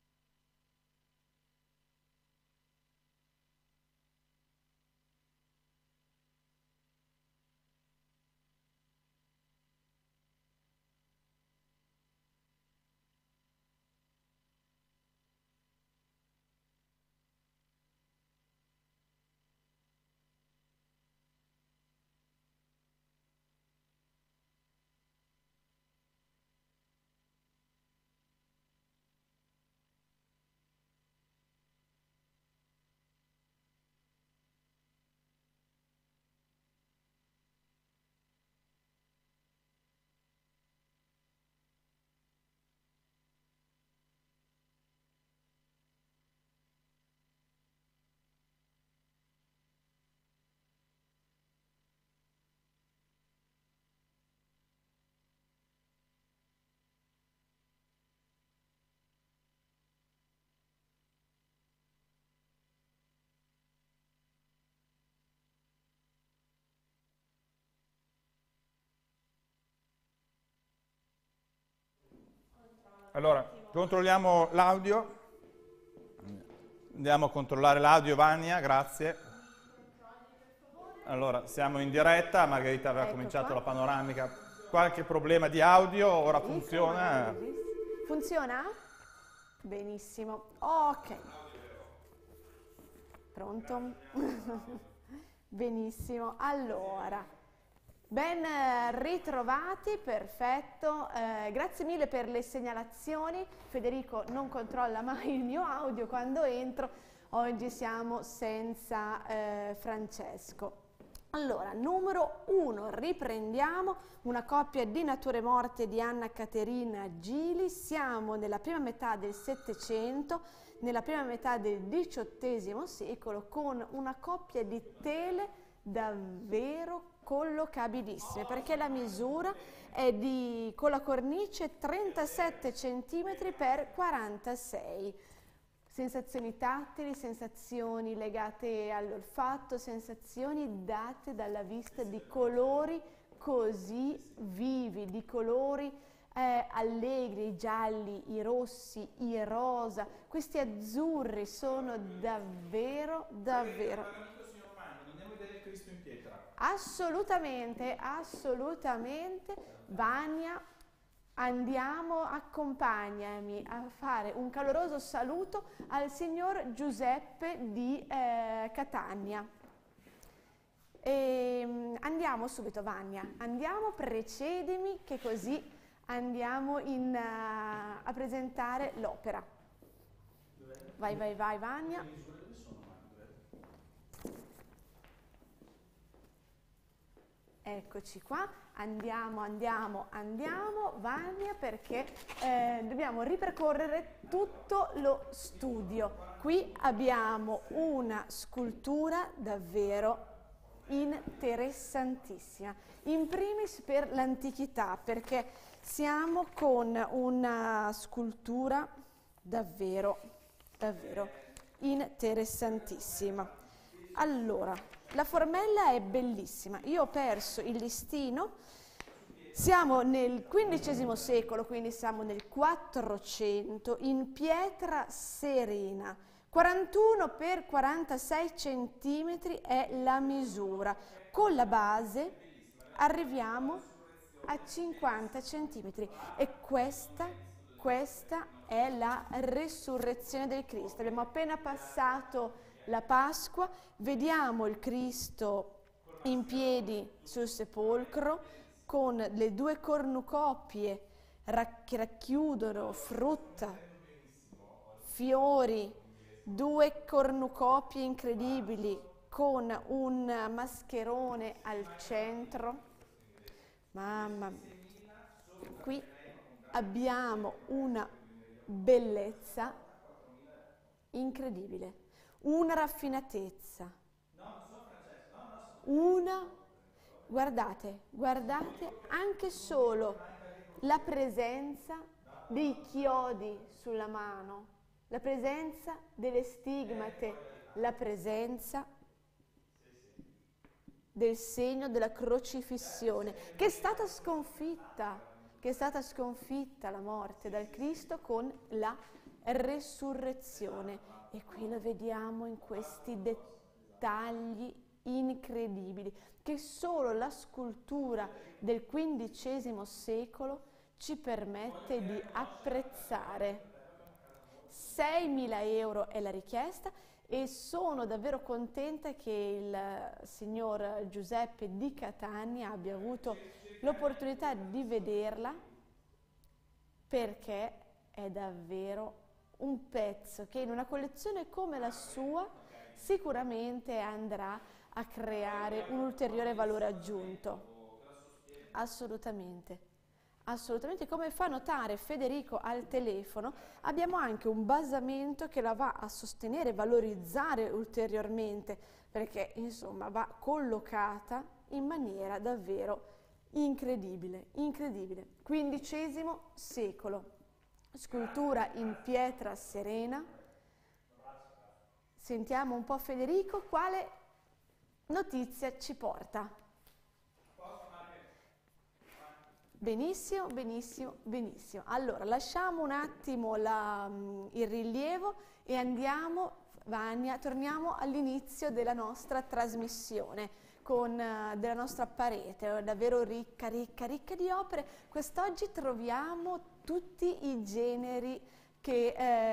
Allora, controlliamo l'audio. Andiamo a controllare l'audio, Vania, grazie. Allora, siamo in diretta, Margherita aveva Ecco cominciato qua. la panoramica. Qualche problema di audio, ora funziona. Funziona? Benissimo. Ok. Pronto? Benissimo. Allora, Ben eh, ritrovati, perfetto, eh, grazie mille per le segnalazioni. Federico non controlla mai il mio audio quando entro, oggi siamo senza eh, Francesco. Allora, numero uno, riprendiamo una coppia di nature morte di Anna Caterina Gili. Siamo nella prima metà del Settecento, nella prima metà del diciottesimo secolo, con una coppia di tele davvero collocabilissime, perché la misura è di, con la cornice trentasette centimetri per quarantasei. Sensazioni tattili, sensazioni legate all'olfatto, sensazioni date dalla vista di colori così vivi, di colori eh, allegri, i gialli, i rossi, i rosa, questi azzurri sono davvero, davvero... Andiamo a vedere il Cristo in pietra. Assolutamente, assolutamente, Vania. Andiamo, accompagnami a fare un caloroso saluto al signor Giuseppe di eh, Catania. E, andiamo subito, Vania, andiamo, precedimi, che così andiamo in, uh, a presentare l'opera. Vai, vai, vai, Vania. Eccoci qua, andiamo, andiamo, andiamo, Vania, perché eh, dobbiamo ripercorrere tutto lo studio. Qui abbiamo una scultura davvero interessantissima, in primis per l'antichità, perché siamo con una scultura davvero, davvero interessantissima. Allora, la formella è bellissima, io ho perso il listino, siamo nel quindicesimo secolo, quindi siamo nel quattrocento, in pietra serena, quarantuno per quarantasei centimetri è la misura, con la base arriviamo a cinquanta centimetri e questa, questa è la resurrezione del Cristo. Abbiamo appena passato la Pasqua, vediamo il Cristo in piedi sul sepolcro con le due cornucopie che racchiudono frutta, fiori, due cornucopie incredibili con un mascherone al centro. Mamma mia, qui abbiamo una bellezza incredibile. Una raffinatezza, una, guardate, guardate anche solo la presenza dei chiodi sulla mano, la presenza delle stigmate, la presenza del segno della crocifissione, che è stata sconfitta, che è stata sconfitta la morte dal Cristo con la resurrezione. E qui lo vediamo in questi dettagli incredibili che solo la scultura del quindicesimo secolo ci permette di apprezzare. seimila euro è la richiesta e sono davvero contenta che il signor Giuseppe di Catania abbia avuto l'opportunità di vederla, perché è davvero un pezzo che in una collezione come la sua sicuramente andrà a creare un ulteriore valore aggiunto. Assolutamente, assolutamente. Come fa notare Federico al telefono, abbiamo anche un basamento che la va a sostenere, valorizzare ulteriormente, perché insomma va collocata in maniera davvero incredibile, incredibile. quindicesimo secolo. Scultura in pietra serena. Sentiamo un po' Federico quale notizia ci porta. Benissimo, benissimo, benissimo. Allora, lasciamo un attimo la, il rilievo e andiamo, Vania, torniamo all'inizio della nostra trasmissione con uh, della nostra parete, davvero ricca, ricca, ricca di opere. Quest'oggi troviamo tutti i generi che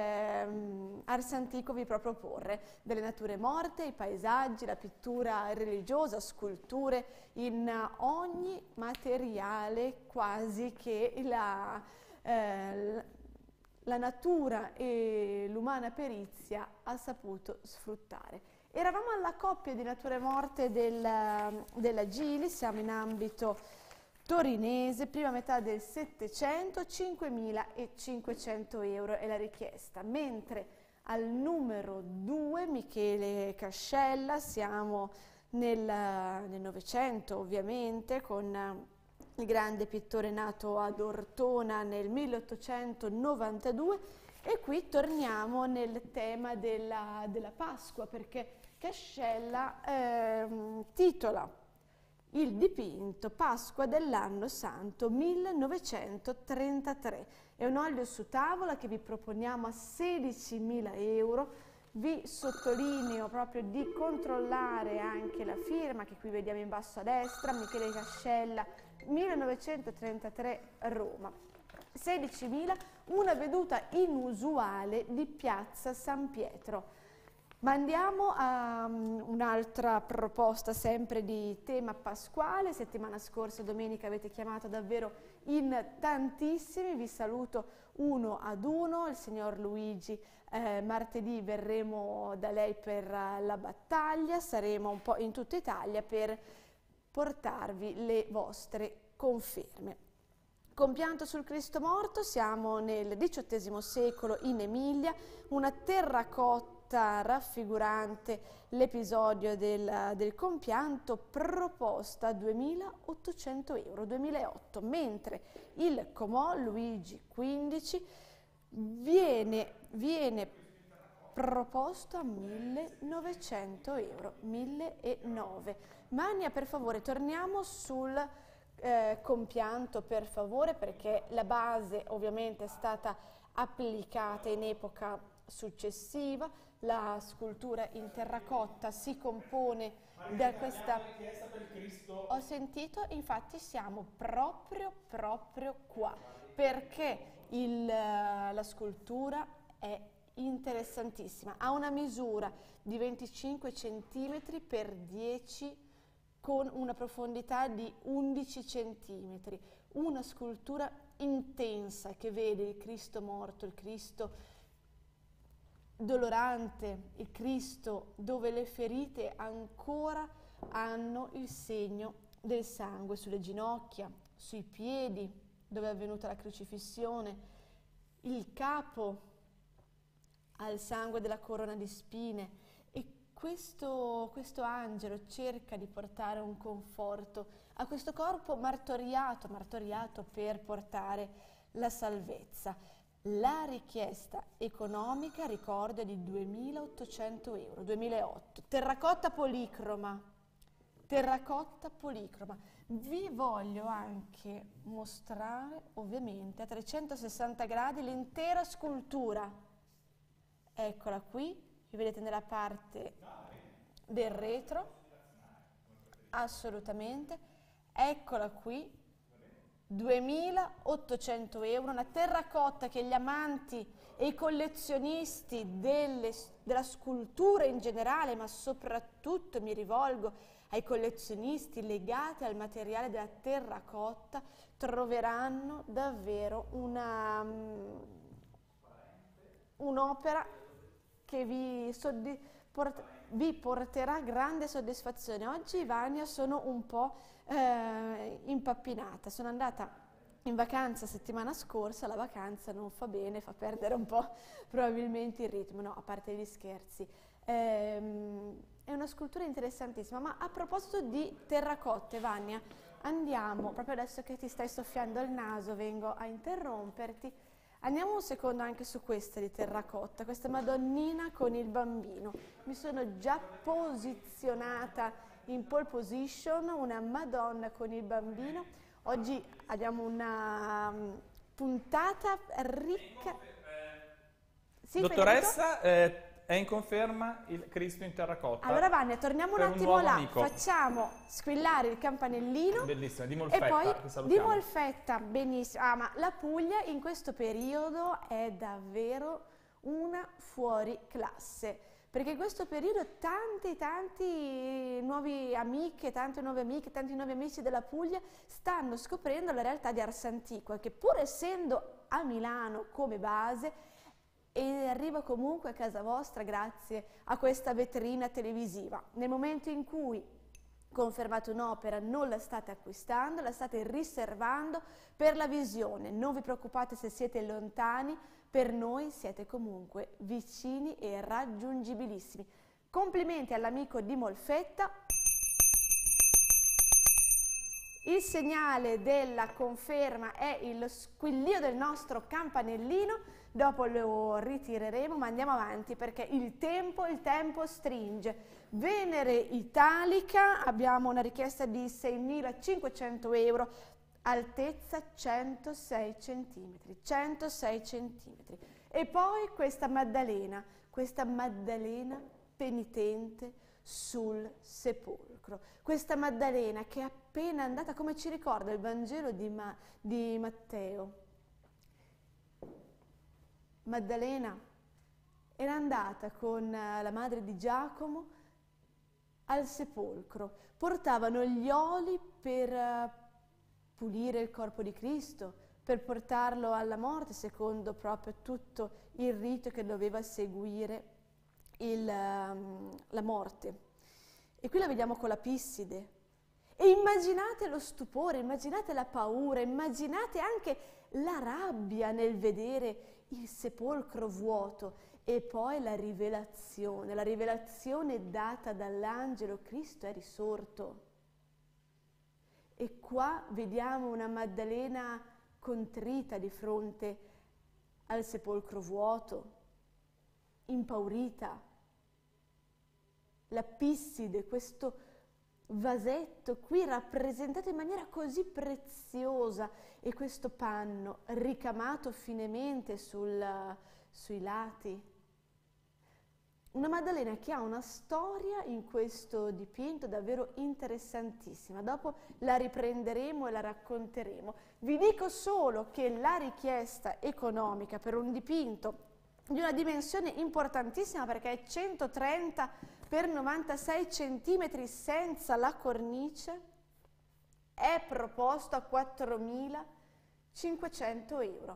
ehm, Ars Antico vi può proporre, delle nature morte, i paesaggi, la pittura religiosa, sculture, in ogni materiale quasi che la, eh, la natura e l'umana perizia ha saputo sfruttare. Eravamo alla coppia di nature morte della, della Gili, siamo in ambito torinese, prima metà del Settecento, cinquemilacinquecento euro è la richiesta, mentre al numero due Michele Cascella, siamo nel, nel Novecento ovviamente, con il grande pittore nato ad Ortona nel milleottocentonovantadue, e qui torniamo nel tema della, della Pasqua, perché Cascella eh, titola il dipinto Pasqua dell'anno santo millenovecentotrentatré. È un olio su tavola che vi proponiamo a sedicimila euro. Vi sottolineo proprio di controllare anche la firma che qui vediamo in basso a destra, Michele Cascella, millenovecentotrentatré Roma. sedicimila, una veduta inusuale di Piazza San Pietro. Ma andiamo a um, un'altra proposta sempre di tema pasquale. Settimana scorsa, domenica, avete chiamato davvero in tantissimi, vi saluto uno ad uno. Il signor Luigi, eh, martedì verremo da lei per uh, la battaglia, saremo un po' in tutta Italia per portarvi le vostre conferme. Compianto sul Cristo morto, siamo nel diciottesimo secolo in Emilia, una terracotta raffigurante l'episodio del, del compianto, proposta a duemilaottocento euro, duemilaotto, mentre il Comò Luigi quindici viene, viene proposto a millenovecento euro, millenovecento. Mania, per favore, torniamo sul eh, compianto, per favore, perché la base ovviamente è stata applicata in epoca successiva. La scultura in terracotta si compone da questa... Ho sentito, infatti siamo proprio, proprio qua, perché il, la scultura è interessantissima. Ha una misura di venticinque centimetri per dieci con una profondità di undici centimetri. Una scultura intensa che vede il Cristo morto, il Cristo dolorante, il Cristo dove le ferite ancora hanno il segno del sangue sulle ginocchia, sui piedi dove è avvenuta la crocifissione, il capo al sangue della corona di spine, e questo, questo angelo cerca di portare un conforto a questo corpo martoriato, martoriato per portare la salvezza. La richiesta economica, ricordo, è di duemilaottocento euro, duemilaotto. Terracotta policroma, terracotta policroma. Vi voglio anche mostrare, ovviamente, a trecentosessanta gradi l'intera scultura. Eccola qui, vi vedete nella parte del retro, assolutamente. Eccola qui. duemilaottocento euro, una terracotta che gli amanti e i collezionisti delle, della scultura in generale, ma soprattutto mi rivolgo ai collezionisti legati al materiale della terracotta, troveranno davvero una um, un'opera che vi, port vi porterà grande soddisfazione. Oggi, Vania, sono un po' eh, impappinata, sono andata in vacanza settimana scorsa, la vacanza non fa bene, fa perdere un po' probabilmente il ritmo, no, a parte gli scherzi. Ehm, è una scultura interessantissima, ma a proposito di terracotte, Vania, andiamo, proprio adesso che ti stai soffiando il naso, vengo a interromperti, andiamo un secondo anche su questa di terracotta, questa Madonnina con il bambino. Mi sono già posizionata in pole position, una Madonna con il bambino. Oggi abbiamo una um, puntata ricca. Sì, Dottoressa, eh, È in conferma il Cristo in terracotta. Allora Vania, torniamo un per un attimo nuovo là, amico. facciamo squillare il campanellino. Bellissimo, di E Molfetta, poi che di salutiamo. Molfetta, benissimo. Ah, ma la Puglia in questo periodo è davvero una fuori classe, perché in questo periodo tanti tanti nuovi amiche, tante nuove amiche, tanti nuovi amici della Puglia stanno scoprendo la realtà di Ars Antiqua, che pur essendo a Milano come base, e arriva comunque a casa vostra grazie a questa vetrina televisiva. Nel momento in cui confermate un'opera non la state acquistando, la state riservando per la visione. Non vi preoccupate se siete lontani, per noi siete comunque vicini e raggiungibilissimi. Complimenti all'amico di Molfetta. Il segnale della conferma è il squillio del nostro campanellino. Dopo lo ritireremo, ma andiamo avanti perché il tempo, il tempo stringe. Venere italica, abbiamo una richiesta di seimilacinquecento euro, altezza centosei centimetri, centosei centimetri. E poi questa Maddalena, questa Maddalena penitente sul sepolcro. Questa Maddalena che è appena andata, come ci ricorda il Vangelo di, Ma, di Matteo. Maddalena era andata con la madre di Giacomo al sepolcro, portavano gli oli per pulire il corpo di Cristo, per portarlo alla morte, secondo proprio tutto il rito che doveva seguire il, um, la morte. E qui la vediamo con la Pisside. E immaginate lo stupore, immaginate la paura, immaginate anche la rabbia nel vedere il sepolcro vuoto e poi la rivelazione, la rivelazione data dall'angelo: Cristo è risorto. E qua vediamo una Maddalena contrita di fronte al sepolcro vuoto, impaurita. La Pisside, questo vasetto qui rappresentato in maniera così preziosa, e questo panno ricamato finemente sul, sui lati. Una Maddalena che ha una storia in questo dipinto davvero interessantissima. Dopo la riprenderemo e la racconteremo. Vi dico solo che la richiesta economica per un dipinto di una dimensione importantissima, perché è centotrenta per novantasei centimetri senza la cornice, è proposto a quattromilacinquecento euro.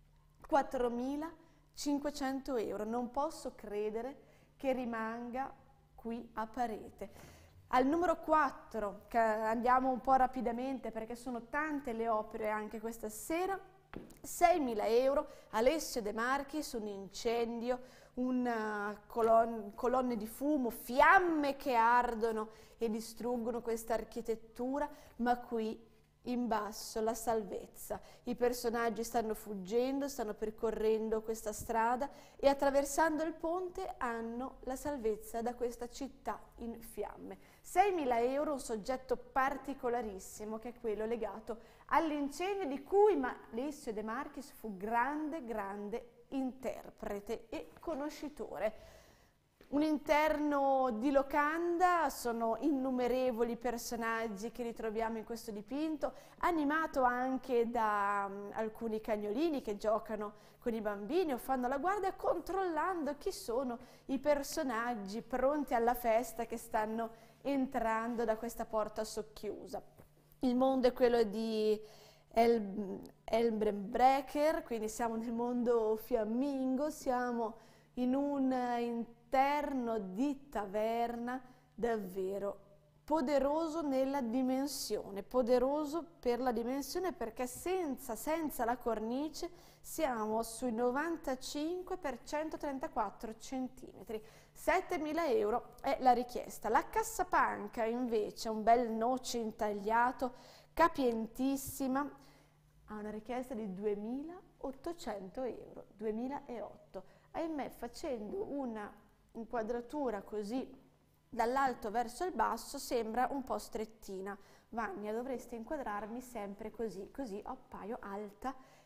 quattromilacinquecento euro, non posso credere che rimanga qui a parete. Al numero quattro, che andiamo un po' rapidamente perché sono tante le opere anche questa sera, seimila euro, Alessio De Marchis, un incendio, una colon colonne di fumo, fiamme che ardono e distruggono questa architettura, ma qui in basso la salvezza. I personaggi stanno fuggendo, stanno percorrendo questa strada e attraversando il ponte hanno la salvezza da questa città in fiamme. seimila euro, un soggetto particolarissimo che è quello legato all'incendio di cui Alessio De Marchis fu grande, grande interprete e conoscitore. Un interno di locanda, sono innumerevoli personaggi che ritroviamo in questo dipinto, animato anche da um, alcuni cagnolini che giocano con i bambini o fanno la guardia, controllando chi sono i personaggi pronti alla festa che stanno entrando da questa porta socchiusa. Il mondo è quello di El Elbrenbrecher, quindi siamo nel mondo fiammingo, siamo in un interno di taverna davvero poderoso nella dimensione, poderoso per la dimensione, perché senza, senza la cornice siamo sui novantacinque per centotrentaquattro centimetri. settemila euro è la richiesta. La cassapanca invece, un bel noce intagliato, capientissima, ha una richiesta di duemilaottocento euro, duemilaotto. Ahimè, facendo una inquadratura così dall'alto verso il basso sembra un po' strettina. Vania, dovreste inquadrarmi sempre così, così appaio alta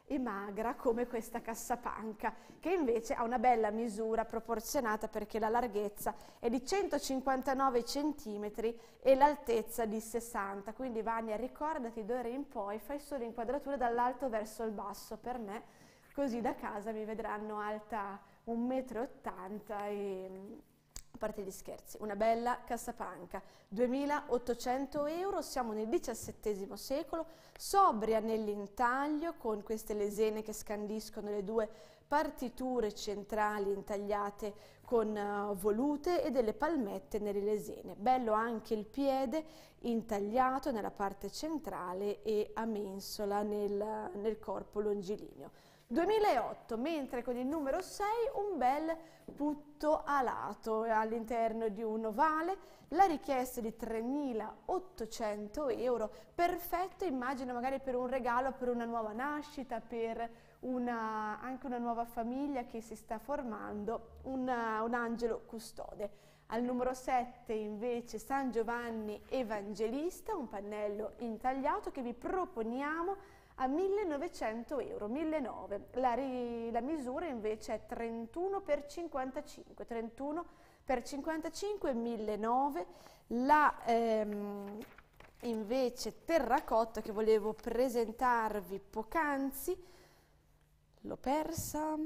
e magra come questa cassapanca, che invece ha una bella misura proporzionata perché la larghezza è di centocinquantanove centimetri e l'altezza di sessanta, quindi Vania, ricordati d'ora in poi fai solo inquadrature dall'alto verso il basso per me, così da casa mi vedranno alta un metro e ottanta e... A parte gli scherzi, una bella cassapanca, duemilaottocento euro, siamo nel diciassettesimo secolo, sobria nell'intaglio con queste lesene che scandiscono le due partiture centrali intagliate con uh, volute e delle palmette nelle lesene. Bello anche il piede intagliato nella parte centrale e a mensola nel, nel corpo longilineo. duemilaotto, mentre con il numero sei un bel putto alato all'interno di un ovale, la richiesta di tremilaottocento euro, perfetto immagino magari per un regalo, per una nuova nascita, per una, anche una nuova famiglia che si sta formando, una, un angelo custode. Al numero sette invece San Giovanni Evangelista, un pannello intagliato che vi proponiamo a millenovecento euro, millenovecento. La, la misura invece è trentuno per cinquantacinque, trentuno per cinquantacinque, millenovecento. La ehm, invece terracotta che volevo presentarvi poc'anzi, l'ho persa,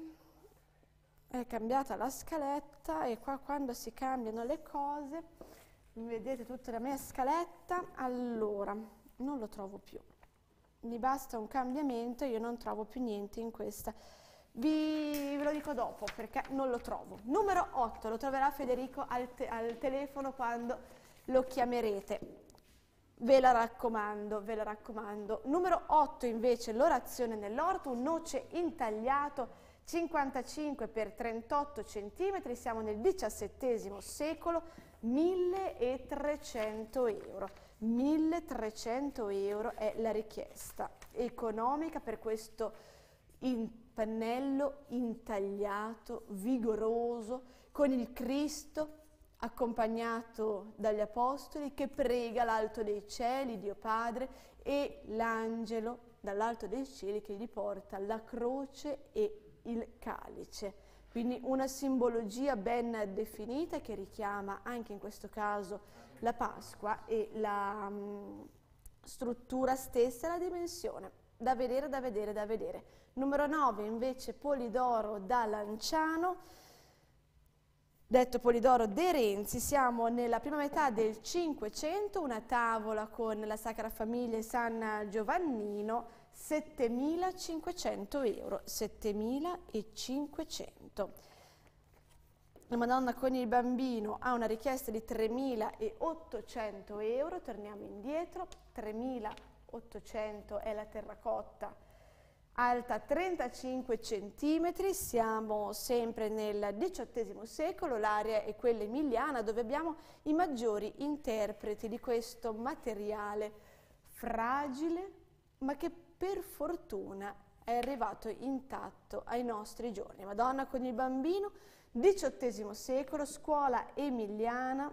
è cambiata la scaletta e qua quando si cambiano le cose, vedete tutta la mia scaletta, allora non lo trovo più. Mi basta un cambiamento, io non trovo più niente in questa. Vi, ve lo dico dopo perché non lo trovo. Numero otto, lo troverà Federico al, te, al telefono quando lo chiamerete. Ve la raccomando, ve la raccomando. Numero otto invece, l'orazione nell'orto, un noce intagliato, cinquantacinque per trentotto centimetri, siamo nel diciassettesimo secolo, milletrecento euro. milletrecento euro è la richiesta economica per questo in pannello intagliato, vigoroso, con il Cristo accompagnato dagli Apostoli che prega l'alto dei cieli, Dio Padre, e l'angelo dall'alto dei cieli che gli porta la croce e il calice. Quindi una simbologia ben definita che richiama anche in questo caso la Pasqua e la um, struttura stessa, la dimensione. Da vedere, da vedere, da vedere. Numero nove invece Polidoro da Lanciano, detto Polidoro De Renzi, siamo nella prima metà del Cinquecento, una tavola con la Sacra Famiglia e San Giovannino, settemilacinquecento euro, settemilacinquecento. La Madonna con il Bambino ha una richiesta di tremilaottocento euro, torniamo indietro, tremilaottocento è la terracotta, alta trentacinque centimetri, siamo sempre nel diciottesimo secolo, l'area è quella emiliana dove abbiamo i maggiori interpreti di questo materiale fragile ma che per fortuna è arrivato intatto ai nostri giorni. Madonna con il Bambino, diciottesimo secolo, scuola emiliana,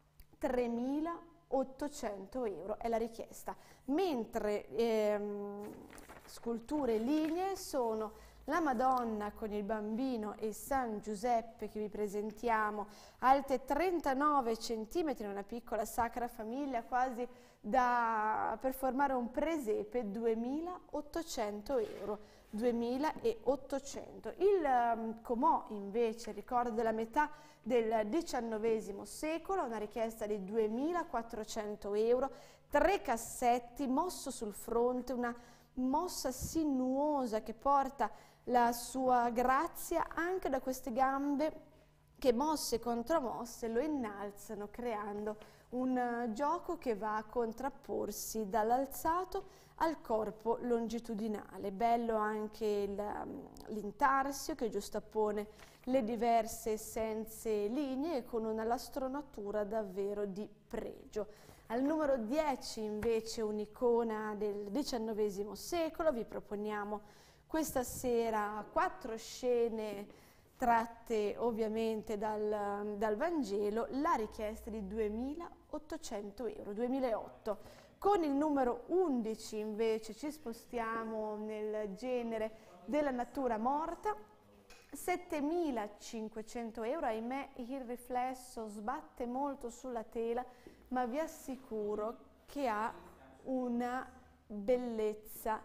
tremilaottocento euro è la richiesta, mentre ehm, sculture lignee sono la Madonna con il Bambino e San Giuseppe che vi presentiamo, alte trentanove centimetri, una piccola Sacra Famiglia quasi da, per formare un presepe, duemilaottocento euro. duemilaottocento. Il um, Comò invece, ricordo della metà del diciannovesimo secolo, una richiesta di duemilaquattrocento euro, tre cassetti, mosso sul fronte, una mossa sinuosa che porta la sua grazia anche da queste gambe che mosse contro mosse lo innalzano creando un uh, gioco che va a contrapporsi dall'alzato al corpo longitudinale. Bello anche l'intarsio che giustappone le diverse essenze lignee con una lastronatura davvero di pregio. Al numero dieci invece un'icona del diciannovesimo secolo, vi proponiamo questa sera quattro scene tratte ovviamente dal, dal Vangelo, la richiesta di duemilaottocento euro, duemilaotto. Con il numero undici invece ci spostiamo nel genere della natura morta, settemilacinquecento euro, ahimè il riflesso sbatte molto sulla tela, ma vi assicuro che ha una bellezza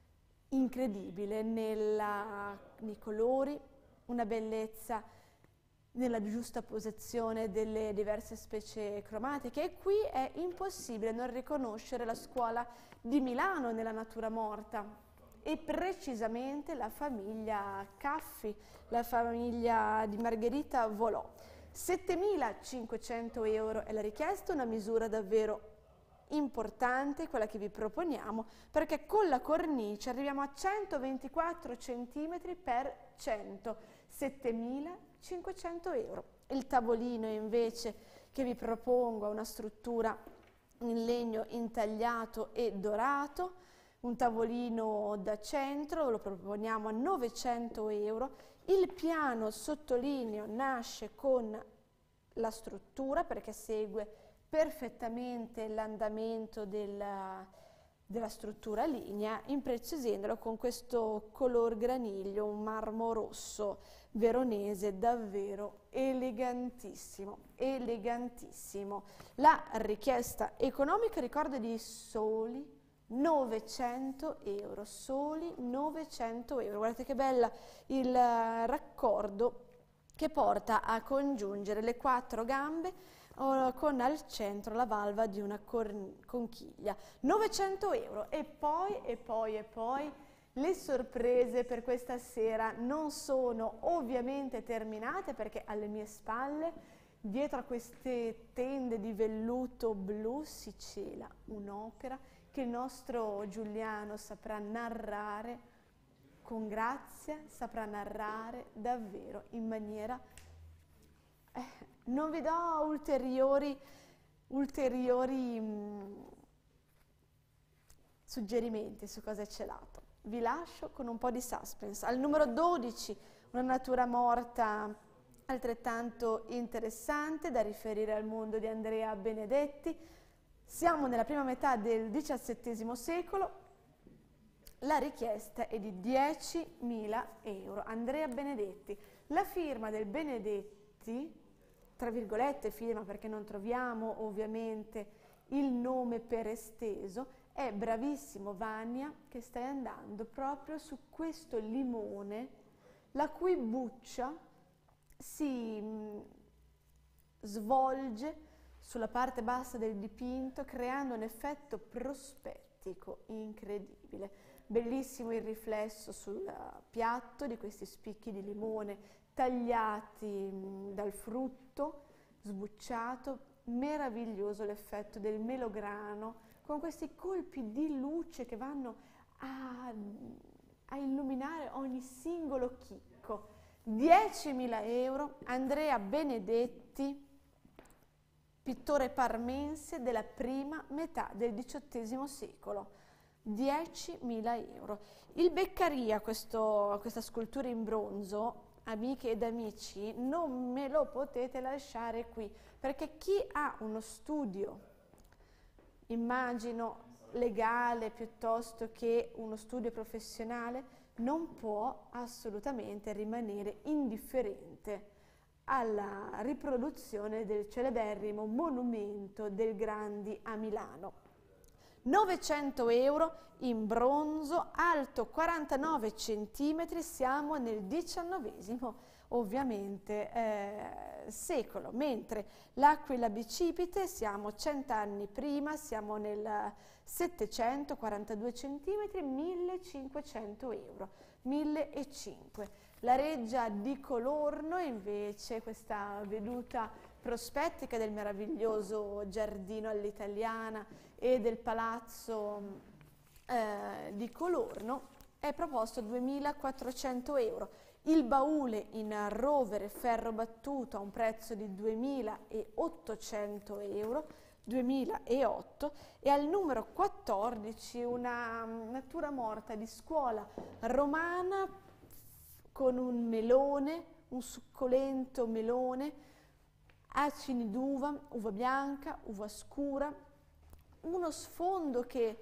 incredibile nella, nei colori, una bellezza nella giusta posizione delle diverse specie cromatiche, e qui è impossibile non riconoscere la scuola di Milano nella natura morta, e precisamente la famiglia Caffi, la famiglia di Margherita Volò. settemilacinquecento euro è la richiesta, una misura davvero importante, quella che vi proponiamo, perché con la cornice arriviamo a centoventiquattro centimetri per cento, settemilacinquecento euro. Il tavolino invece che vi propongo ha una struttura in legno intagliato e dorato, un tavolino da centro, lo proponiamo a novecento euro. Il piano, sottolineo, nasce con la struttura perché segue perfettamente l'andamento della, della struttura lignea, impreziosendolo con questo color graniglio, un marmo rosso veronese davvero elegantissimo, elegantissimo. La richiesta economica, ricordo, di soli novecento euro, soli novecento euro. Guardate che bella il raccordo che porta a congiungere le quattro gambe con al centro la valva di una conchiglia. novecento euro. E poi, e poi, e poi, le sorprese per questa sera non sono ovviamente terminate, perché alle mie spalle, dietro a queste tende di velluto blu, si cela un'opera che il nostro Giuliano saprà narrare con grazia, saprà narrare davvero in maniera... Eh, non vi do ulteriori, ulteriori mh, suggerimenti su cosa è celato. Vi lascio con un po' di suspense. Al numero dodici, una natura morta altrettanto interessante da riferire al mondo di Andrea Benedetti. Siamo nella prima metà del diciassettesimo secolo, la richiesta è di diecimila euro. Andrea Benedetti, la firma del Benedetti, tra virgolette firma perché non troviamo ovviamente il nome per esteso, è bravissimo Vania che stai andando proprio su questo limone, la cui buccia si mh, svolge sulla parte bassa del dipinto, creando un effetto prospettico incredibile. Bellissimo il riflesso sul piatto di questi spicchi di limone tagliati mh, dal frutto, sbucciato, meraviglioso l'effetto del melograno, con questi colpi di luce che vanno a, a illuminare ogni singolo chicco. diecimila euro, Andrea Benedetti, pittore parmense della prima metà del diciottesimo secolo. diecimila euro. Il Beccaria, questo, questa scultura in bronzo, amiche ed amici, non me lo potete lasciare qui, perché chi ha uno studio, immagino legale piuttosto che uno studio professionale, non può assolutamente rimanere indifferente alla riproduzione del celeberrimo monumento del Grandi a Milano. novecento euro in bronzo, alto quarantanove centimetri, siamo nel diciannovesimo ovviamente eh, secolo, mentre l'Aquila bicipite siamo cent'anni prima, siamo nel settecento, quarantadue centimetri, millecinquecento euro, millecinquecento. La reggia di Colorno invece, questa veduta prospettica del meraviglioso giardino all'italiana e del palazzo eh, di Colorno, è proposto duemilaquattrocento euro. Il baule in rovere ferro battuto a un prezzo di duemilaottocento euro, duemilaotto, e al numero quattordici una natura morta di scuola romana con un melone, un succolento melone, acini d'uva, uva bianca, uva scura, uno sfondo che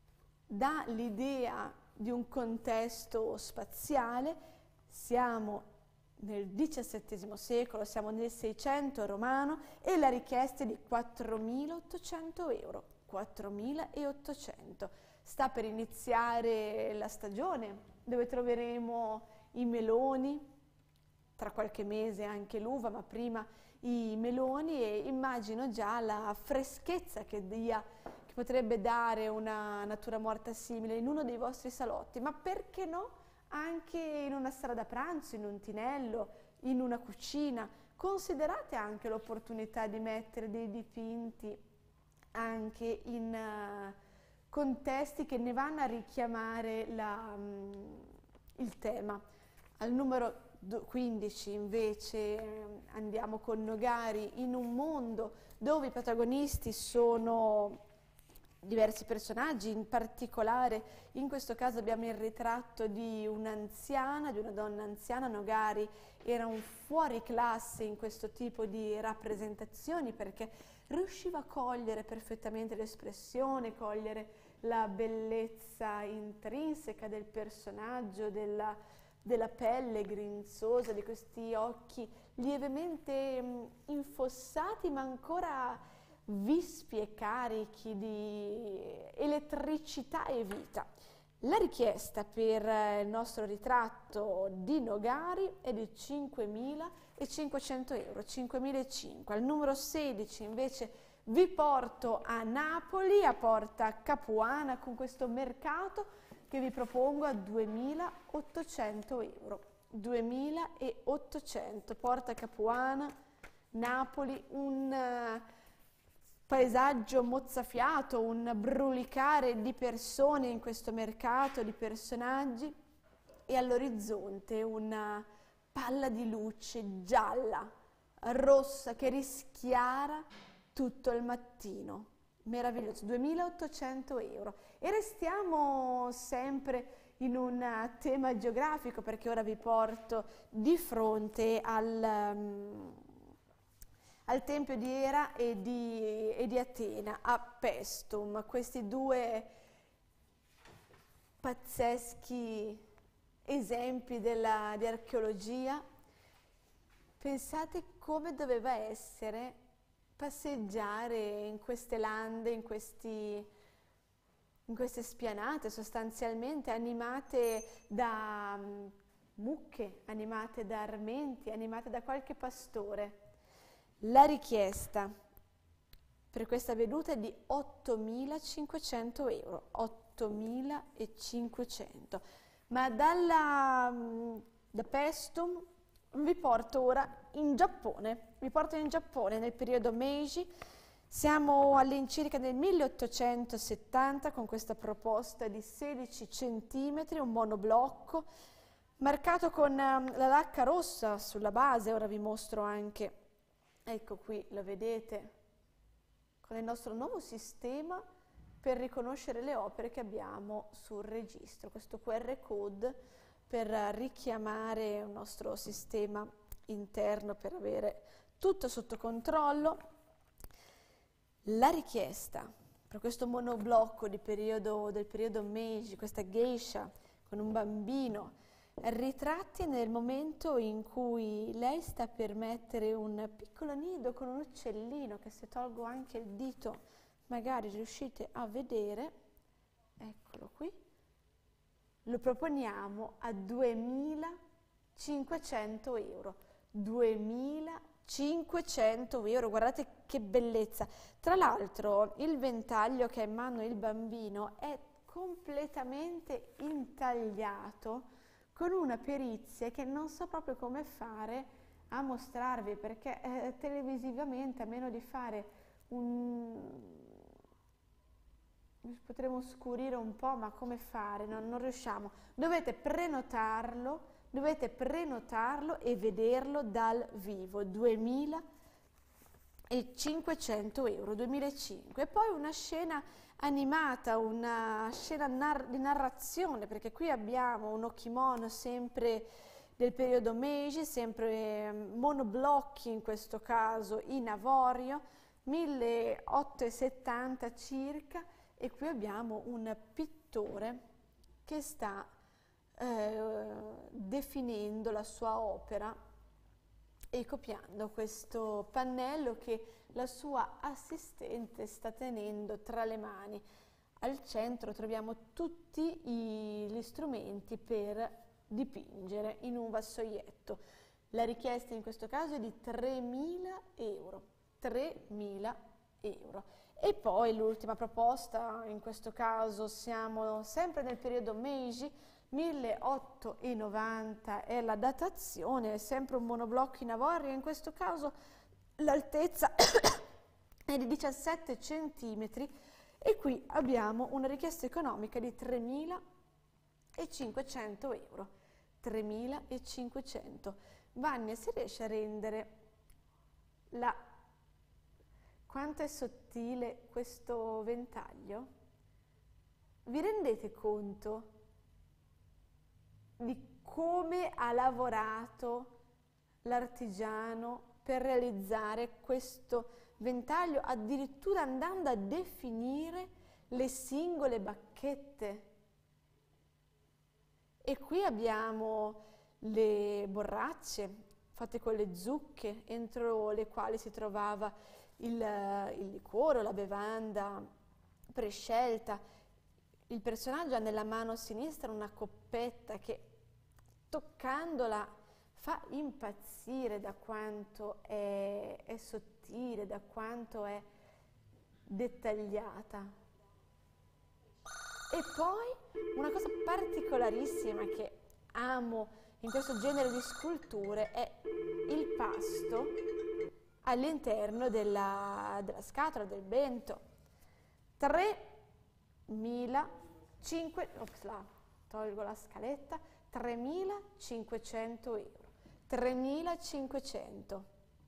dà l'idea di un contesto spaziale. Siamo nel diciassettesimo secolo, siamo nel Seicento romano e la richiesta è di quattromilaottocento euro. quattromilaottocento. Sta per iniziare la stagione dove troveremo i meloni, tra qualche mese anche l'uva, ma prima i meloni, e immagino già la freschezza che, dia, che potrebbe dare una natura morta simile in uno dei vostri salotti, ma perché no anche in una sala da pranzo, in un tinello, in una cucina. Considerate anche l'opportunità di mettere dei dipinti anche in uh, contesti che ne vanno a richiamare la, um, il tema. Al numero quindici invece eh, andiamo con Nogari, in un mondo dove i protagonisti sono diversi personaggi. In particolare in questo caso abbiamo il ritratto di un'anziana, di una donna anziana. Nogari era un fuoriclasse in questo tipo di rappresentazioni perché riusciva a cogliere perfettamente l'espressione, cogliere la bellezza intrinseca del personaggio, della, della pelle grinzosa, di questi occhi lievemente mh, infossati ma ancora vispi e carichi di elettricità e vita. La richiesta per il nostro ritratto di Nogari è di cinquemilacinquecento euro, cinquemilacinquecento. Al numero sedici invece vi porto a Napoli, a Porta Capuana, con questo mercato che vi propongo a duemilaottocento euro. duemilaottocento, Porta Capuana, Napoli, un uh, paesaggio mozzafiato, un brulicare di persone in questo mercato, di personaggi, e all'orizzonte una palla di luce gialla, rossa, che rischiara tutto il mattino. Meraviglioso, duemilaottocento euro. E restiamo sempre in un tema geografico, perché ora vi porto di fronte al, um, al Tempio di Era e di, e di Atena, a Paestum, questi due pazzeschi esempi della, di archeologia. Pensate come doveva essere passeggiare in queste lande, in, questi, in queste spianate sostanzialmente animate da um, mucche, animate da armenti, animate da qualche pastore. La richiesta per questa veduta è di ottomilacinquecento euro, ottomilacinquecento. Ma dalla, da Paestum vi porto ora in Giappone, vi porto in Giappone nel periodo Meiji. Siamo all'incirca nel milleottocentosettanta con questa proposta di sedici centimetri, un monoblocco marcato con um, la lacca rossa sulla base. Ora vi mostro anche, ecco qui, lo vedete, con il nostro nuovo sistema per riconoscere le opere che abbiamo sul registro, questo Q R code per richiamare il nostro sistema interno, per avere tutto sotto controllo. La richiesta per questo monoblocco di periodo, del periodo Meiji, questa geisha con un bambino, ritratti nel momento in cui lei sta per mettere un piccolo nido con un uccellino, che se tolgo anche il dito magari riuscite a vedere, eccolo qui, lo proponiamo a duemilacinquecento euro. duemilacinquecento euro, guardate che bellezza. Tra l'altro il ventaglio che ha in mano il bambino è completamente intagliato con una perizia che non so proprio come fare a mostrarvi, perché eh, televisivamente, a meno di fare un... potremmo scurire un po', ma come fare? Non, non riusciamo. Dovete prenotarlo, dovete prenotarlo e vederlo dal vivo. duemilacinquecento euro, duemilacinque. E poi una scena animata, una scena nar- di narrazione, perché qui abbiamo uno kimono sempre del periodo Meiji, sempre eh, monoblocchi in questo caso in avorio, milleottocentosettanta circa, e qui abbiamo un pittore che sta eh, definendo la sua opera e copiando questo pannello che la sua assistente sta tenendo tra le mani. Al centro troviamo tutti i, gli strumenti per dipingere in un vassoietto. La richiesta in questo caso è di tremila euro. tremila euro. E poi l'ultima proposta, in questo caso siamo sempre nel periodo Meiji, milleottocentonovanta è la datazione, è sempre un monoblocco in avorio, in questo caso l'altezza è di diciassette centimetri e qui abbiamo una richiesta economica di tremilacinquecento euro. tremilacinquecento. Vania, si riesce a rendere la... quanto è sottile questo ventaglio? Vi rendete conto di come ha lavorato l'artigiano per realizzare questo ventaglio, addirittura andando a definire le singole bacchette? E qui abbiamo le borracce fatte con le zucche, entro le quali si trovava il, il liquore, la bevanda prescelta. Il personaggio ha nella mano sinistra una coppetta che, toccandola, fa impazzire da quanto è, è sottile, da quanto è dettagliata. E poi una cosa particolarissima che amo in questo genere di sculture è il pasto all'interno della, della scatola, del bento. tremilacinquecento, ops, là, tolgo la scaletta, tremilacinquecento euro. tremilacinquecento.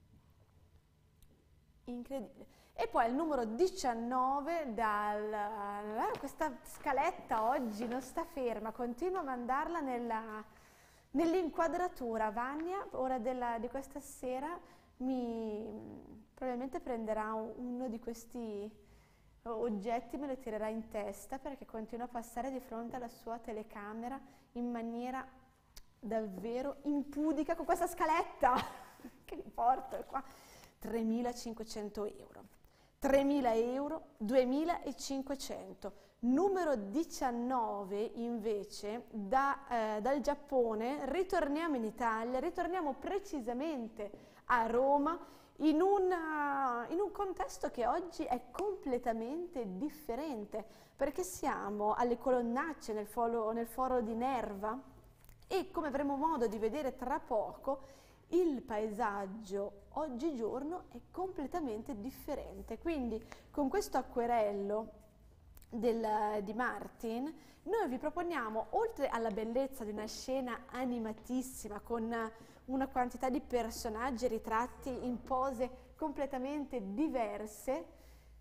Incredibile. E poi il numero diciannove, dal, questa scaletta oggi non sta ferma, continuo a mandarla nella, nell'inquadratura. Vania, ora della, di questa sera, mi probabilmente prenderà un, uno di questi oggetti, me lo tirerà in testa perché continua a passare di fronte alla sua telecamera in maniera davvero impudica con questa scaletta che mi porto qua. tremilacinquecento euro. tremila euro, duemilacinquecento. Numero diciannove invece da, eh, dal Giappone ritorniamo in Italia, ritorniamo precisamente a Roma in, una, in un contesto che oggi è completamente differente perché siamo alle colonnacce nel foro, nel foro di Nerva e, come avremo modo di vedere tra poco, il paesaggio oggigiorno è completamente differente. Quindi con questo acquerello del, di Martin noi vi proponiamo, oltre alla bellezza di una scena animatissima con una quantità di personaggi ritratti in pose completamente diverse,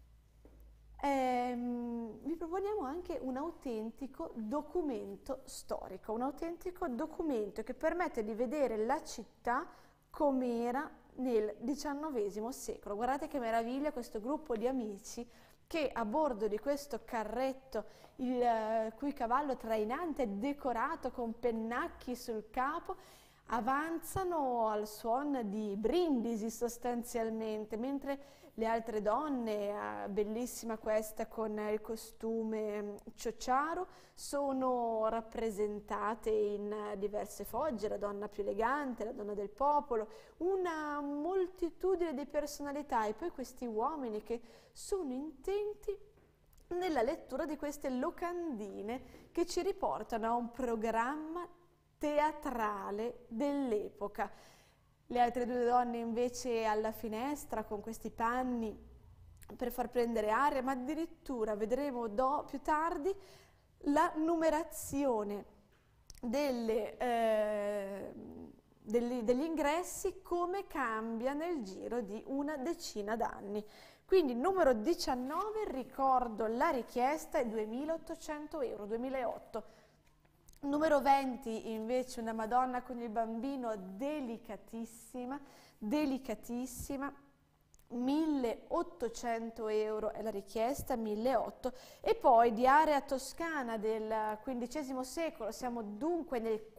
ehm, vi proponiamo anche un autentico documento storico, un autentico documento che permette di vedere la città com'era nel diciannovesimo secolo. Guardate che meraviglia questo gruppo di amici che a bordo di questo carretto, il uh, cui cavallo trainante è decorato con pennacchi sul capo, avanzano al suono di brindisi sostanzialmente, mentre le altre donne, eh, bellissima questa con il costume ciociaro, sono rappresentate in eh, diverse fogge, la donna più elegante, la donna del popolo, una moltitudine di personalità e poi questi uomini che sono intenti nella lettura di queste locandine che ci riportano a un programma teatrale dell'epoca. Le altre due donne invece alla finestra con questi panni per far prendere aria, ma addirittura vedremo do, più tardi la numerazione delle, eh, degli, degli ingressi come cambia nel giro di una decina d'anni. Quindi numero diciannove, ricordo la richiesta, è duemilaottocento euro, duemilaotto. Numero venti invece una Madonna con il bambino delicatissima, delicatissima, milleottocento euro è la richiesta, milleottocento, e poi di area toscana del quindicesimo secolo, siamo dunque nel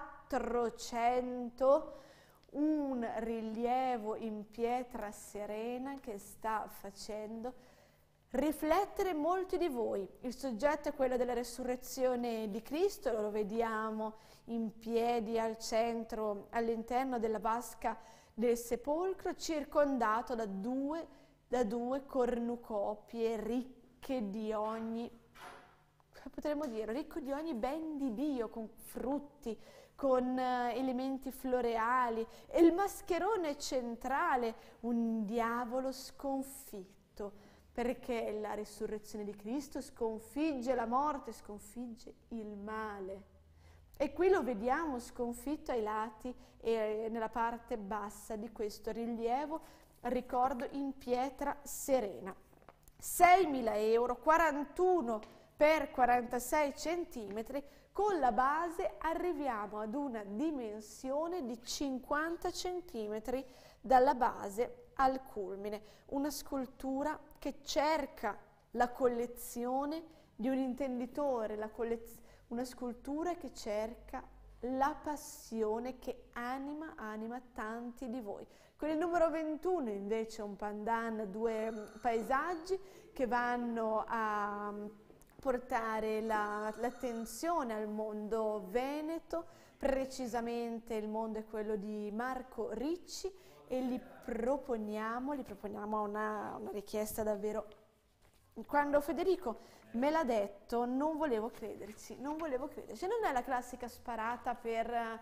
quattrocento, un rilievo in pietra serena che sta facendo riflettere molti di voi. Il soggetto è quello della resurrezione di Cristo, lo vediamo in piedi al centro, all'interno della vasca del sepolcro, circondato da due, da due cornucopie ricche di ogni, potremmo dire, ricco di ogni ben di Dio, con frutti, con uh, elementi floreali, e il mascherone centrale, un diavolo sconfitto, perché la risurrezione di Cristo sconfigge la morte, sconfigge il male. E qui lo vediamo sconfitto ai lati e nella parte bassa di questo rilievo, ricordo, in pietra serena. seimila euro, quarantuno per quarantasei centimetri, con la base arriviamo ad una dimensione di cinquanta centimetri dalla base al culmine. Una scultura che cerca la collezione di un intenditore, la collez- una scultura che cerca la passione che anima, anima tanti di voi. Con il numero ventuno invece un pandan, due paesaggi che vanno a portare la, l'attenzione al mondo veneto, precisamente il mondo è quello di Marco Ricci, e li proponiamo, gli proponiamo una, una richiesta davvero. Quando Federico me l'ha detto non volevo crederci, non volevo crederci. Non è la classica sparata per,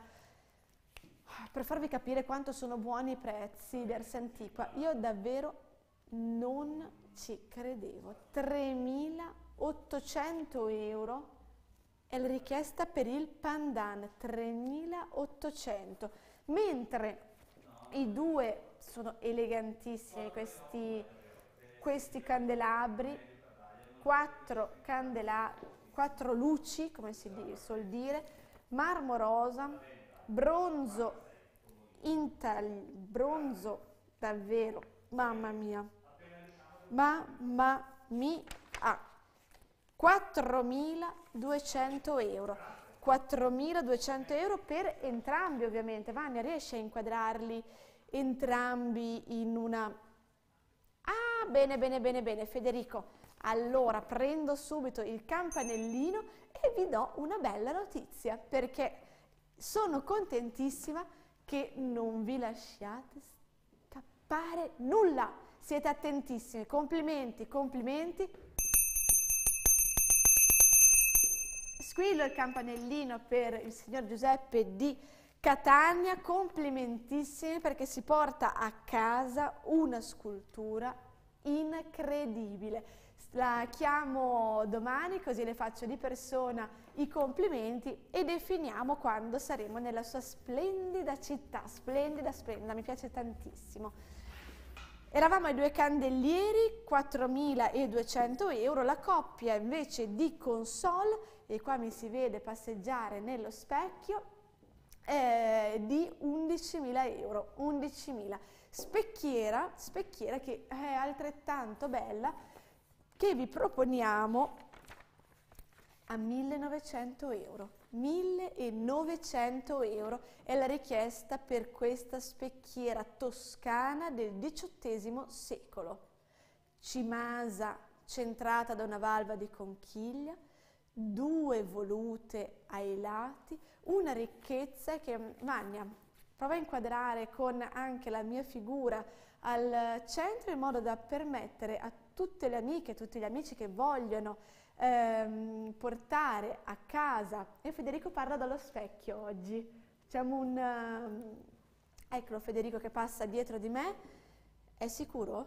per farvi capire quanto sono buoni i prezzi di Ars Antiqua. Io davvero non ci credevo. tremilaottocento euro è la richiesta per il pandan, tremilaottocento, mentre i due sono elegantissimi, questi, questi candelabri, quattro, candela, quattro luci, come si suol dire, marmo rosa, bronzo, intagli, bronzo davvero, mamma mia, mamma mia, quattromiladuecento euro, quattromiladuecento euro per entrambi ovviamente. Vania, riesci a inquadrarli entrambi in una... Ah, bene, bene, bene, bene, Federico. Allora prendo subito il campanellino e vi do una bella notizia, perché sono contentissima che non vi lasciate scappare nulla. Siete attentissimi, complimenti, complimenti. Squillo il campanellino per il signor Giuseppe di Catania, complimentissimi, perché si porta a casa una scultura incredibile. La chiamo domani così le faccio di persona i complimenti e definiamo quando saremo nella sua splendida città, splendida, splendida, mi piace tantissimo. Eravamo ai due candelieri, quattromiladuecento euro, la coppia invece di console, e qua mi si vede passeggiare nello specchio, eh, di undicimila euro, undicimila. Specchiera, specchiera che è altrettanto bella, che vi proponiamo a millenovecento euro. millenovecento euro è la richiesta per questa specchiera toscana del diciottesimo secolo. Cimasa centrata da una valva di conchiglia, due volute ai lati, una ricchezza che, Vania, prova a inquadrare con anche la mia figura al centro, in modo da permettere a tutte le amiche, tutti gli amici che vogliono ehm, portare a casa, e Federico parla dallo specchio oggi, facciamo un... Um, eccolo Federico che passa dietro di me, è sicuro?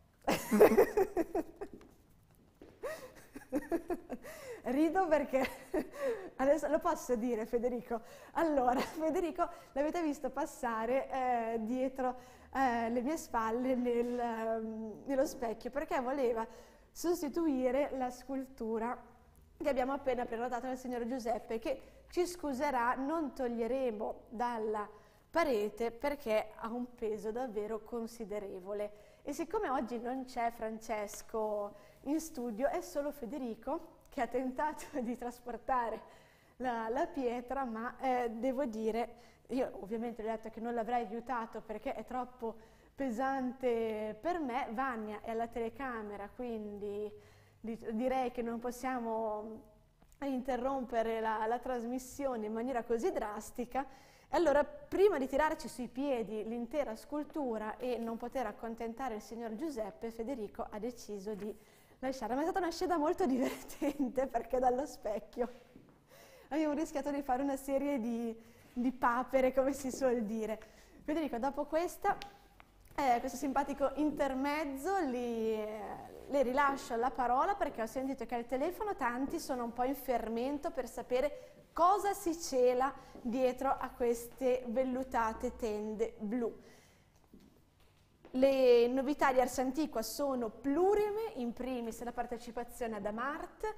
Rido perché adesso lo posso dire, Federico. Allora, Federico l'avete visto passare eh, dietro eh, le mie spalle nel, um, nello specchio, perché voleva sostituire la scultura che abbiamo appena prenotato dal signor Giuseppe, che ci scuserà, non toglieremo dalla parete perché ha un peso davvero considerevole. E siccome oggi non c'è Francesco in studio, è solo Federico che ha tentato di trasportare la, la pietra, ma eh, devo dire, io ovviamente gli ho detto che non l'avrei aiutato perché è troppo pesante per me. Vania è alla telecamera, quindi di, direi che non possiamo interrompere la, la trasmissione in maniera così drastica. Allora, prima di tirarci sui piedi l'intera scultura e non poter accontentare il signor Giuseppe, Federico ha deciso di lasciare. Ma è stata una scena molto divertente perché dallo specchio abbiamo rischiato di fare una serie di, di papere, come si suol dire. Federico, dopo questa, eh, questo simpatico intermezzo, li, eh, le rilascio la parola perché ho sentito che al telefono tanti sono un po' in fermento per sapere cosa si cela dietro a queste vellutate tende blu. Le novità di Ars Antiqua sono plurime, in primis la partecipazione ad Amart,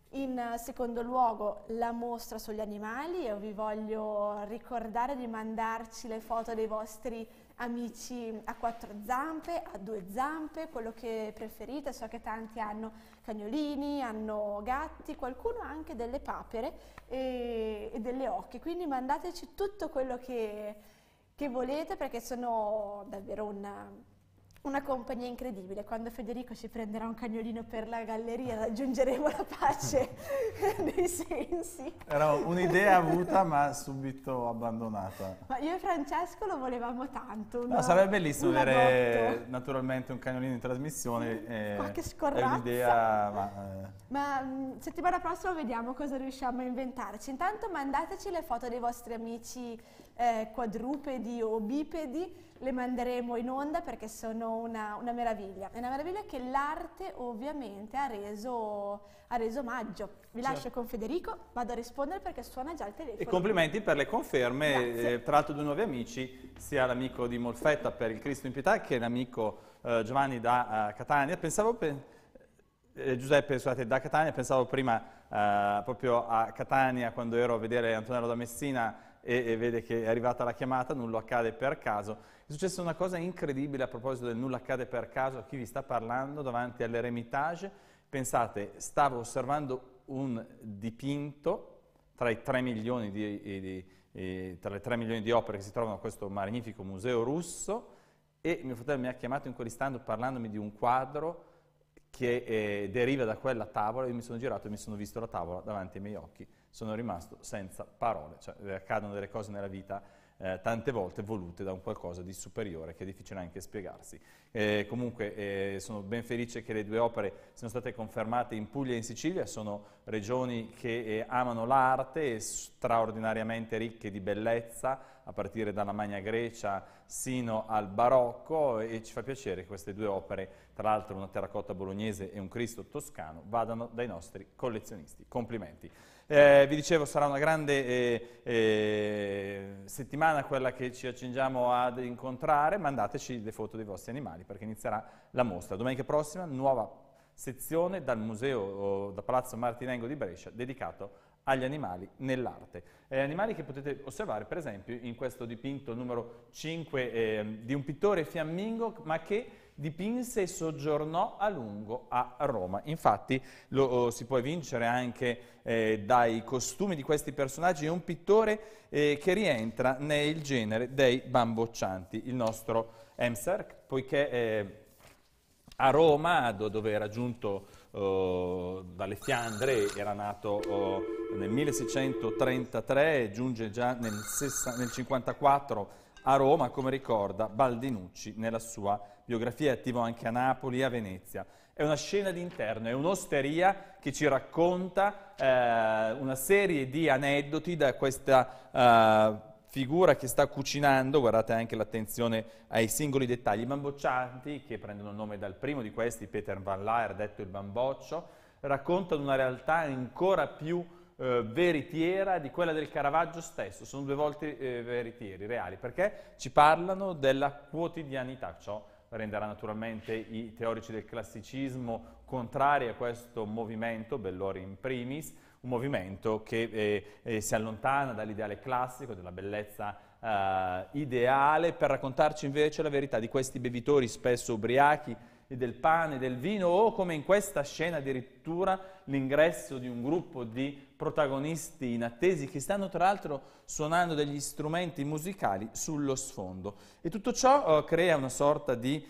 in secondo luogo la mostra sugli animali. Io vi voglio ricordare di mandarci le foto dei vostri amici a quattro zampe, a due zampe, quello che preferite. So che tanti hanno cagnolini, hanno gatti, qualcuno ha anche delle papere e, e delle oche, quindi mandateci tutto quello che, che volete perché sono davvero una, una compagnia incredibile. Quando Federico ci prenderà un cagnolino per la galleria raggiungeremo la pace dei sensi. Era un'idea avuta ma subito abbandonata. Ma io e Francesco lo volevamo tanto. No, sarebbe bellissimo avere naturalmente un cagnolino in trasmissione. E qualche scorrazza. È un'idea, ma... Eh. Ma mh, settimana prossima vediamo cosa riusciamo a inventarci. Intanto mandateci le foto dei vostri amici eh, quadrupedi o bipedi, le manderemo in onda perché sono una, una meraviglia. È una meraviglia che l'arte ovviamente ha reso, ha reso omaggio. Vi lascio certo. con Federico, vado a rispondere perché suona già il telefono. E complimenti per le conferme, eh, tra l'altro due nuovi amici, sia l'amico di Molfetta per il Cristo in Pietà che l'amico eh, Giovanni da uh, Catania. Pensavo... Pe Eh, Giuseppe, scusate, da Catania, pensavo prima eh, proprio a Catania quando ero a vedere Antonello da Messina e, e vede che è arrivata la chiamata, nulla accade per caso. È successa una cosa incredibile a proposito del nulla accade per caso a chi vi sta parlando davanti all'Eremitage. Pensate, stavo osservando un dipinto tra i tre milioni di, di, di, tra le tre milioni di opere che si trovano a questo magnifico museo russo e mio fratello mi ha chiamato in quell'istante parlandomi di un quadro che eh, deriva da quella tavola. Io mi sono girato e mi sono visto la tavola davanti ai miei occhi, sono rimasto senza parole. Cioè, accadono delle cose nella vita eh, tante volte volute da un qualcosa di superiore che è difficile anche spiegarsi. Eh, comunque eh, sono ben felice che le due opere siano state confermate in Puglia e in Sicilia, sono regioni che eh, amano l'arte, straordinariamente ricche di bellezza, a partire dalla Magna Grecia sino al barocco, e ci fa piacere che queste due opere, tra l'altro una terracotta bolognese e un Cristo toscano, vadano dai nostri collezionisti. Complimenti. Eh, vi dicevo, sarà una grande eh, eh, settimana quella che ci accingiamo ad incontrare. Mandateci le foto dei vostri animali perché inizierà la mostra. Domenica prossima, nuova sezione dal museo, da Palazzo Martinengo di Brescia, dedicato agli animali nell'arte. Eh, animali che potete osservare per esempio in questo dipinto numero cinque eh, di un pittore fiammingo, ma che dipinse e soggiornò a lungo a Roma. Infatti lo oh, si può evincere anche eh, dai costumi di questi personaggi. È un pittore eh, che rientra nel genere dei bamboccianti, il nostro Emserk, poiché eh, a Roma, dove era giunto uh, dalle Fiandre, era nato uh, nel milleseicentotrentatré e giunge già nel, nel cinquantaquattro a Roma, come ricorda Baldinucci nella sua biografia. È attivo anche a Napoli e a Venezia. È una scena d'interno, è un'osteria che ci racconta eh, una serie di aneddoti da questa uh, figura che sta cucinando. Guardate anche l'attenzione ai singoli dettagli. I bamboccianti, che prendono il nome dal primo di questi, Peter Van Laer, detto il bamboccio, raccontano una realtà ancora più eh, veritiera di quella del Caravaggio stesso. Sono due volte eh, veritieri, reali, perché ci parlano della quotidianità. Ciò renderà naturalmente i teorici del classicismo contrari a questo movimento, Bellori in primis, un movimento che eh, eh, si allontana dall'ideale classico, della bellezza eh, ideale per raccontarci invece la verità di questi bevitori spesso ubriachi del pane, del vino, o come in questa scena addirittura l'ingresso di un gruppo di protagonisti inattesi che stanno tra l'altro suonando degli strumenti musicali sullo sfondo. E tutto ciò eh, crea una sorta di,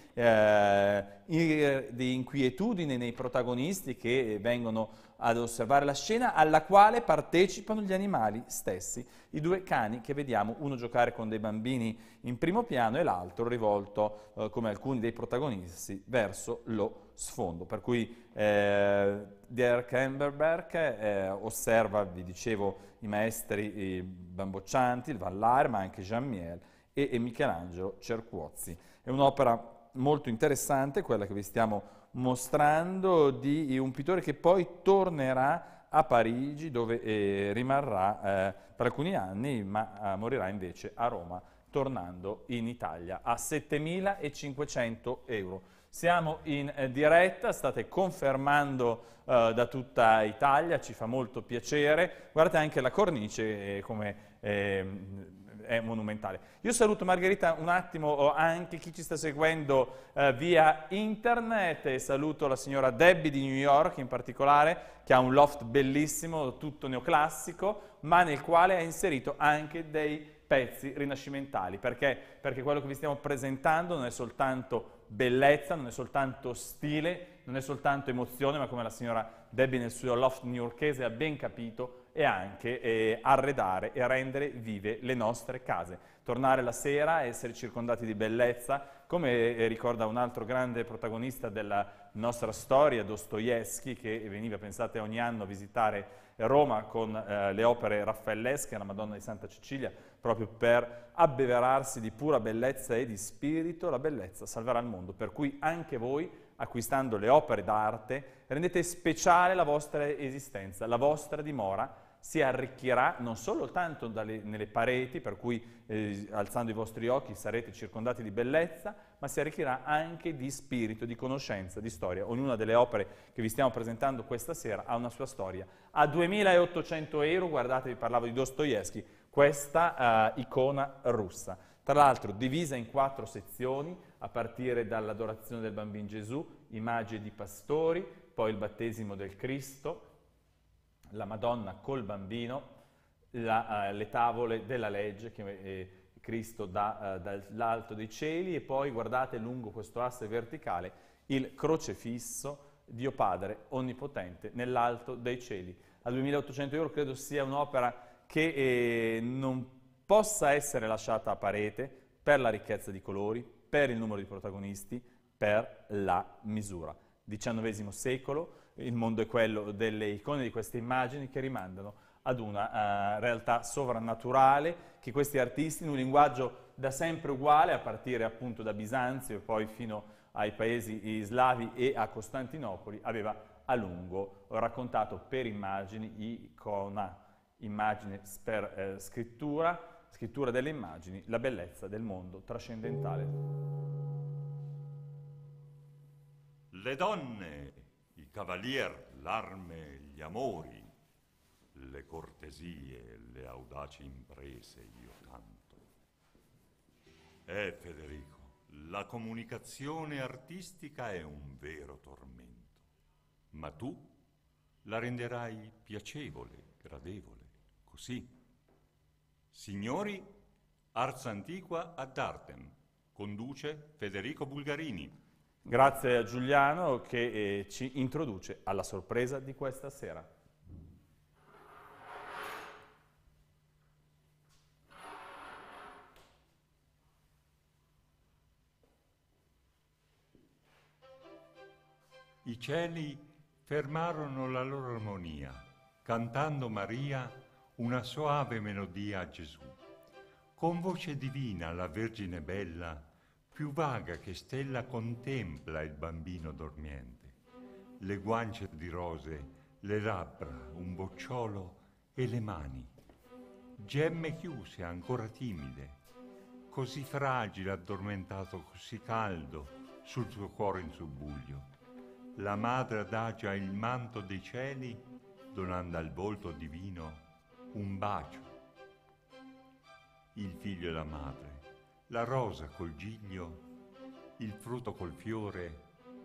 eh, in, di inquietudine nei protagonisti che vengono ad osservare la scena, alla quale partecipano gli animali stessi, i due cani che vediamo, uno giocare con dei bambini in primo piano e l'altro rivolto, eh, come alcuni dei protagonisti, verso lo sfondo. Per cui eh, Dirk Emberberg eh, osserva, vi dicevo, i maestri i bamboccianti, il Vallare, ma anche Jean Miel e, e Michelangelo Cercuozzi. È un'opera molto interessante, quella che vi stiamo mostrando, di un pittore che poi tornerà a Parigi, dove eh, rimarrà eh, per alcuni anni, ma eh, morirà invece a Roma, tornando in Italia a settemilacinquecento euro. Siamo in eh, diretta, state confermando eh, da tutta Italia, ci fa molto piacere. Guardate anche la cornice eh, come eh, è monumentale. Io saluto Margherita un attimo, o anche chi ci sta seguendo eh, via internet, e saluto la signora Debbie di New York in particolare, che ha un loft bellissimo, tutto neoclassico, ma nel quale ha inserito anche dei pezzi rinascimentali. Perché? Perché quello che vi stiamo presentando non è soltanto bellezza, non è soltanto stile, non è soltanto emozione, ma come la signora Debbie nel suo loft newyorkese ha ben capito, e anche eh, arredare e rendere vive le nostre case. Tornare la sera, essere circondati di bellezza, come eh, ricorda un altro grande protagonista della nostra storia, Dostoevskij, che veniva, pensate, ogni anno a visitare Roma con eh, le opere raffaellesche, la Madonna di Santa Cecilia, proprio per abbeverarsi di pura bellezza e di spirito. La bellezza salverà il mondo, per cui anche voi, acquistando le opere d'arte, rendete speciale la vostra esistenza, la vostra dimora si arricchirà non soltanto dalle, nelle pareti, per cui eh, alzando i vostri occhi sarete circondati di bellezza, ma si arricchirà anche di spirito, di conoscenza, di storia. Ognuna delle opere che vi stiamo presentando questa sera ha una sua storia. A duemilaottocento euro, guardate, vi parlavo di Dostoevskij, questa uh, icona russa. Tra l'altro divisa in quattro sezioni, a partire dall'adorazione del bambino Gesù, immagini di pastori, poi il battesimo del Cristo, la Madonna col bambino, la, uh, le tavole della legge che eh, Cristo dà uh, dall'alto dei cieli, e poi guardate lungo questo asse verticale il crocefisso, Dio Padre Onnipotente nell'alto dei cieli. A duemilaottocento euro credo sia un'opera che eh, non possa essere lasciata a parete per la ricchezza di colori, per il numero di protagonisti, per la misura. diciannovesimo secolo, il mondo è quello delle icone, di queste immagini che rimandano ad una uh, realtà sovrannaturale che questi artisti, in un linguaggio da sempre uguale, a partire appunto da Bisanzio e poi fino ai paesi slavi e a Costantinopoli, aveva a lungo raccontato per immagini, icona, immagine per eh, scrittura, scrittura delle immagini, la bellezza del mondo trascendentale. Le donne, i cavalier, l'arme, gli amori, le cortesie, le audaci imprese io canto. Eh, Federico, la comunicazione artistica è un vero tormento, ma tu la renderai piacevole, gradevole, così. Signori, Ars Antiqua ad Artem, conduce Federico Bulgarini. Grazie a Giuliano che eh, ci introduce alla sorpresa di questa sera. I cieli fermarono la loro armonia, cantando Maria una soave melodia a Gesù. Con voce divina la Vergine bella, più vaga che stella, contempla il bambino dormiente. Le guance di rose, le labbra, un bocciolo e le mani. Gemme chiuse, ancora timide, così fragile, addormentato, così caldo sul suo cuore in subbuglio. La madre adagia il manto dei cieli, donando al volto divino un bacio. il figlio e la madre, la rosa col giglio, il frutto col fiore.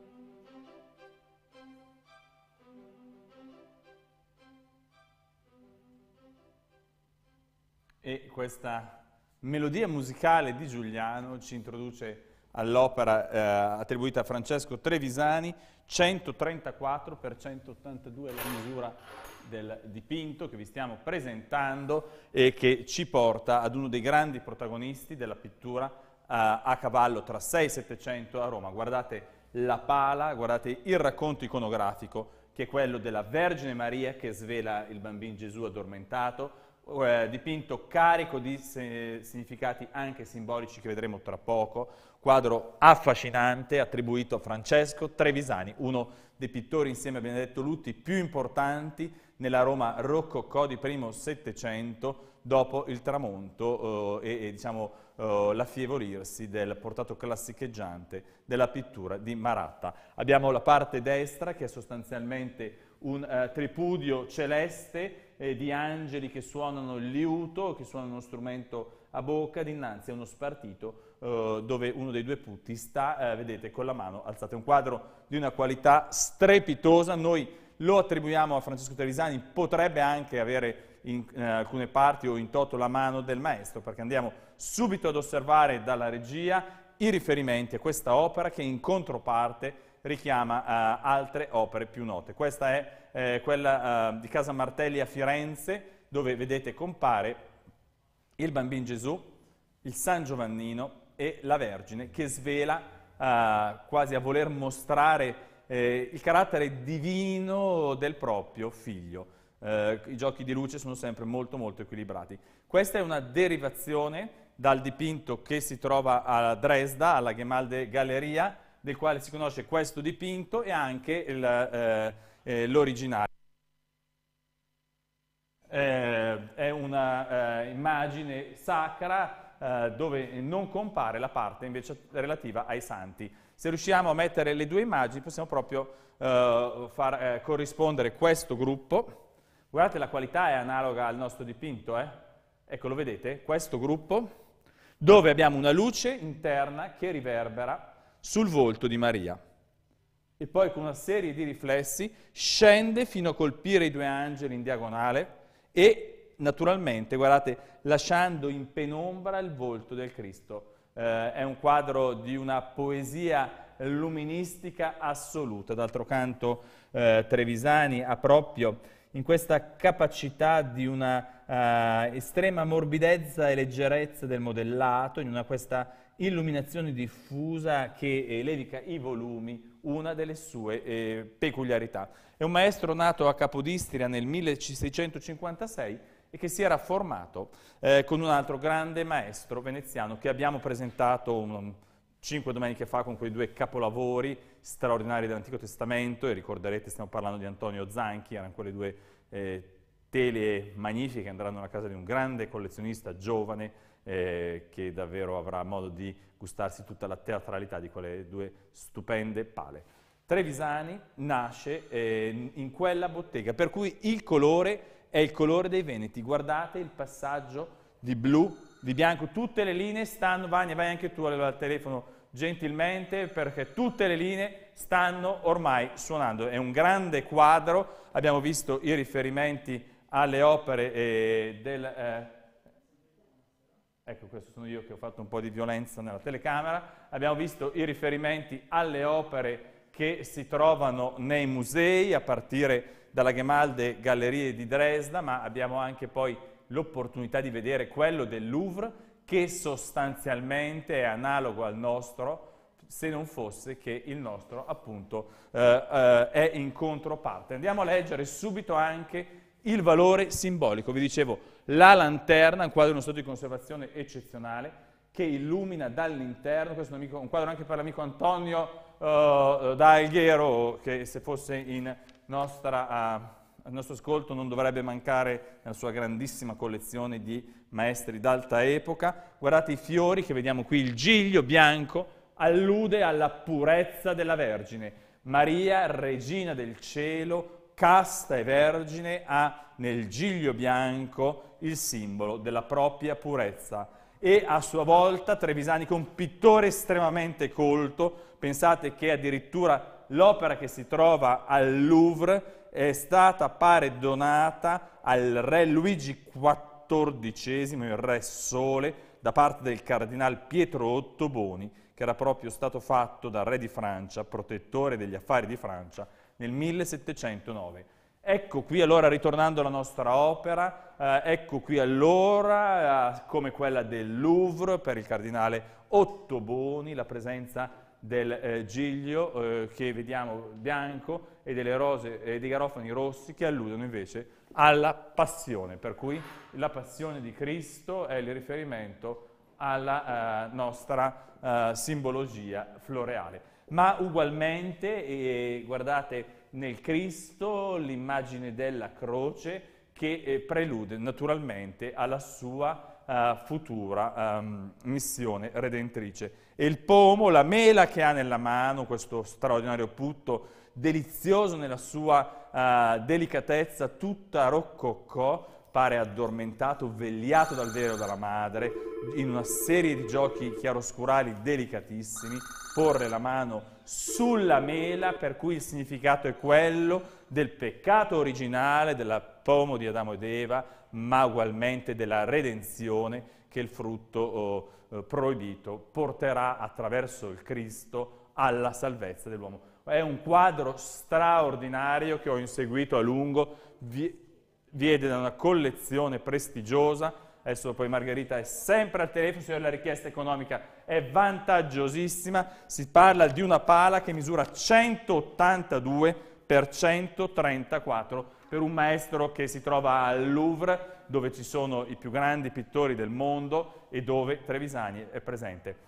E questa melodia musicale di Giuliano ci introduce all'opera eh, attribuita a Francesco Trevisani, centotrentaquattro per centottantadue la misura del dipinto che vi stiamo presentando e che ci porta ad uno dei grandi protagonisti della pittura eh, a cavallo tra sei e settecento a Roma. Guardate la pala, guardate il racconto iconografico che è quello della Vergine Maria che svela il bambino Gesù addormentato, eh, dipinto carico di se significati anche simbolici che vedremo tra poco, quadro affascinante attribuito a Francesco Trevisani, uno dei pittori insieme a Benedetto Lutti più importanti nella Roma rococò di primo Settecento dopo il tramonto eh, e, e diciamo, eh, l'affievolirsi del portato classicheggiante della pittura di Maratta. Abbiamo la parte destra che è sostanzialmente un eh, tripudio celeste eh, di angeli che suonano il liuto, che suonano uno strumento a bocca, dinanzi a uno spartito eh, dove uno dei due putti sta, eh, vedete, con la mano alzata. È un quadro di una qualità strepitosa, noi lo attribuiamo a Francesco Trevisani, potrebbe anche avere in eh, alcune parti o in toto la mano del maestro, perché andiamo subito ad osservare dalla regia i riferimenti a questa opera che in controparte richiama uh, altre opere più note. Questa è eh, quella uh, di Casa Martelli a Firenze, dove vedete compare il Bambino Gesù, il San Giovannino e la Vergine, che svela uh, quasi a voler mostrare eh, il carattere divino del proprio figlio. Uh, I giochi di luce sono sempre molto molto equilibrati. Questa è una derivazione dal dipinto che si trova a Dresda, alla Gemalde Galleria, del quale si conosce questo dipinto e anche eh, eh, l'originale. Eh, è una eh, immagine sacra eh, dove non compare la parte invece relativa ai santi. Se riusciamo a mettere le due immagini possiamo proprio eh, far eh, corrispondere questo gruppo. Guardate, la qualità è analoga al nostro dipinto, eh? Ecco, lo vedete? Questo gruppo, dove abbiamo una luce interna che riverbera sul volto di Maria e poi con una serie di riflessi scende fino a colpire i due angeli in diagonale e naturalmente, guardate, lasciando in penombra il volto del Cristo. Eh, è un quadro di una poesia luministica assoluta. D'altro canto eh, Trevisani ha proprio in questa capacità di una uh, estrema morbidezza e leggerezza del modellato, in una questa illuminazione diffusa che eh, levica i volumi, una delle sue eh, peculiarità. È un maestro nato a Capodistria nel milleseicentocinquantasei e che si era formato eh, con un altro grande maestro veneziano che abbiamo presentato un, un, cinque domeniche fa con quei due capolavori straordinari dell'Antico Testamento, e ricorderete stiamo parlando di Antonio Zanchi, erano quelle due eh, tele magnifiche che andranno alla casa di un grande collezionista giovane eh, che davvero avrà modo di gustarsi tutta la teatralità di quelle due stupende pale. Trevisani nasce eh, in quella bottega, per cui il colore è il colore dei Veneti. Guardate il passaggio di blu, di bianco, tutte le linee stanno, Vania, vai anche tu al telefono gentilmente, perché tutte le linee stanno ormai suonando. È un grande quadro, abbiamo visto i riferimenti alle opere eh, del... Eh, ecco, questo sono io che ho fatto un po' di violenza nella telecamera. Abbiamo visto i riferimenti alle opere che si trovano nei musei, a partire dalla Gemalde Gallerie di Dresda, ma abbiamo anche poi l'opportunità di vedere quello del Louvre, che sostanzialmente è analogo al nostro, se non fosse che il nostro, appunto, eh, eh, è in controparte. Andiamo a leggere subito anche il valore simbolico. Vi dicevo, la lanterna, un quadro in uno stato di conservazione eccezionale, che illumina dall'interno. Questo è un, amico, un quadro anche per l'amico Antonio uh, da Alghero, che se fosse in nostra, uh, al nostro ascolto non dovrebbe mancare nella sua grandissima collezione di maestri d'alta epoca. Guardate i fiori che vediamo qui, il giglio bianco allude alla purezza della Vergine. Maria, regina del cielo, casta e vergine, ha nel giglio bianco il simbolo della propria purezza. e a sua volta Trevisani, che è un pittore estremamente colto, pensate che addirittura l'opera che si trova al Louvre è stata, pare, donata al re Luigi quattordicesimo, il re Sole, da parte del cardinale Pietro Ottoboni, che era proprio stato fatto dal re di Francia, protettore degli affari di Francia, nel millesettecentonove. Ecco qui allora, ritornando alla nostra opera, eh, ecco qui allora, eh, come quella del Louvre per il cardinale Ottoboni, la presenza del eh, giglio eh, che vediamo bianco e delle rose e dei garofani rossi che alludono invece alla passione, per cui la passione di Cristo è il riferimento alla eh, nostra eh, simbologia floreale. Ma ugualmente, eh, guardate, nel Cristo l'immagine della croce che eh, prelude naturalmente alla sua uh, futura um, missione redentrice. E il pomo, la mela che ha nella mano, questo straordinario putto, delizioso nella sua uh, delicatezza, tutta roccocò, pare addormentato, vegliato dal vero della madre, in una serie di giochi chiaroscurali delicatissimi, porre la mano sulla mela, per cui il significato è quello del peccato originale, del pomo di Adamo ed Eva, ma ugualmente della redenzione che il frutto oh, eh, proibito porterà attraverso il Cristo alla salvezza dell'uomo. È un quadro straordinario che ho inseguito a lungo, vi, viene da una collezione prestigiosa. Adesso poi Margherita è sempre al telefono, se la richiesta economica è vantaggiosissima. Si parla di una pala che misura centottantadue per centotrentaquattro per un maestro che si trova al Louvre, dove ci sono i più grandi pittori del mondo e dove Trevisani è presente.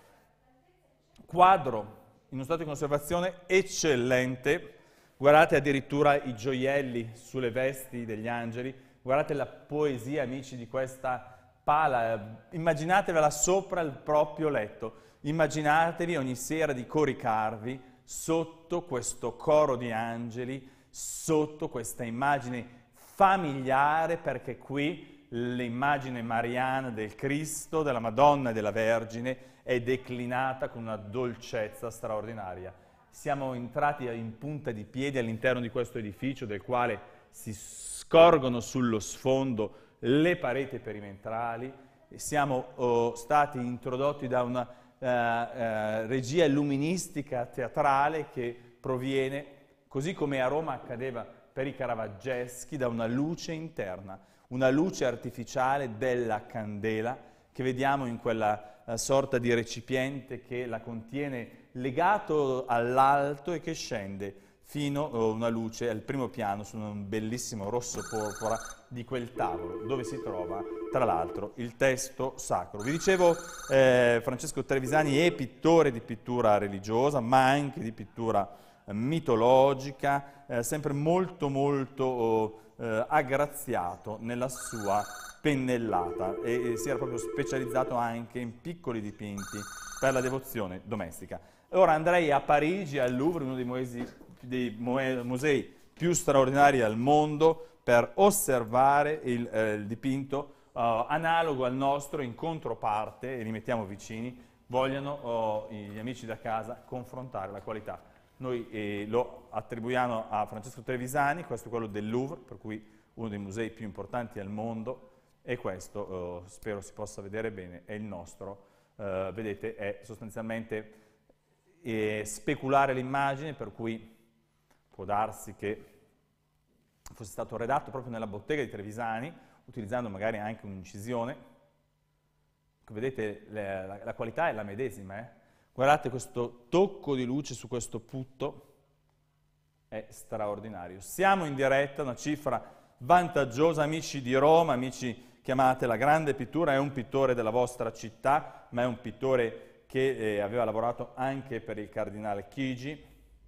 Quadro in uno stato di conservazione eccellente. Guardate addirittura i gioielli sulle vesti degli angeli, guardate la poesia, amici, di questa pala, immaginatevela sopra il proprio letto, immaginatevi ogni sera di coricarvi sotto questo coro di angeli, sotto questa immagine familiare, perché qui l'immagine mariana del Cristo, della Madonna e della Vergine è declinata con una dolcezza straordinaria. Siamo entrati in punta di piedi all'interno di questo edificio, del quale si scorgono sullo sfondo le pareti perimetrali. Siamo oh, stati introdotti da una uh, uh, regia illuministica teatrale che proviene, così come a Roma accadeva per i caravaggeschi, da una luce interna, una luce artificiale della candela che vediamo in quella uh, sorta di recipiente che la contiene legato all'alto e che scende fino a una luce al primo piano su un bellissimo rosso porpora di quel tavolo, dove si trova, tra l'altro, il testo sacro. Vi dicevo, eh, Francesco Trevisani è pittore di pittura religiosa, ma anche di pittura eh, mitologica, eh, sempre molto molto eh, aggraziato nella sua pennellata, e, e si era proprio specializzato anche in piccoli dipinti per la devozione domestica. Ora andrei a Parigi, al Louvre, uno dei musei dei musei più straordinari al mondo, per osservare il, eh, il dipinto uh, analogo al nostro, in controparte, e li mettiamo vicini, vogliono uh, gli amici da casa confrontare la qualità. Noi eh, lo attribuiamo a Francesco Trevisani, questo è quello del Louvre, per cui uno dei musei più importanti al mondo, e questo, uh, spero si possa vedere bene, è il nostro. Uh, vedete, è sostanzialmente eh, speculare l'immagine, per cui può darsi che fosse stato redatto proprio nella bottega di Trevisani, utilizzando magari anche un'incisione. Vedete, la, la, la qualità è la medesima. Eh? Guardate questo tocco di luce su questo putto, è straordinario. Siamo in diretta, una cifra vantaggiosa, amici di Roma, amici che amate la grande pittura. È un pittore della vostra città, ma è un pittore che eh, aveva lavorato anche per il cardinale Chigi,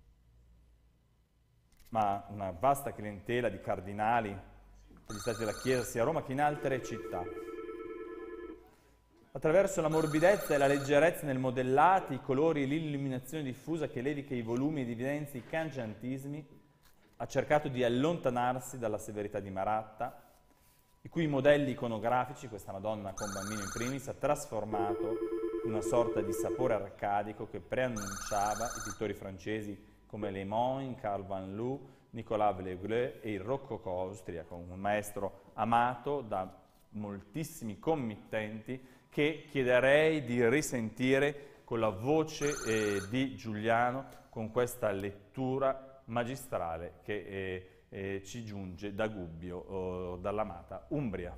ma una vasta clientela di cardinali degli stati della Chiesa sia a Roma che in altre città. Attraverso la morbidezza e la leggerezza nel modellati, i colori e l'illuminazione diffusa che levica i volumi ed evidenzia i cangiantismi, ha cercato di allontanarsi dalla severità di Maratta, i cui modelli iconografici, questa Madonna con bambino in primis, ha trasformato una sorta di sapore arcadico che preannunciava i pittori francesi come Lemoyne, Carl van Loo, Nicolas Veuillot e il Rococò austriaco, un maestro amato da moltissimi committenti che chiederei di risentire con la voce eh, di Giuliano con questa lettura magistrale che eh, eh, ci giunge da Gubbio, oh, dall'amata Umbria.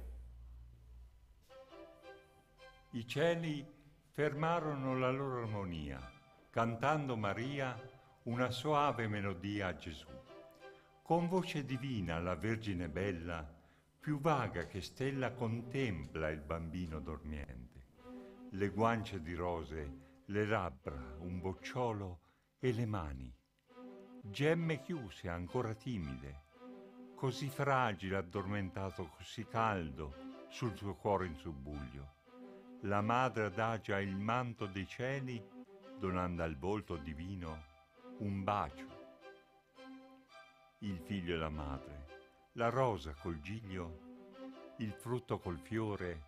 I cieli fermarono la loro armonia, cantando Maria una soave melodia a Gesù. Con voce divina la Vergine bella, più vaga che stella, contempla il bambino dormiente. Le guance di rose, le labbra, un bocciolo e le mani. Gemme chiuse, ancora timide, così fragile, addormentato, così caldo sul suo cuore in subbuglio. La madre adagia il manto dei cieli, donando al volto divino un bacio. Il figlio e la madre, la rosa col giglio, il frutto col fiore.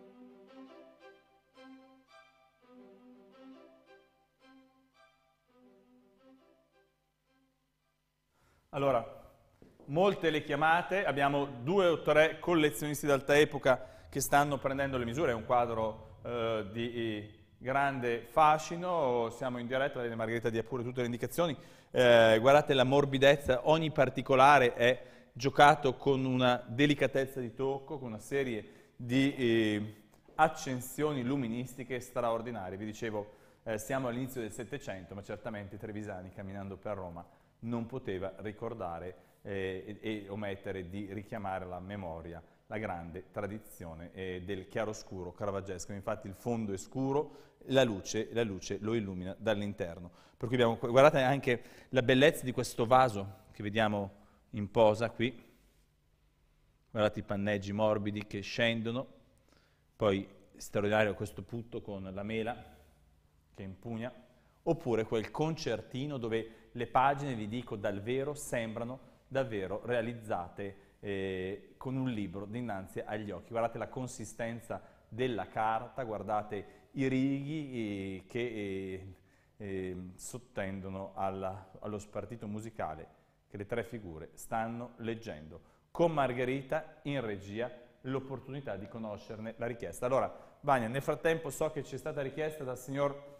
Allora, molte le chiamate, abbiamo due o tre collezionisti d'alta epoca che stanno prendendo le misure, è un quadro eh, di grande fascino, siamo in diretta, la Margherita dia pure tutte le indicazioni, eh, guardate la morbidezza, ogni particolare è giocato con una delicatezza di tocco, con una serie di eh, accensioni luministiche straordinarie. Vi dicevo, eh, siamo all'inizio del Settecento, ma certamente Trevisani, camminando per Roma, non poteva ricordare eh, e, e omettere di richiamare alla memoria la grande tradizione eh, del chiaroscuro caravaggesco. Infatti il fondo è scuro, la luce, la luce lo illumina dall'interno. Per cui abbiamo, guardate anche la bellezza di questo vaso che vediamo in posa qui. Guardate i panneggi morbidi che scendono, poi straordinario questo putto con la mela che impugna, oppure quel concertino dove le pagine, vi dico dal vero, sembrano davvero realizzate eh, con un libro dinanzi agli occhi. Guardate la consistenza della carta, guardate i righi eh, che eh, eh, sottendono alla, allo spartito musicale che le tre figure stanno leggendo. Con Margherita in regia l'opportunità di conoscerne la richiesta. Allora, Vania, nel frattempo so che ci è stata richiesta dal signor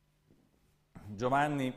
Giovanni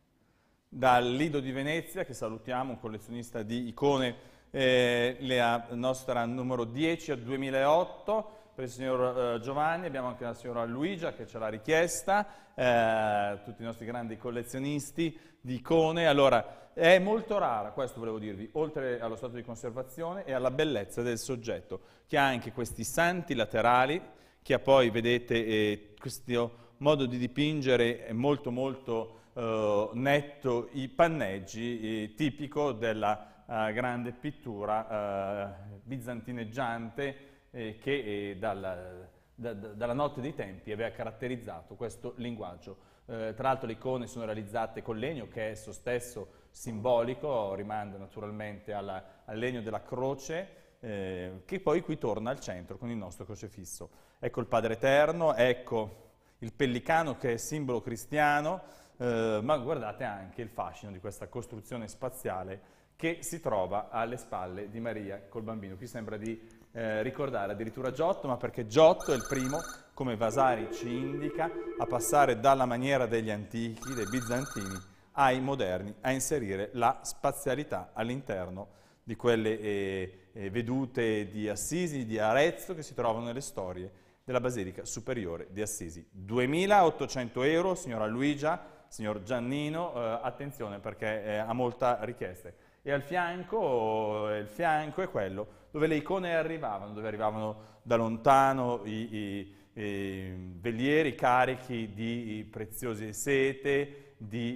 dal Lido di Venezia, che salutiamo, un collezionista di icone, eh, la nostra numero dieci a duemilaotto, per il signor eh, Giovanni. Abbiamo anche la signora Luigia che ce l'ha richiesta, eh, tutti i nostri grandi collezionisti di icone. Allora, è molto rara, questo volevo dirvi, oltre allo stato di conservazione e alla bellezza del soggetto, che ha anche questi santi laterali, che ha poi, vedete, eh, questo modo di dipingere è molto molto eh, netto, i panneggi, eh, tipico della eh, grande pittura eh, bizantineggiante eh, che eh, dalla, da, da, dalla notte dei tempi aveva caratterizzato questo linguaggio. Eh, tra l'altro le icone sono realizzate con legno, che è esso stesso simbolico, rimanda naturalmente alla, al legno della croce, eh, che poi qui torna al centro con il nostro crocefisso. Ecco il Padre Eterno, ecco il pellicano che è simbolo cristiano, eh, ma guardate anche il fascino di questa costruzione spaziale che si trova alle spalle di Maria col bambino. Qui sembra di eh, ricordare addirittura Giotto, ma perché Giotto è il primo, come Vasari ci indica, a passare dalla maniera degli antichi, dei bizantini, ai moderni, a inserire la spazialità all'interno di quelle eh, eh, vedute di Assisi, di Arezzo, che si trovano nelle storie della Basilica Superiore di Assisi. duemilaottocento euro, signora Luigia, signor Giannino, eh, attenzione perché eh, ha molta richieste. E al fianco, eh, il fianco è quello dove le icone arrivavano, dove arrivavano da lontano i, i, i velieri carichi di preziose sete, di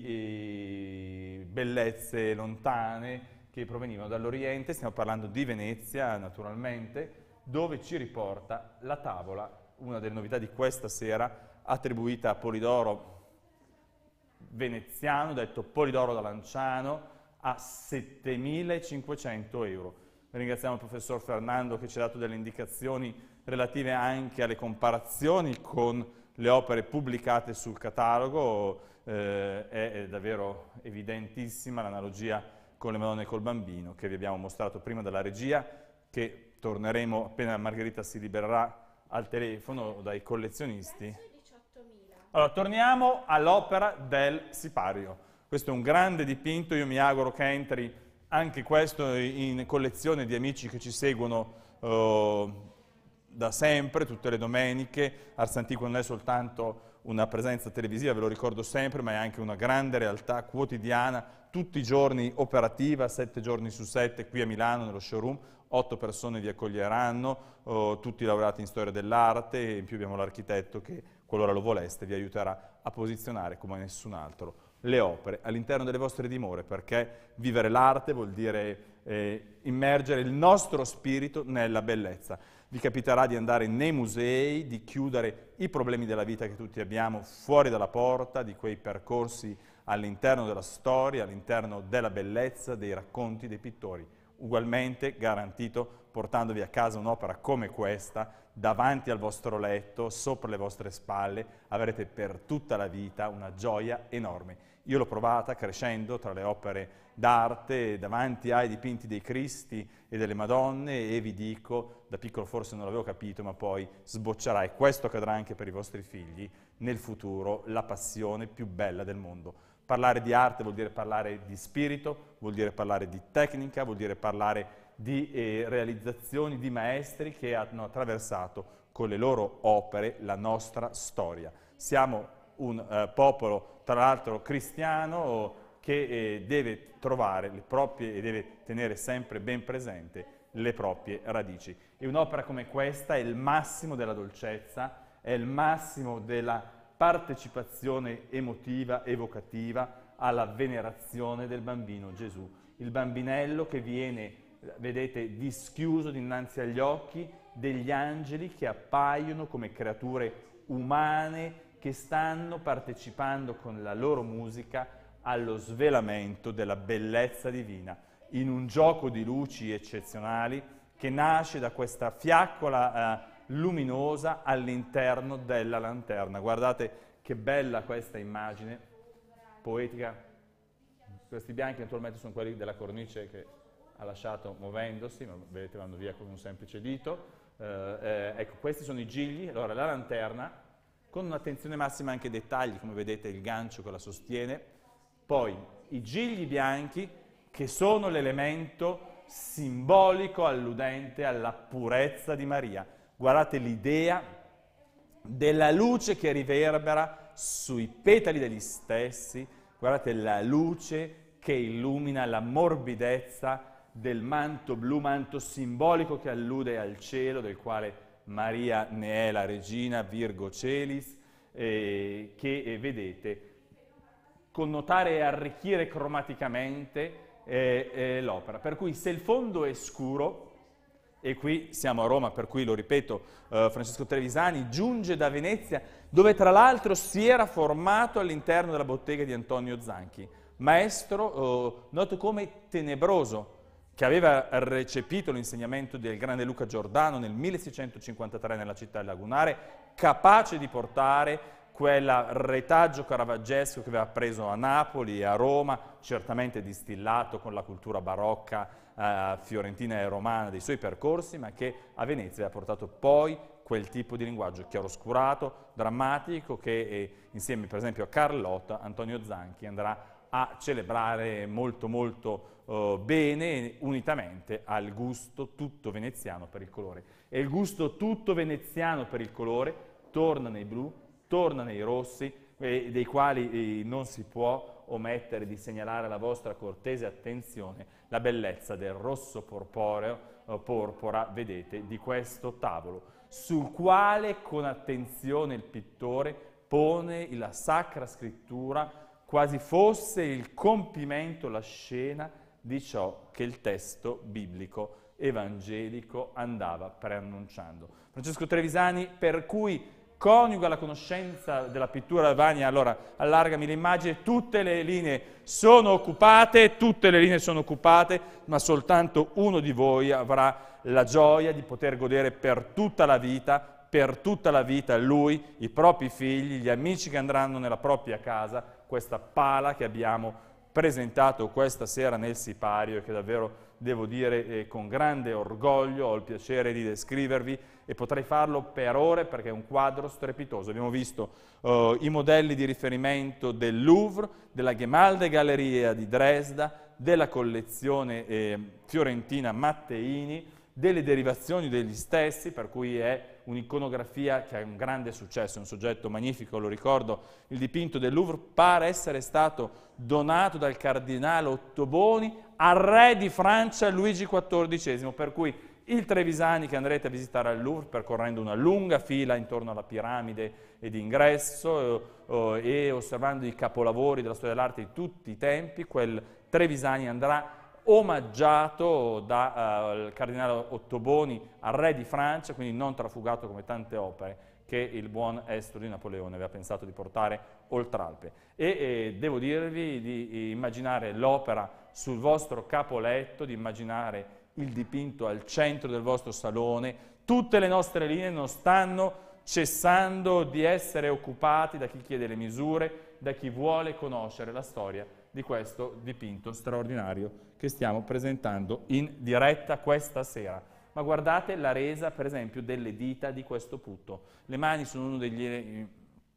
i, bellezze lontane che provenivano dall'Oriente. Stiamo parlando di Venezia, naturalmente, dove ci riporta la tavola, una delle novità di questa sera, attribuita a Polidoro veneziano, detto Polidoro da Lanciano, a settemilacinquecento euro. ringraziamo il professor Fernando che ci ha dato delle indicazioni relative anche alle comparazioni con le opere pubblicate sul catalogo. Eh, è, è davvero evidentissima l'analogia con le Madonne col Bambino che vi abbiamo mostrato prima dalla regia, che torneremo appena Margherita si libererà al telefono dai collezionisti. Allora, torniamo all'opera del sipario. Questo è un grande dipinto, io mi auguro che entri anche questo in collezione di amici che ci seguono eh, da sempre, tutte le domeniche. Ars Antiqua non è soltanto una presenza televisiva, ve lo ricordo sempre, ma è anche una grande realtà quotidiana, tutti i giorni operativa, sette giorni su sette, qui a Milano, nello showroom, otto persone vi accoglieranno, oh, tutti laureati in storia dell'arte, e in più abbiamo l'architetto che, qualora lo voleste, vi aiuterà a posizionare come nessun altro le opere all'interno delle vostre dimore, perché vivere l'arte vuol dire eh, immergere il nostro spirito nella bellezza. Vi capiterà di andare nei musei, di chiudere i problemi della vita che tutti abbiamo fuori dalla porta, di quei percorsi all'interno della storia, all'interno della bellezza, dei racconti dei pittori. Ugualmente garantito, portandovi a casa un'opera come questa, davanti al vostro letto, sopra le vostre spalle, avrete per tutta la vita una gioia enorme. Io l'ho provata crescendo tra le opere d'arte, davanti ai dipinti dei Cristi e delle Madonne, e vi dico, da piccolo forse non l'avevo capito, ma poi sboccerà, e questo accadrà anche per i vostri figli, nel futuro, la passione più bella del mondo. Parlare di arte vuol dire parlare di spirito, vuol dire parlare di tecnica, vuol dire parlare di eh, realizzazioni di maestri che hanno attraversato con le loro opere la nostra storia. Siamo un eh, popolo, tra l'altro cristiano, che eh, deve trovare le proprie e deve tenere sempre ben presente le proprie radici. E un'opera come questa è il massimo della dolcezza, è il massimo della partecipazione emotiva, evocativa alla venerazione del bambino Gesù. Il bambinello che viene, vedete, dischiuso dinanzi agli occhi degli angeli che appaiono come creature umane che stanno partecipando con la loro musica allo svelamento della bellezza divina, in un gioco di luci eccezionali che nasce da questa fiaccola eh, luminosa all'interno della lanterna. Guardate che bella questa immagine poetica. Questi bianchi naturalmente sono quelli della cornice che ha lasciato muovendosi, ma vedete vanno via con un semplice dito. Eh, eh, ecco, questi sono i gigli. Allora, la lanterna, con un'attenzione massima anche ai dettagli, come vedete il gancio che la sostiene. Poi i gigli bianchi, che sono l'elemento simbolico alludente alla purezza di Maria. Guardate l'idea della luce che riverbera sui petali degli stessi, guardate la luce che illumina la morbidezza del manto blu, manto simbolico che allude al cielo, del quale Maria ne è la regina, Virgo Celis, eh, che eh, vedete connotare e arricchire cromaticamente eh, eh, l'opera. Per cui se il fondo è scuro, e qui siamo a Roma, per cui lo ripeto, eh, Francesco Trevisani giunge da Venezia, dove tra l'altro si era formato all'interno della bottega di Antonio Zanchi, maestro eh, noto come tenebroso, che aveva recepito l'insegnamento del grande Luca Giordano nel milleseicentocinquantatré nella città lagunare, capace di portare quel retaggio caravaggesco che aveva preso a Napoli e a Roma, certamente distillato con la cultura barocca eh, fiorentina e romana dei suoi percorsi, ma che a Venezia aveva portato poi quel tipo di linguaggio chiaroscurato, drammatico, che eh, insieme per esempio a Carlotta, Antonio Zanchi andrà a celebrare molto molto uh, bene, unitamente al gusto tutto veneziano per il colore. E il gusto tutto veneziano per il colore torna nei blu, torna nei rossi, eh, dei quali eh, non si può omettere di segnalare alla vostra cortese attenzione la bellezza del rosso porporeo, eh, porpora, vedete, di questo tavolo, sul quale con attenzione il pittore pone la Sacra Scrittura quasi fosse il compimento, la scena di ciò che il testo biblico evangelico andava preannunciando. Francesco Trevisani, per cui coniuga la conoscenza della pittura del Vania, allora allargami l'immagine, tutte le linee sono occupate, tutte le linee sono occupate, ma soltanto uno di voi avrà la gioia di poter godere per tutta la vita, per tutta la vita lui, i propri figli, gli amici che andranno nella propria casa, questa pala che abbiamo presentato questa sera nel sipario e che davvero devo dire eh, con grande orgoglio ho il piacere di descrivervi e potrei farlo per ore perché è un quadro strepitoso. Abbiamo visto uh, i modelli di riferimento del Louvre, della Gemäldegaleria di Dresda, della collezione eh, fiorentina Matteini, delle derivazioni degli stessi, per cui è un'iconografia che ha un grande successo, è un soggetto magnifico, lo ricordo, il dipinto del Louvre pare essere stato donato dal cardinale Ottoboni al re di Francia Luigi quattordicesimo, per cui il Trevisani che andrete a visitare al Louvre percorrendo una lunga fila intorno alla piramide e di ingresso eh, eh, e osservando i capolavori della storia dell'arte di tutti i tempi, quel Trevisani andrà omaggiato dal uh, cardinale Ottoboni al re di Francia, quindi non trafugato come tante opere che il buon estro di Napoleone aveva pensato di portare oltre Alpe. E, e devo dirvi di immaginare l'opera sul vostro capoletto, di immaginare il dipinto al centro del vostro salone. Tutte le nostre linee non stanno cessando di essere occupate da chi chiede le misure, da chi vuole conoscere la storia di questo dipinto straordinario che stiamo presentando in diretta questa sera. Ma guardate la resa, per esempio, delle dita di questo putto. Le mani sono uno degli,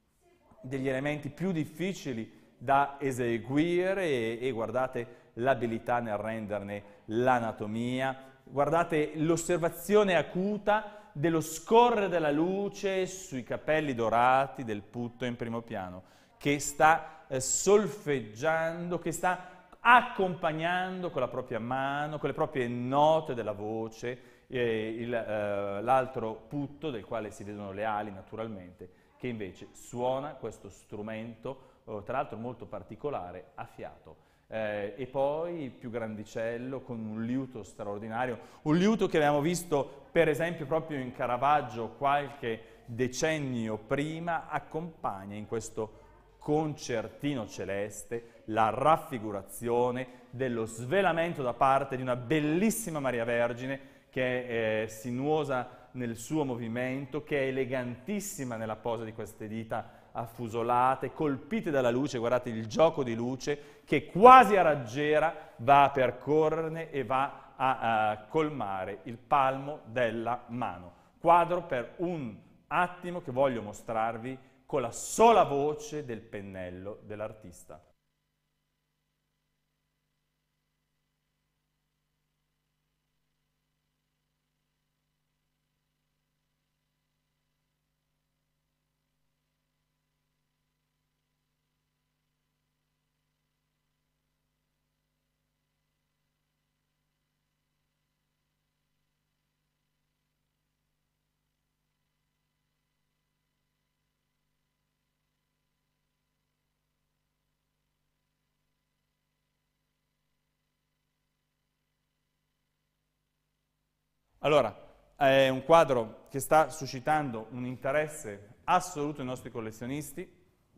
degli elementi più difficili da eseguire e, e guardate l'abilità nel renderne l'anatomia, guardate l'osservazione acuta dello scorrere della luce sui capelli dorati del putto in primo piano, che sta eh, solfeggiando, che sta accompagnando con la propria mano, con le proprie note della voce, eh, eh, l'altro putto del quale si vedono le ali naturalmente, che invece suona questo strumento, eh, tra l'altro molto particolare, a fiato. Eh, e poi il più grandicello con un liuto straordinario, un liuto che abbiamo visto per esempio proprio in Caravaggio qualche decennio prima, accompagna in questo concertino celeste la raffigurazione dello svelamento da parte di una bellissima Maria Vergine che è eh, sinuosa nel suo movimento, che è elegantissima nella posa di queste dita affusolate, colpite dalla luce, guardate il gioco di luce che quasi a raggiera va a percorrerne e va a, a colmare il palmo della mano. Quadro per un attimo che voglio mostrarvi con la sola voce del pennello dell'artista. Allora, è un quadro che sta suscitando un interesse assoluto nei nostri collezionisti,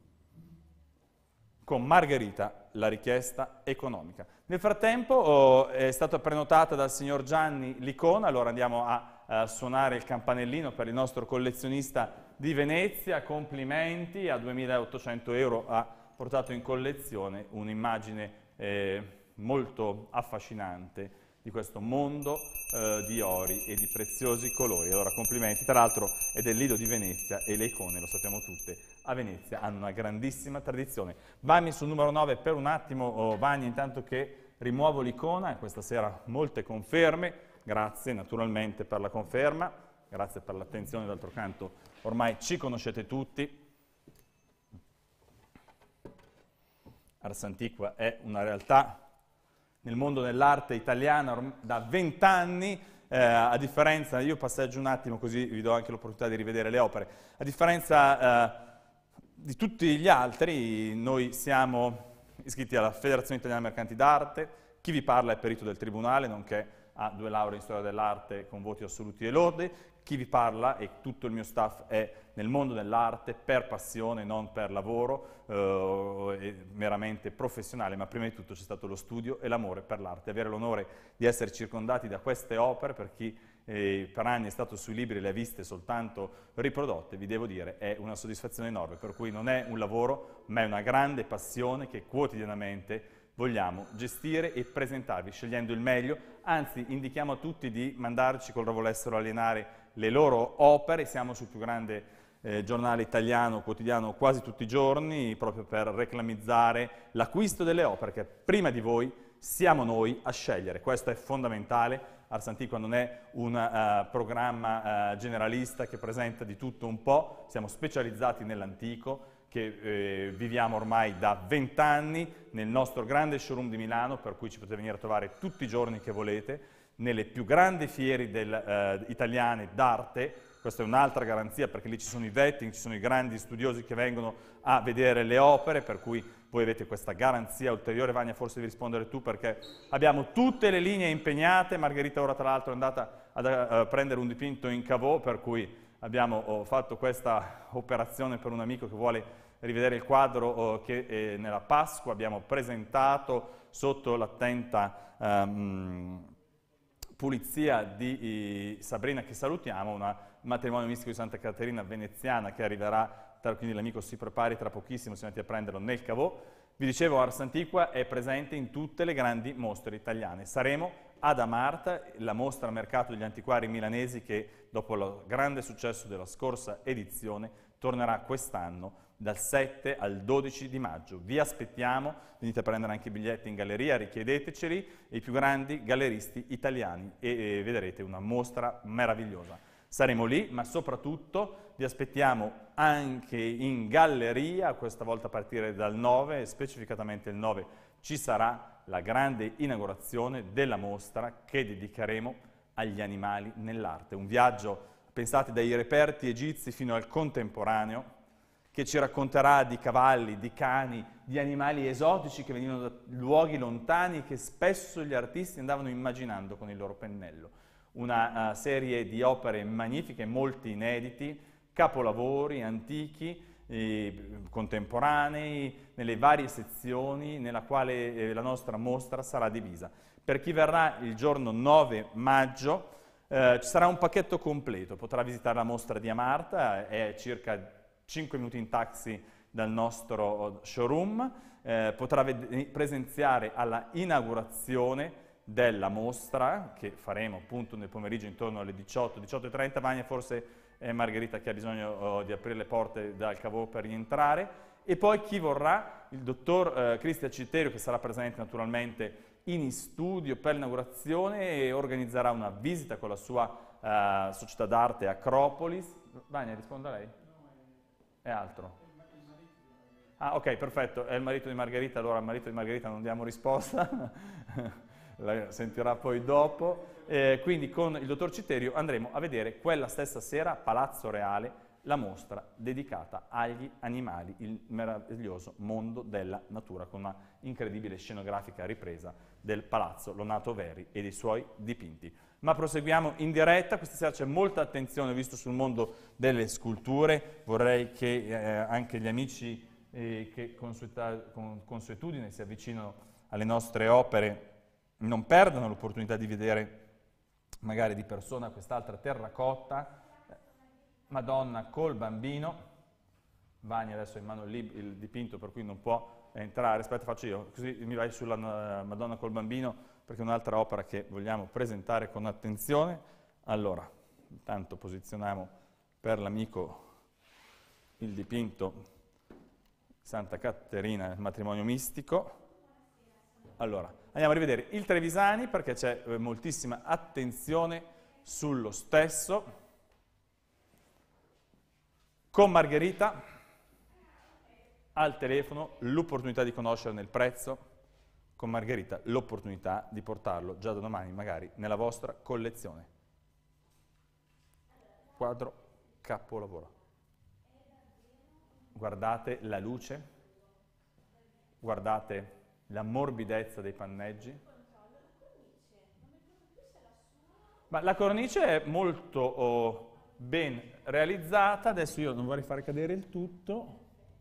con Margherita, la richiesta economica. Nel frattempo oh, è stata prenotata dal signor Gianni l'icona, allora andiamo a, a suonare il campanellino per il nostro collezionista di Venezia. Complimenti, a duemilaottocento euro ha portato in collezione un'immagine eh, molto affascinante di questo mondo eh, di ori e di preziosi colori. Allora complimenti, tra l'altro è del Lido di Venezia e le icone, lo sappiamo tutte, a Venezia hanno una grandissima tradizione. Vammi sul numero nove per un attimo, oh, Vagni, intanto che rimuovo l'icona, e questa sera molte conferme, grazie naturalmente per la conferma, grazie per l'attenzione, d'altro canto ormai ci conoscete tutti. Ars Antiqua è una realtà nel mondo dell'arte italiana da vent'anni, eh, a differenza, io passeggio un attimo così vi do anche l'opportunità di rivedere le opere, a differenza eh, di tutti gli altri, noi siamo iscritti alla Federazione Italiana Mercanti d'Arte, chi vi parla è perito del Tribunale, nonché ha due lauree in storia dell'arte con voti assoluti e lode, Chi vi parla e tutto il mio staff è nel mondo dell'arte per passione, non per lavoro, eh, meramente professionale, ma prima di tutto c'è stato lo studio e l'amore per l'arte. Avere l'onore di essere circondati da queste opere, per chi eh, per anni è stato sui libri e le ha viste soltanto riprodotte, vi devo dire, è una soddisfazione enorme, per cui non è un lavoro, ma è una grande passione che quotidianamente vogliamo gestire e presentarvi, scegliendo il meglio. Anzi, indichiamo a tutti di mandarci, qualora volessero alienare le loro opere. Siamo sul più grande eh, giornale italiano, quotidiano, quasi tutti i giorni, proprio per reclamizzare l'acquisto delle opere, che prima di voi siamo noi a scegliere. Questo è fondamentale. Ars Antiqua non è un uh, programma uh, generalista che presenta di tutto un po', siamo specializzati nell'antico, che eh, viviamo ormai da vent'anni nel nostro grande showroom di Milano, per cui ci potete venire a trovare tutti i giorni che volete, nelle più grandi fiere del, eh, italiane d'arte. Questa è un'altra garanzia, perché lì ci sono i vetting, ci sono i grandi studiosi che vengono a vedere le opere, per cui voi avete questa garanzia ulteriore. Vania, forse devi rispondere tu, perché abbiamo tutte le linee impegnate. Margherita ora tra l'altro è andata a, a, a prendere un dipinto in Cavot, per cui abbiamo oh, fatto questa operazione per un amico che vuole rivedere il quadro oh, che eh, nella Pasqua abbiamo presentato sotto l'attenta um, pulizia di eh, Sabrina, che salutiamo, un matrimonio mistico di Santa Caterina veneziana che arriverà, quindi l'amico si prepari, tra pochissimo siamo andati a prenderlo nel Cavot. Vi dicevo, Ars Antiqua è presente in tutte le grandi mostre italiane. Saremo ad Amarta, la mostra mercato degli antiquari milanesi, che dopo il grande successo della scorsa edizione tornerà quest'anno dal sette al dodici di maggio. Vi aspettiamo, venite a prendere anche i biglietti in galleria, richiedeteceli, i più grandi galleristi italiani, e, e vedrete una mostra meravigliosa. Saremo lì, ma soprattutto vi aspettiamo anche in galleria, questa volta a partire dal nove, specificatamente il nove ci sarà la grande inaugurazione della mostra che dedicheremo agli animali nell'arte. Un viaggio, pensate, dai reperti egizi fino al contemporaneo, che ci racconterà di cavalli, di cani, di animali esotici che venivano da luoghi lontani, che spesso gli artisti andavano immaginando con il loro pennello. Una uh, serie di opere magnifiche, molti inediti, capolavori antichi, eh, contemporanei, nelle varie sezioni nella quale eh, la nostra mostra sarà divisa. Per chi verrà il giorno nove maggio eh, ci sarà un pacchetto completo, potrà visitare la mostra di Amarta, è circa cinque minuti in taxi dal nostro showroom, eh, potrà presenziare alla inaugurazione della mostra, che faremo appunto nel pomeriggio intorno alle diciotto, diciotto e trenta. Vania, forse è Margherita che ha bisogno oh, di aprire le porte dal Cavot per rientrare, e poi chi vorrà, il dottor eh, Cristian Citterio, che sarà presente naturalmente in studio per l'inaugurazione e organizzerà una visita con la sua uh, società d'arte Acropolis. Vania, risponda lei? È altro? Ah, ok, perfetto, è il marito di Margherita, allora al marito di Margherita non diamo risposta, la sentirà poi dopo. Eh, quindi con il dottor Citterio andremo a vedere quella stessa sera a Palazzo Reale la mostra dedicata agli animali, il meraviglioso mondo della natura, con una incredibile scenografica ripresa del Palazzo Lonato Veri e dei suoi dipinti. Ma proseguiamo in diretta. Questa sera c'è molta attenzione, visto, sul mondo delle sculture. Vorrei che eh, anche gli amici eh, che con consuetudine si avvicinano alle nostre opere non perdano l'opportunità di vedere magari di persona quest'altra terracotta, Madonna col bambino. Vania adesso ha in mano il, il dipinto, per cui non può entrare. Aspetta, faccio io, così mi vai sulla uh, Madonna col bambino, perché è un'altra opera che vogliamo presentare con attenzione. Allora, intanto posizioniamo per l'amico il dipinto Santa Caterina, il matrimonio mistico. Allora, andiamo a rivedere il Trevisani, perché c'è eh, moltissima attenzione sullo stesso. Con Margherita al telefono l'opportunità di conoscerne il prezzo, con Margherita l'opportunità di portarlo già da domani magari nella vostra collezione. Quadro capolavoro. Guardate la luce, guardate la morbidezza dei panneggi. Ma la cornice è molto oh, ben realizzata. Adesso io non vorrei fare cadere il tutto.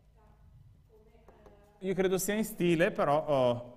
Io credo sia in stile, però oh,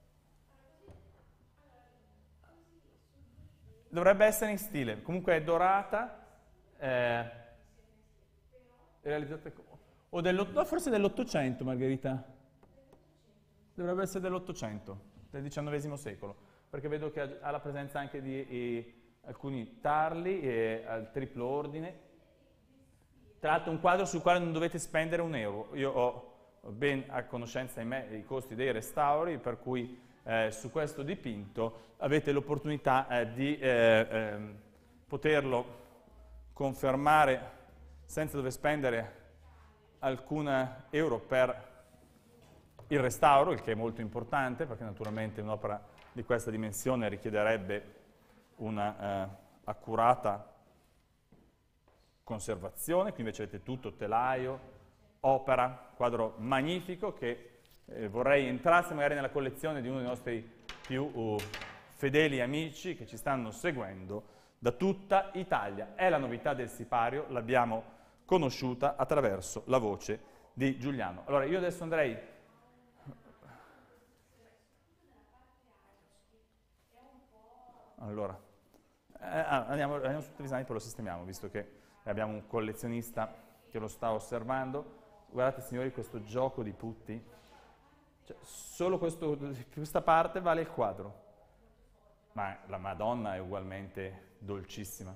dovrebbe essere in stile. Comunque è dorata, eh, realizzata o dell'Ottocento, no, forse dell'Ottocento, Margherita. Dovrebbe essere dell'Ottocento, del diciannovesimo secolo, perché vedo che ha la presenza anche di e, alcuni tarli e al triplo ordine. Tra l'altro un quadro sul quale non dovete spendere un euro. Io ho ben a conoscenza in me i costi dei restauri, per cui eh, su questo dipinto avete l'opportunità eh, di eh, eh, poterlo confermare senza dover spendere alcun euro per il restauro, il che è molto importante, perché naturalmente un'opera di questa dimensione richiederebbe una eh, accurata conservazione. Qui invece avete tutto, telaio, opera, quadro magnifico che eh, vorrei entrasse magari nella collezione di uno dei nostri più uh, fedeli amici che ci stanno seguendo da tutta Italia. È la novità del sipario, l'abbiamo conosciuta attraverso la voce di Giuliano. Allora io adesso andrei allora eh, andiamo, andiamo su Trevisani, poi lo sistemiamo, visto che abbiamo un collezionista che lo sta osservando. Guardate signori questo gioco di putti, cioè, solo questo, questa parte vale il quadro, ma la Madonna è ugualmente dolcissima.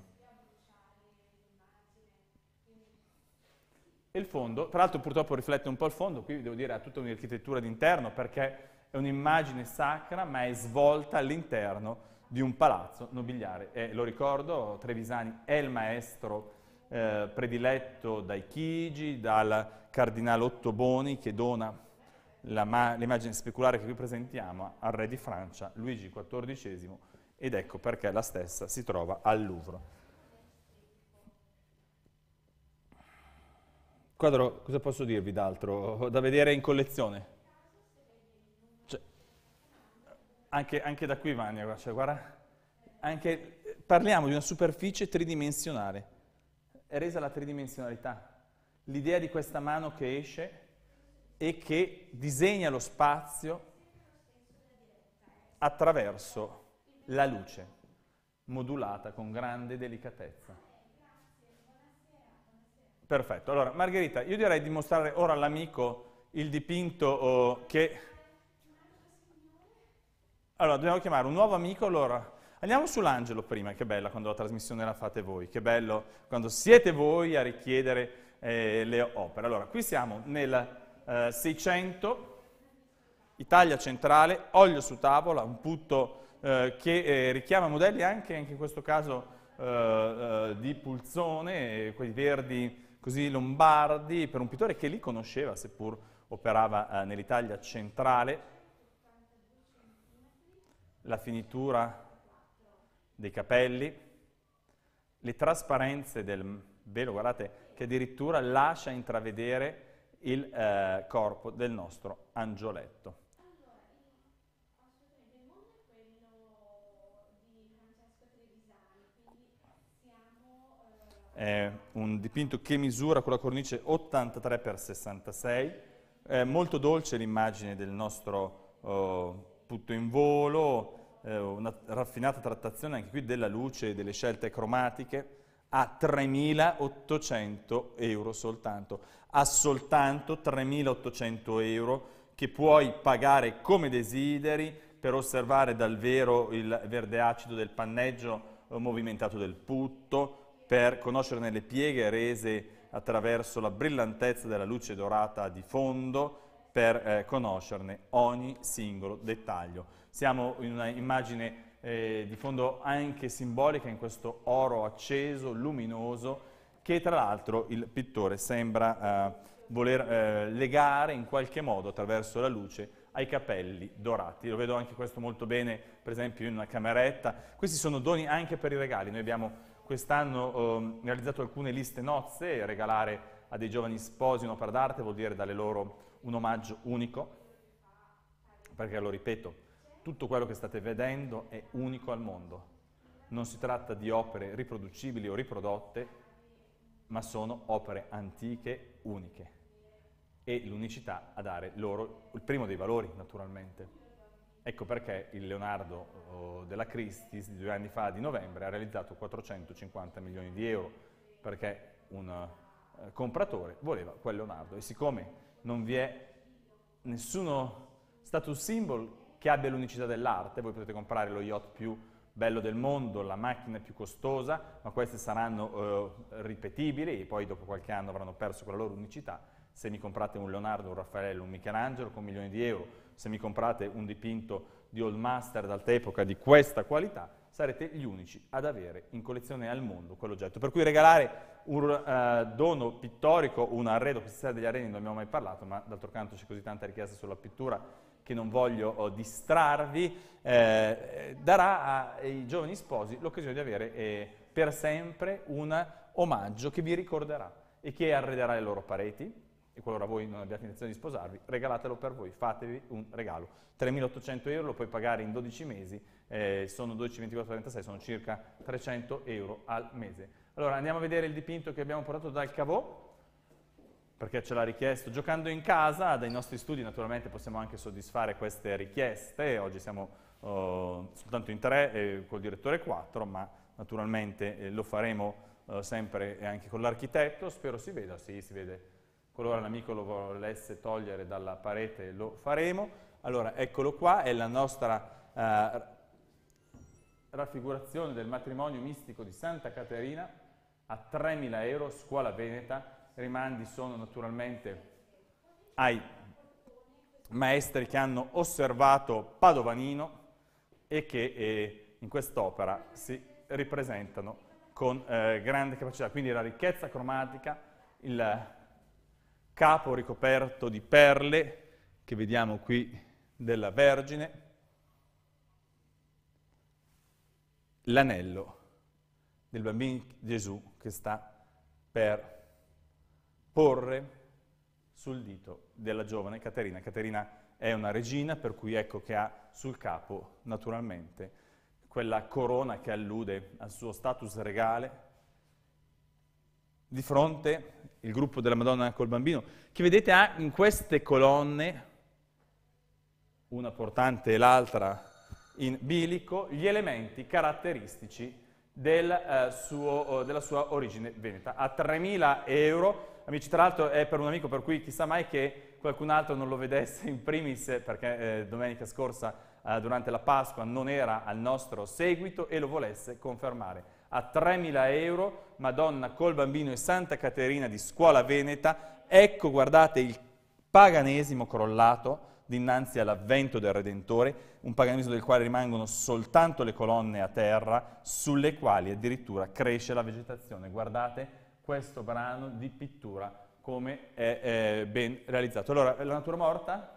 E il fondo, tra l'altro purtroppo riflette un po' il fondo, qui devo dire ha tutta un'architettura d'interno perché è un'immagine sacra ma è svolta all'interno di un palazzo nobiliare. E lo ricordo, Trevisani è il maestro eh, prediletto dai Chigi, dal cardinale Ottoboni che dona l'immagine speculare che qui presentiamo al re di Francia, Luigi quattordicesimo, ed ecco perché la stessa si trova al Louvre. Quadro, cosa posso dirvi d'altro? Da vedere in collezione? Cioè, anche, anche da qui, Vania, cioè, guarda, anche, parliamo di una superficie tridimensionale. È resa la tridimensionalità. L'idea di questa mano che esce e che disegna lo spazio attraverso la luce, modulata con grande delicatezza. Perfetto, allora Margherita, io direi di mostrare ora all'amico il dipinto oh, che... Allora, dobbiamo chiamare un nuovo amico, allora andiamo sull'angelo prima, che bella quando la trasmissione la fate voi, che bello quando siete voi a richiedere eh, le opere. Allora, qui siamo nel eh, seicento, Italia centrale, olio su tavola, un putto eh, che eh, richiama modelli anche, anche in questo caso eh, eh, di pulzone, eh, quei verdi così lombardi, per un pittore che li conosceva, seppur operava eh, nell'Italia centrale. La finitura dei capelli, le trasparenze del velo, guardate, che addirittura lascia intravedere il eh, corpo del nostro angioletto. È un dipinto che misura con la cornice ottantatré per sessantasei, è molto dolce l'immagine del nostro oh, putto in volo, eh, una raffinata trattazione anche qui della luce e delle scelte cromatiche, a tremilaottocento euro soltanto, a soltanto tremilaottocento euro che puoi pagare come desideri per osservare dal vero il verde acido del panneggio eh, movimentato del putto, per conoscerne le pieghe rese attraverso la brillantezza della luce dorata di fondo, per eh, conoscerne ogni singolo dettaglio. Siamo in una immagine eh, di fondo anche simbolica, in questo oro acceso, luminoso, che tra l'altro il pittore sembra eh, voler eh, legare in qualche modo attraverso la luce ai capelli dorati. Lo vedo anche questo molto bene, per esempio, in una cameretta. Questi sono doni anche per i regali. Noi abbiamo quest'anno eh, realizzato alcune liste nozze, e regalare a dei giovani sposi un'opera d'arte vuol dire dare loro un omaggio unico, perché, lo ripeto, tutto quello che state vedendo è unico al mondo. Non si tratta di opere riproducibili o riprodotte, ma sono opere antiche, uniche, e l'unicità a dare loro il primo dei valori, naturalmente. Ecco perché il Leonardo oh, della Christie's di due anni fa, di novembre, ha realizzato quattrocentocinquanta milioni di euro, perché un eh, compratore voleva quel Leonardo, e siccome non vi è nessuno status symbol che abbia l'unicità dell'arte, voi potete comprare lo yacht più bello del mondo, la macchina più costosa, ma queste saranno eh, ripetibili e poi dopo qualche anno avranno perso quella loro unicità. Se mi comprate un Leonardo, un Raffaello, un Michelangelo con milioni di euro, se mi comprate un dipinto di Old Master d'alt'epoca di questa qualità, sarete gli unici ad avere in collezione al mondo quell'oggetto. Per cui regalare un uh, dono pittorico, un arredo, questa sera degli arredi non abbiamo mai parlato, ma d'altro canto c'è così tanta richiesta sulla pittura che non voglio oh, distrarvi, eh, darà ai giovani sposi l'occasione di avere eh, per sempre un omaggio che vi ricorderà e che arrederà le loro pareti, e qualora voi non abbiate intenzione di sposarvi, regalatelo per voi, fatevi un regalo. tremilaottocento euro lo puoi pagare in dodici mesi, eh, sono dodici, ventiquattro, trentasei, sono circa trecento euro al mese. Allora andiamo a vedere il dipinto che abbiamo portato dal Cavò, perché ce l'ha richiesto. Giocando in casa, dai nostri studi naturalmente possiamo anche soddisfare queste richieste. Oggi siamo uh, soltanto in tre, eh, col direttore quattro, ma naturalmente eh, lo faremo uh, sempre anche con l'architetto. Spero si veda, sì, si vede. Qualora l'amico lo volesse togliere dalla parete lo faremo. Allora, eccolo qua, è la nostra uh, raffigurazione del matrimonio mistico di Santa Caterina a tremila euro, Scuola Veneta. Rimandi sono naturalmente ai maestri che hanno osservato Padovanino e che eh, in quest'opera si ripresentano con eh, grande capacità. Quindi la ricchezza cromatica, il capo ricoperto di perle che vediamo qui della Vergine, l'anello del bambino Gesù che sta per porre sul dito della giovane Caterina. Caterina è una regina, per cui ecco che ha sul capo naturalmente quella corona che allude al suo status regale. Di fronte il gruppo della Madonna col bambino, che vedete ha in queste colonne, una portante e l'altra in bilico, gli elementi caratteristici del, eh, suo, della sua origine veneta. A tremila euro, amici, tra l'altro è per un amico, per cui chissà mai che qualcun altro non lo vedesse in primis, perché eh, domenica scorsa eh, durante la Pasqua non era al nostro seguito e lo volesse confermare. A tremila euro, Madonna col bambino e Santa Caterina di Scuola Veneta. Ecco, guardate, il paganesimo crollato dinanzi all'avvento del Redentore, un paganesimo del quale rimangono soltanto le colonne a terra, sulle quali addirittura cresce la vegetazione. Guardate questo brano di pittura come è, è ben realizzato. Allora, la natura morta?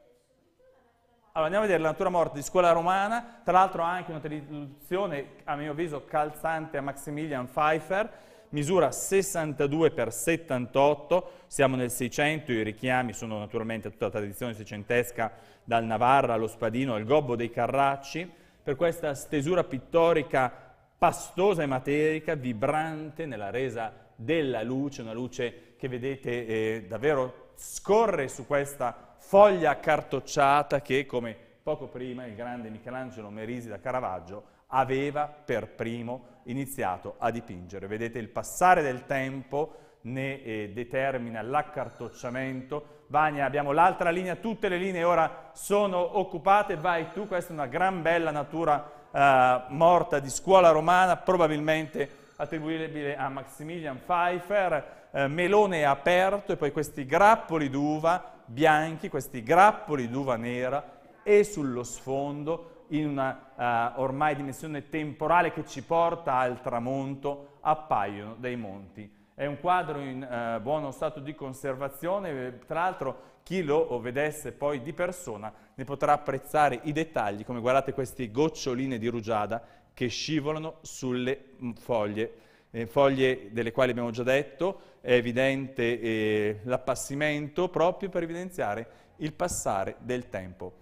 Allora, andiamo a vedere la natura morta di Scuola Romana, tra l'altro ha anche una traduzione, a mio avviso, calzante a Maximilian Pfeiffer, misura sessantadue per settantotto, siamo nel Seicento, i richiami sono naturalmente tutta la tradizione seicentesca, dal Navarra allo Spadino, al Gobbo dei Carracci, per questa stesura pittorica pastosa e materica, vibrante nella resa della luce, una luce che vedete eh, davvero scorre su questa foglia cartocciata che, come poco prima il grande Michelangelo Merisi da Caravaggio aveva per primo iniziato a dipingere. Vedete, il passare del tempo ne eh, determina l'accartocciamento. Vania, abbiamo l'altra linea, tutte le linee ora sono occupate, vai tu, questa è una gran bella natura eh, morta di Scuola Romana, probabilmente attribuibile a Maximilian Pfeiffer, eh, melone aperto e poi questi grappoli d'uva bianchi, questi grappoli d'uva nera e sullo sfondo, in una uh, ormai dimensione temporale che ci porta al tramonto, appaiono dei monti. È un quadro in uh, buono stato di conservazione, tra l'altro chi lo vedesse poi di persona ne potrà apprezzare i dettagli, come guardate queste goccioline di rugiada che scivolano sulle foglie, eh, foglie delle quali abbiamo già detto, è evidente eh, l'appassimento proprio per evidenziare il passare del tempo.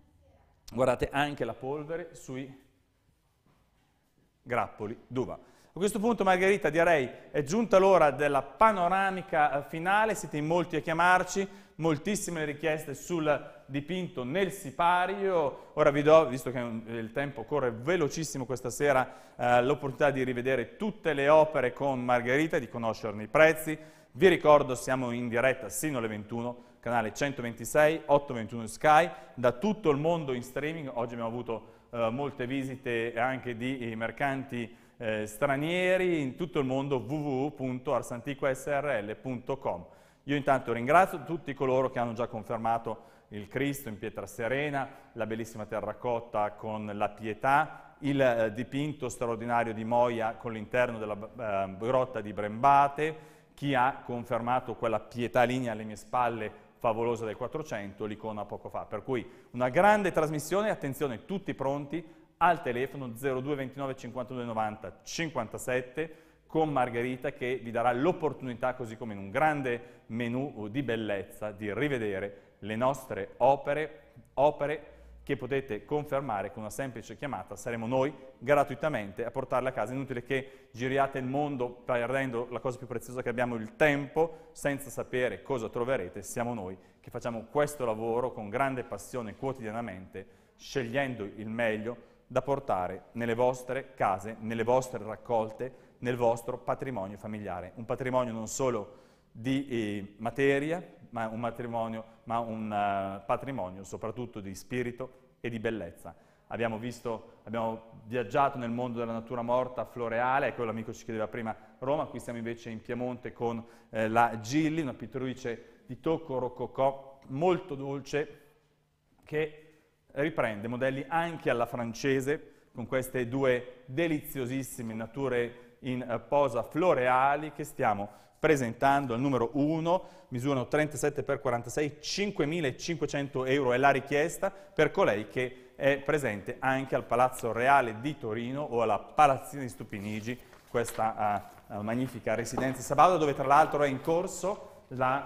Guardate anche la polvere sui grappoli d'uva. A questo punto, Margherita, direi è giunta l'ora della panoramica finale, siete in molti a chiamarci, moltissime le richieste sul dipinto nel sipario. Ora vi do, visto che il tempo corre velocissimo questa sera, eh, l'opportunità di rivedere tutte le opere con Margherita e di conoscerne i prezzi. Vi ricordo, siamo in diretta sino alle ventuno, canale centoventisei, ottocentoventuno Sky, da tutto il mondo in streaming. Oggi abbiamo avuto eh, molte visite anche di eh, mercanti eh, stranieri in tutto il mondo, w w w punto arsantiqua s r l punto com. Io intanto ringrazio tutti coloro che hanno già confermato il Cristo in pietra serena, la bellissima terracotta con la Pietà, il eh, dipinto straordinario di Moia con l'interno della eh, grotta di Brembate, chi ha confermato quella Pietà linea alle mie spalle favolosa del quattrocento, l'icona poco fa. Per cui una grande trasmissione, attenzione, tutti pronti al telefono zero due ventinove cinquantadue novanta cinquantasette con Margherita, che vi darà l'opportunità, così come in un grande menù di bellezza, di rivedere le nostre opere, opere che potete confermare con una semplice chiamata. Saremo noi gratuitamente a portarle a casa. Inutile che giriate il mondo perdendo la cosa più preziosa che abbiamo, il tempo, senza sapere cosa troverete. Siamo noi che facciamo questo lavoro con grande passione quotidianamente, scegliendo il meglio da portare nelle vostre case, nelle vostre raccolte, nel vostro patrimonio familiare. Un patrimonio non solo di eh, materia, ma un, matrimonio, ma un uh, patrimonio soprattutto di spirito e di bellezza. Abbiamo visto, abbiamo viaggiato nel mondo della natura morta floreale, ecco l'amico ci chiedeva prima Roma, qui siamo invece in Piemonte con eh, la Gilli, una pittorice di tocco rococò molto dolce che riprende modelli anche alla francese con queste due deliziosissime nature in uh, posa floreali che stiamo presentando. Al numero uno, misurano trentasette per quarantasei, cinquemilacinquecento euro è la richiesta per colei che è presente anche al Palazzo Reale di Torino o alla Palazzina di Stupinigi, questa uh, uh, magnifica residenza sabauda, dove tra l'altro è in corso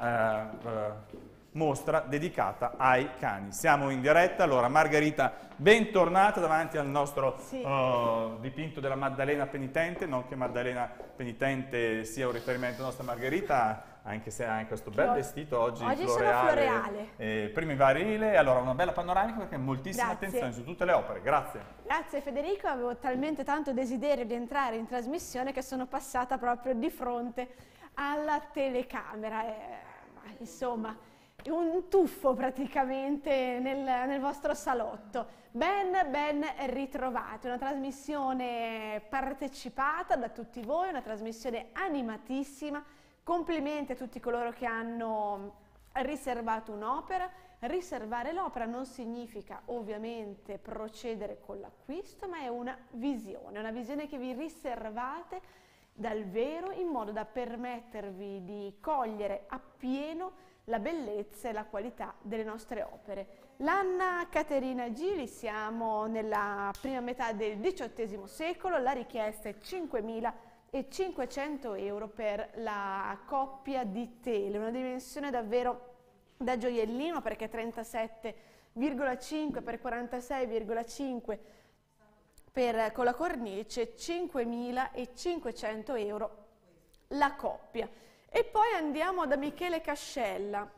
la uh, uh, mostra dedicata ai cani. Siamo in diretta, allora Margherita, bentornata davanti al nostro sì. uh, dipinto della Maddalena Penitente, non che Maddalena Penitente sia un riferimento alla nostra Margherita, anche se ha anche questo bel vestito oggi, oggi floreale, floreale. Eh, prima in varile, allora una bella panoramica perché moltissima Grazie. attenzione su tutte le opere, grazie. Grazie Federico, avevo talmente tanto desiderio di entrare in trasmissione che sono passata proprio di fronte alla telecamera, eh, insomma un tuffo praticamente nel, nel vostro salotto. Ben, ben ritrovati, una trasmissione partecipata da tutti voi, una trasmissione animatissima. Complimenti a tutti coloro che hanno riservato un'opera. Riservare l'opera non significa ovviamente procedere con l'acquisto, ma è una visione, una visione che vi riservate dal vero in modo da permettervi di cogliere appieno la bellezza e la qualità delle nostre opere. L'Anna Caterina Gili, siamo nella prima metà del diciottesimo secolo, la richiesta è cinquemilacinquecento euro per la coppia di tele, una dimensione davvero da gioiellino perché trentasette virgola cinque per quarantasei virgola cinque per, con la cornice, cinquemilacinquecento euro la coppia. E poi andiamo da Michele Cascella,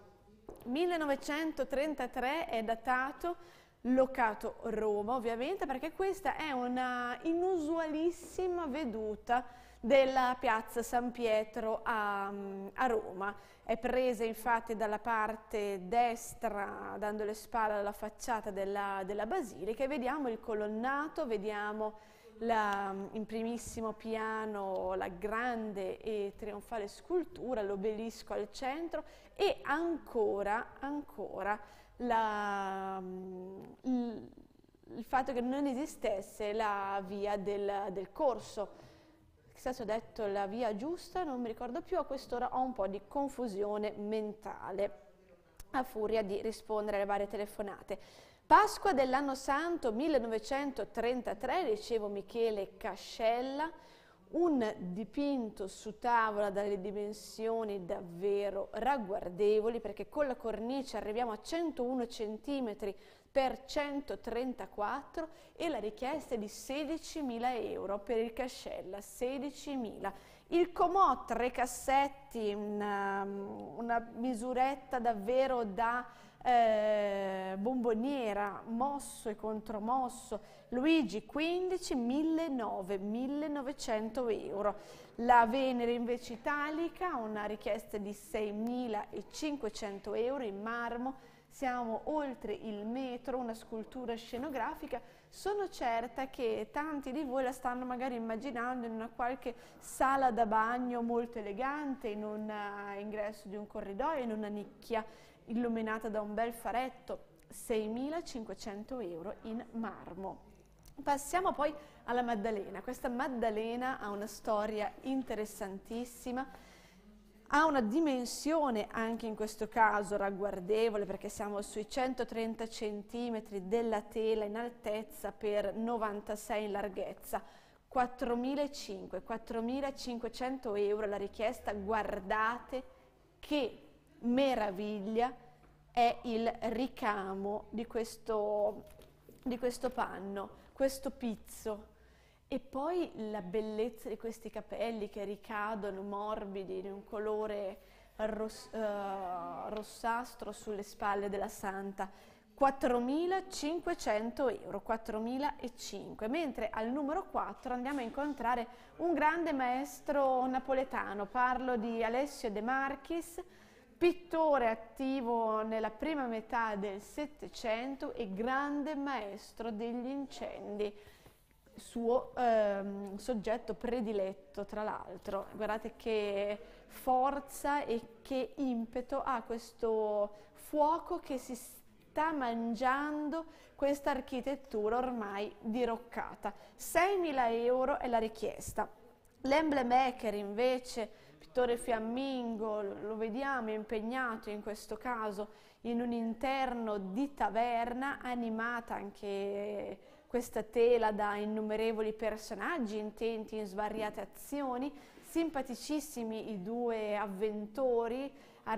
millenovecentotrentatré è datato, locato Roma ovviamente, perché questa è una inusualissima veduta della piazza San Pietro a, a Roma. È presa infatti dalla parte destra, dando le spalle alla facciata della, della basilica, e vediamo il colonnato, vediamo La, in primissimo piano la grande e trionfale scultura, l'obelisco al centro e ancora, ancora la, il, il fatto che non esistesse la via del, del corso. Chissà se ho detto la via giusta, non mi ricordo più, a quest'ora ho un po' di confusione mentale a furia di rispondere alle varie telefonate. Pasqua dell'anno santo millenovecentotrentatré, dicevo Michele Cascella, un dipinto su tavola dalle dimensioni davvero ragguardevoli, perché con la cornice arriviamo a centouno centimetri per centotrentaquattro e la richiesta è di sedicimila euro per il Cascella, sedicimila. Il Comò, tre cassetti, una, una misuretta davvero da eh, bomboniera, mosso e contromosso. Luigi quindici, millenovecento euro. La Venere invece italica, una richiesta di seimilacinquecento euro in marmo. Siamo oltre il metro, una scultura scenografica. Sono certa che tanti di voi la stanno magari immaginando in una qualche sala da bagno molto elegante, in un uh, ingresso di un corridoio, in una nicchia illuminata da un bel faretto. seimilacinquecento euro in marmo. Passiamo poi alla Maddalena. Questa Maddalena ha una storia interessantissima, ha una dimensione anche in questo caso ragguardevole, perché siamo sui centotrenta centimetri della tela in altezza per novantasei in larghezza, quattromilacinquecento euro la richiesta. Guardate che meraviglia è il ricamo di questo, di questo panno, questo pizzo, e poi la bellezza di questi capelli che ricadono morbidi di un colore ros, uh, rossastro sulle spalle della santa. quattromilacinquecento euro, quattromilacinquecento, mentre al numero quattro andiamo a incontrare un grande maestro napoletano. Parlo di Alessio De Marchis, pittore attivo nella prima metà del Settecento e grande maestro degli incendi, suo ehm, soggetto prediletto tra l'altro. Guardate che forza e che impeto ha questo fuoco che si sta mangiando questa architettura ormai diroccata. seimila euro è la richiesta. L'Emblemaker invece, pittore fiammingo, lo vediamo impegnato in questo caso in un interno di taverna, animata anche questa tela da innumerevoli personaggi intenti in svariate azioni. Simpaticissimi i due avventori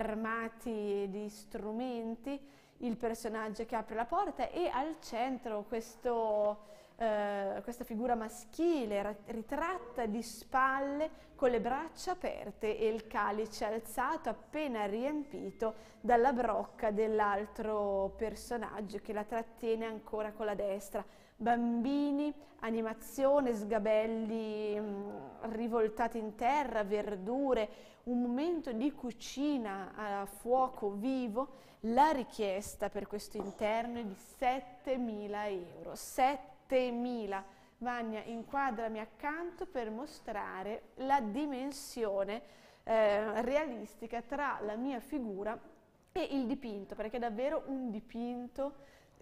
armati di strumenti, il personaggio che apre la porta e al centro questo Uh, questa figura maschile ritratta di spalle con le braccia aperte e il calice alzato appena riempito dalla brocca dell'altro personaggio che la trattiene ancora con la destra. Bambini, animazione, sgabelli mh, rivoltati in terra, verdure, un momento di cucina a fuoco vivo. La richiesta per questo interno è di settemila euro. settemila. Vania, inquadrami accanto per mostrare la dimensione eh, realistica tra la mia figura e il dipinto, perché è davvero un dipinto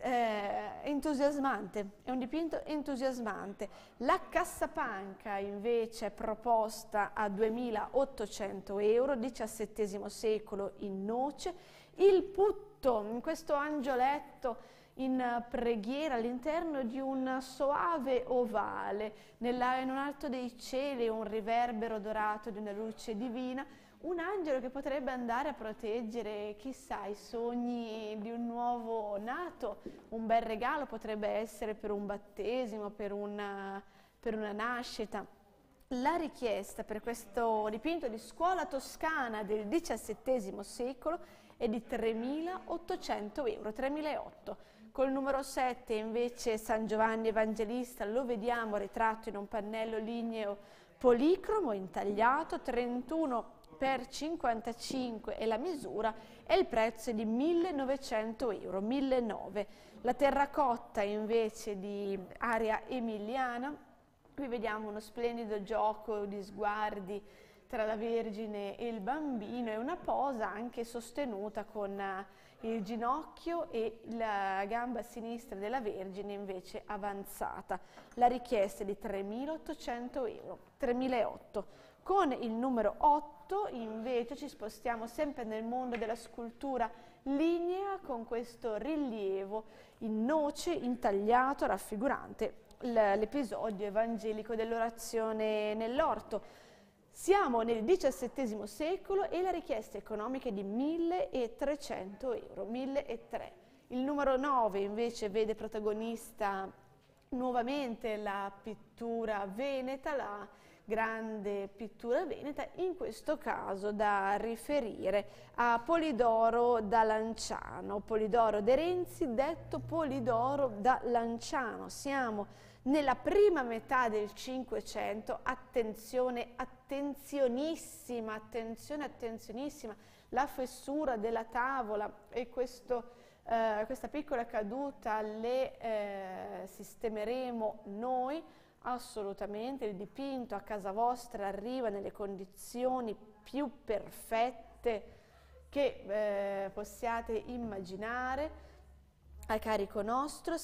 eh, entusiasmante, è un dipinto entusiasmante. La cassapanca invece è proposta a duemilaottocento euro, diciassettesimo secolo in noce. Il putto, questo angioletto in preghiera all'interno di un soave ovale, nella, in un alto dei cieli un riverbero dorato di una luce divina, un angelo che potrebbe andare a proteggere, chissà, i sogni di un nuovo nato. Un bel regalo potrebbe essere per un battesimo, per una, per una nascita. La richiesta per questo dipinto di scuola toscana del diciassettesimo secolo è di tremilaottocento euro, tremilaottocento. Col numero sette invece San Giovanni Evangelista lo vediamo ritratto in un pannello ligneo policromo intagliato, trentuno per cinquantacinque è la misura e il prezzo è di millenovecento euro, millenovecento. La terracotta invece di area emiliana, qui vediamo uno splendido gioco di sguardi tra la Vergine e il bambino e una posa anche sostenuta con il ginocchio e la gamba sinistra della Vergine invece avanzata. La richiesta è di tremilaottocento euro, tremilaottocento. Con il numero otto invece ci spostiamo sempre nel mondo della scultura lignea con questo rilievo in noce intagliato raffigurante l'episodio evangelico dell'orazione nell'orto. Siamo nel diciassettesimo secolo e la richiesta economica è di milletrecento euro, milletrecento. Il numero nove invece vede protagonista nuovamente la pittura veneta, la grande pittura veneta, in questo caso da riferire a Polidoro da Lanciano, Polidoro de Renzi, detto Polidoro da Lanciano. Siamo nella prima metà del Cinquecento, attenzione, attenzionissima, attenzione, attenzionissima, la fessura della tavola e questo, eh, questa piccola caduta le eh, sistemeremo noi, assolutamente. Il dipinto a casa vostra arriva nelle condizioni più perfette che eh, possiate immaginare. A carico nostro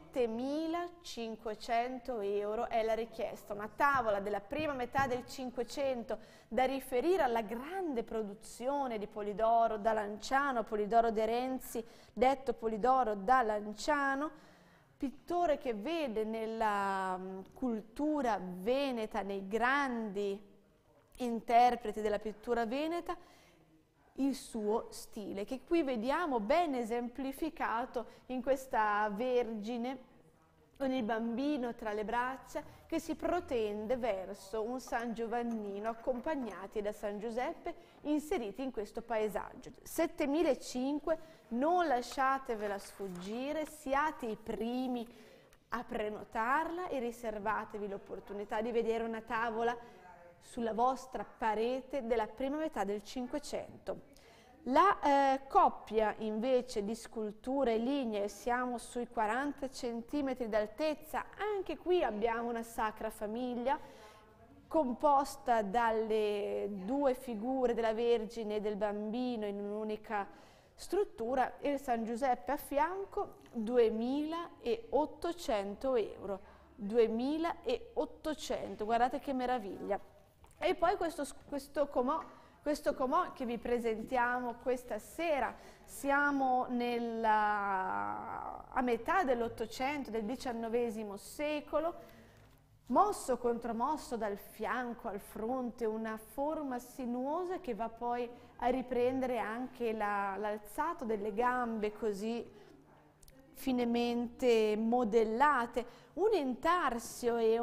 settemilacinquecento euro è la richiesta, una tavola della prima metà del Cinquecento da riferire alla grande produzione di Polidoro da Lanciano, Polidoro de Renzi, detto Polidoro da Lanciano, pittore che vede nella cultura veneta, nei grandi interpreti della pittura veneta, il suo stile, che qui vediamo ben esemplificato in questa Vergine con il bambino tra le braccia che si protende verso un San Giovannino accompagnati da San Giuseppe inseriti in questo paesaggio. settemilacinquecento, non lasciatevela sfuggire, siate i primi a prenotarla e riservatevi l'opportunità di vedere una tavola sulla vostra parete della prima metà del Cinquecento. La eh, coppia invece di sculture lignee, siamo sui quaranta centimetri d'altezza, anche qui abbiamo una Sacra Famiglia composta dalle due figure della Vergine e del Bambino in un'unica struttura e il San Giuseppe a fianco, duemilaottocento euro, duemilaottocento, guardate che meraviglia. E poi questo, questo, comò, questo comò che vi presentiamo questa sera, siamo nella, a metà dell'Ottocento, del diciannovesimo secolo, mosso contro mosso dal fianco al fronte, una forma sinuosa che va poi a riprendere anche l'alzato delle gambe così finemente modellate, un intarsio e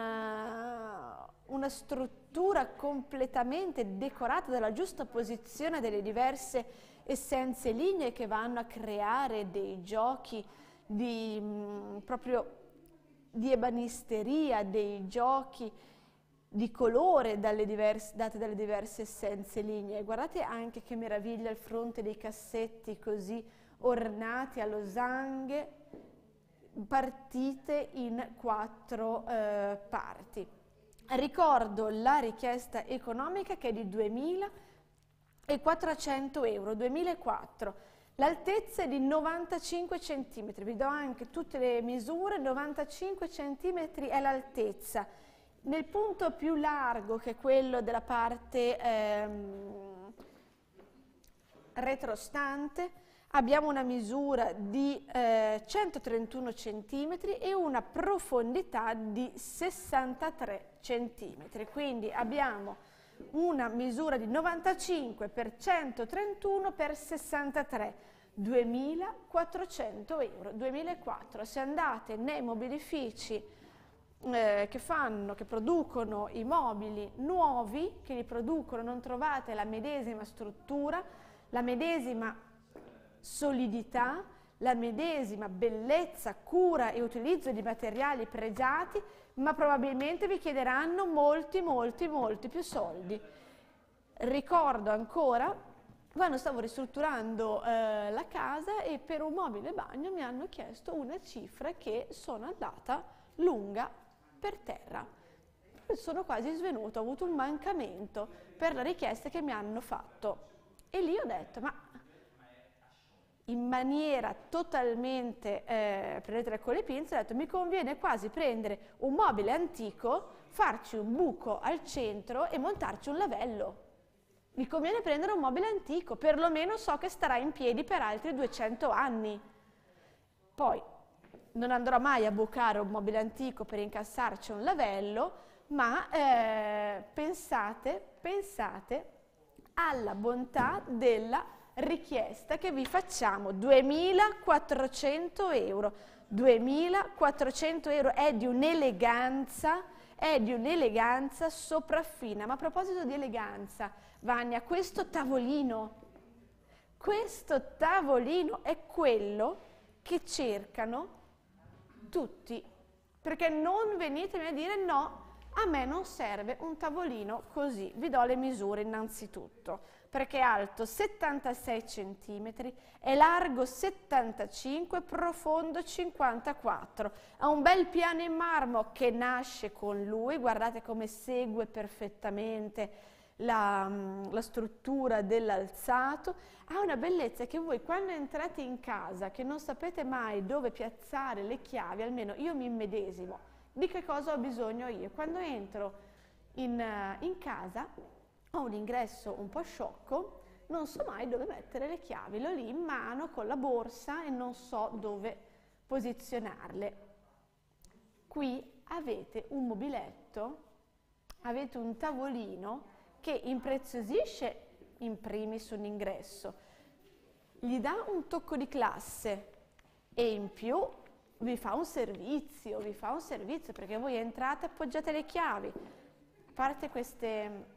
una, una struttura completamente decorata dalla giusta posizione delle diverse essenze lignee che vanno a creare dei giochi di, mh, proprio di ebanisteria, dei giochi di colore dalle diverse, date dalle diverse essenze lignee. Guardate anche che meraviglia il fronte dei cassetti così ornati a losanghe partite in quattro eh, parti. Ricordo la richiesta economica che è di duemilaquattrocento euro, duemilaquattro. L'altezza è di novantacinque centimetri, vi do anche tutte le misure, novantacinque centimetri è l'altezza. Nel punto più largo, che è quello della parte ehm, retrostante, abbiamo una misura di eh, centotrentuno centimetri e una profondità di sessantatré centimetri. Quindi abbiamo una misura di novantacinque per centotrentuno per sessantatré, duemilaquattrocento euro, duemilaquattro. Se andate nei mobilifici eh, che fanno, che producono i mobili nuovi, che li producono, non trovate la medesima struttura, la medesima solidità, la medesima bellezza, cura e utilizzo di materiali pregiati, ma probabilmente vi chiederanno molti, molti, molti più soldi. Ricordo ancora, quando stavo ristrutturando eh, la casa e per un mobile bagno mi hanno chiesto una cifra che sono andata lunga per terra. Sono quasi svenuta, ho avuto un mancamento per la richiesta che mi hanno fatto. E lì ho detto, ma in maniera totalmente, eh, prendetela con le pinze, ho detto mi conviene quasi prendere un mobile antico, farci un buco al centro e montarci un lavello. Mi conviene prendere un mobile antico, perlomeno so che starà in piedi per altri duecento anni. Poi non andrò mai a bucare un mobile antico per incassarci un lavello, ma eh, pensate, pensate alla bontà della richiesta che vi facciamo, duemilaquattrocento euro, duemilaquattrocento euro, è di un'eleganza, è di un'eleganza sopraffina. Ma a proposito di eleganza, Vania, questo tavolino, questo tavolino è quello che cercano tutti, perché non venitemi a dire no, a me non serve un tavolino così. Vi do le misure innanzitutto, perché è alto settantasei centimetri, è largo settantacinque, profondo cinquantaquattro. Ha un bel piano in marmo che nasce con lui, guardate come segue perfettamente la, la struttura dell'alzato. Ha una bellezza che voi quando entrate in casa, che non sapete mai dove piazzare le chiavi, almeno io mi immedesimo, di che cosa ho bisogno io? Quando entro in, in casa ho un ingresso un po' sciocco, non so mai dove mettere le chiavi, l'ho lì in mano con la borsa e non so dove posizionarle. Qui avete un mobiletto, avete un tavolino che impreziosisce in primis un ingresso, gli dà un tocco di classe e in più vi fa un servizio, vi fa un servizio perché voi entrate e appoggiate le chiavi. A parte queste...